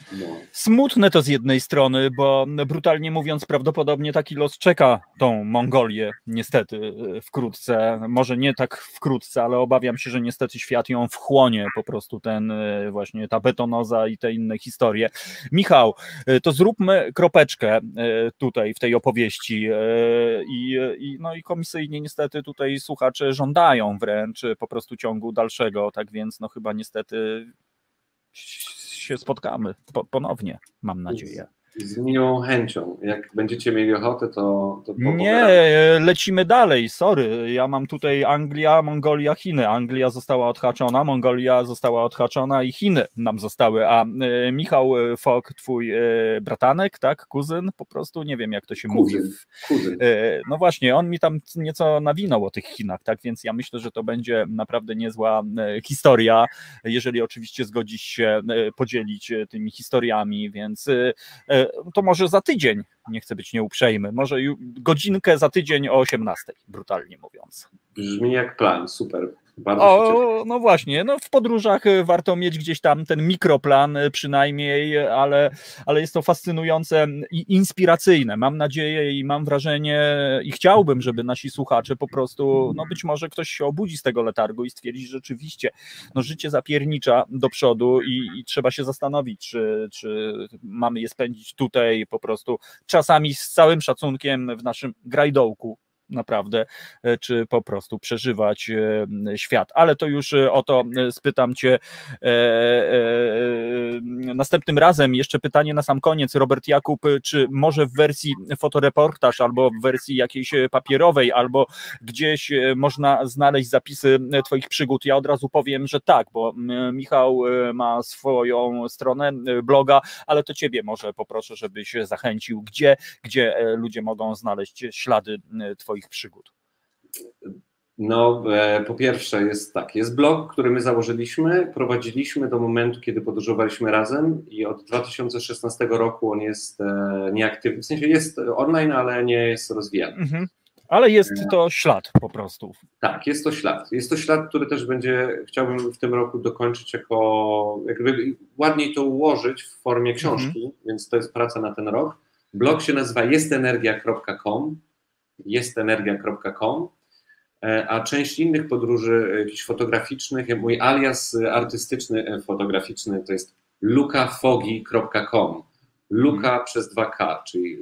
Smutne to z jednej strony, bo brutalnie mówiąc prawdopodobnie taki los czeka tą Mongolię niestety wkrótce, może nie tak wkrótce, ale obawiam się, że niestety świat ją wchłonie po prostu właśnie ta betonoza i te inne historie. Michał, to zróbmy kropeczkę tutaj w tej opowieści no i komisyjnie niestety tutaj słuchacze żądają wręcz po prostu ciągu dalszego, tak więc no chyba niestety się spotkamy ponownie, mam nadzieję. Z miłą chęcią. Jak będziecie mieli ochotę, to nie, lecimy dalej, sorry. Ja mam tutaj Anglia, Mongolia, Chiny. Anglia została odhaczona, Mongolia została odhaczona i Chiny nam zostały. A Michał Fok, twój bratanek, tak? Kuzyn? Po prostu nie wiem, jak to się mówi. Kuzyn. No właśnie, on mi tam nieco nawinął o tych Chinach, tak? Więc ja myślę, że to będzie naprawdę niezła historia, jeżeli oczywiście zgodzisz się podzielić tymi historiami, więc to może za tydzień, nie chcę być nieuprzejmy, może godzinkę za tydzień o 18, brutalnie mówiąc. Brzmi jak plan, super. Bardzo no właśnie, no w podróżach warto mieć gdzieś tam ten mikroplan przynajmniej, ale jest to fascynujące i inspiracyjne. Mam nadzieję i mam wrażenie i chciałbym, żeby nasi słuchacze po prostu, no być może ktoś się obudzi z tego letargu i stwierdzi, że rzeczywiście no życie zapiernicza do przodu i trzeba się zastanowić, czy mamy je spędzić tutaj po prostu czasami z całym szacunkiem w naszym grajdołku, naprawdę, czy po prostu przeżywać świat. Ale to już o to spytam cię następnym razem. Jeszcze pytanie na sam koniec. Robert Jakub, czy może w wersji fotoreportaż, albo w wersji jakiejś papierowej, albo gdzieś można znaleźć zapisy twoich przygód? Ja od razu powiem, że tak, bo Michał ma swoją stronę bloga, ale to ciebie może poproszę, żebyś zachęcił, gdzie ludzie mogą znaleźć ślady twoich przygód. No, po pierwsze jest blog, który my założyliśmy, prowadziliśmy do momentu, kiedy podróżowaliśmy razem i od 2016 roku on jest nieaktywny, w sensie jest online, ale nie jest rozwijany. Mhm. Ale jest to ślad po prostu. Tak, jest to ślad. Jest to ślad, który też chciałbym w tym roku dokończyć jakby ładniej to ułożyć w formie książki, więc to jest praca na ten rok. Blog się nazywa jestenergia.com, a część innych podróży jakichś fotograficznych, mój alias artystyczny, fotograficzny to jest lukafogi.com. Luka przez 2K, czyli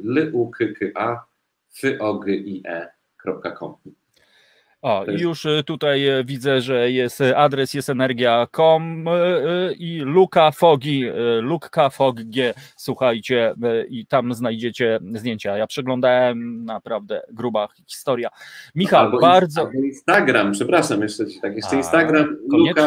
lukka.fogie.com. O, już tutaj widzę, że jest adres jestenergia.com i lukafogi, słuchajcie, i tam znajdziecie zdjęcia. Ja przeglądałem, naprawdę gruba historia. Michał, bardzo... Instagram, przepraszam, jeszcze Instagram,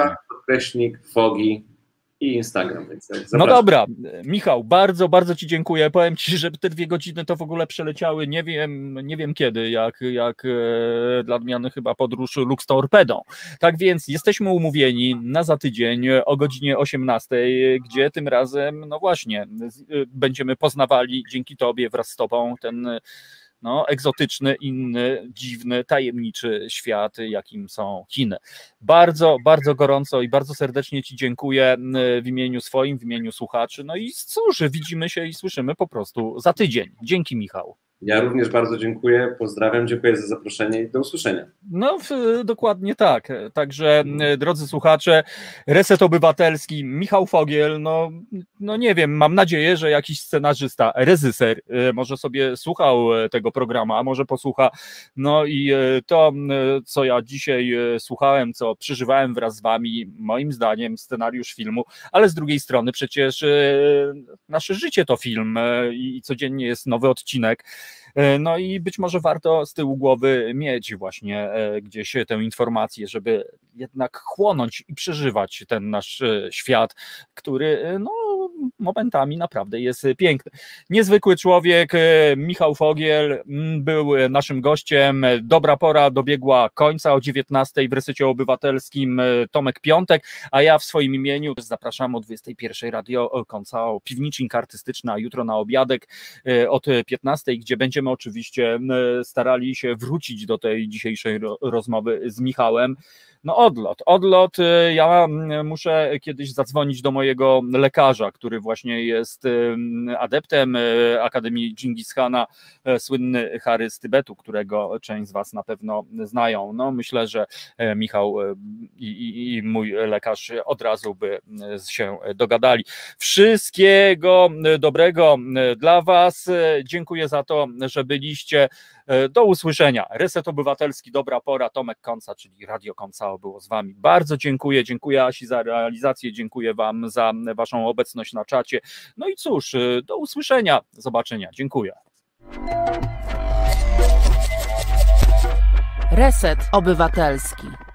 Luka_Fogi i Instagram. Więc no dobra, Michał, bardzo, bardzo ci dziękuję. Powiem ci, że te 2 godziny to w ogóle przeleciały, nie wiem kiedy, jak dla odmiany chyba podróż Lux Torpedą. Tak więc jesteśmy umówieni na za tydzień o godzinie 18, gdzie tym razem, no właśnie, będziemy poznawali dzięki tobie wraz z tobą ten egzotyczny, inny, dziwny, tajemniczy świat, jakim są Chiny. Bardzo, bardzo gorąco i bardzo serdecznie ci dziękuję w imieniu swoim, w imieniu słuchaczy. No i cóż, widzimy się i słyszymy po prostu za tydzień. Dzięki, Michał. Ja również bardzo dziękuję, pozdrawiam, dziękuję za zaproszenie i do usłyszenia. No, dokładnie tak. Także, drodzy słuchacze, Reset Obywatelski, Michał Fogiel, no nie wiem, mam nadzieję, że jakiś scenarzysta, reżyser może sobie słuchał tego programu, a może posłucha. No i to, co ja dzisiaj słuchałem, co przeżywałem wraz z wami, moim zdaniem scenariusz filmu, ale z drugiej strony przecież nasze życie to film i codziennie jest nowy odcinek. No i być może warto z tyłu głowy mieć właśnie gdzieś tę informację, żeby jednak chłonąć i przeżywać ten nasz świat, który momentami naprawdę jest piękny. Niezwykły człowiek, Michał Fogiel był naszym gościem. Dobra pora dobiegła końca o 19:00 w Resecie Obywatelskim Tomek Piątek, a ja w swoim imieniu zapraszam o 21:00 Radio Koncao, piwnicznik artystyczny, a jutro na obiadek od 15:00, gdzie będziemy oczywiście starali się wrócić do tej dzisiejszej rozmowy z Michałem. No odlot. Ja muszę kiedyś zadzwonić do mojego lekarza, który który właśnie jest adeptem Akademii Dżingis Khana, słynny Harry z Tybetu, którego część z was na pewno znają. No, myślę, że Michał i mój lekarz od razu by się dogadali. Wszystkiego dobrego dla was. Dziękuję za to, że byliście. Do usłyszenia. Reset Obywatelski, dobra pora. Tomek Konca, czyli Radio Koncao było z wami. Bardzo dziękuję. Dziękuję Asi za realizację. Dziękuję wam za waszą obecność na czacie. No i cóż, do usłyszenia. Zobaczenia. Dziękuję. Reset Obywatelski.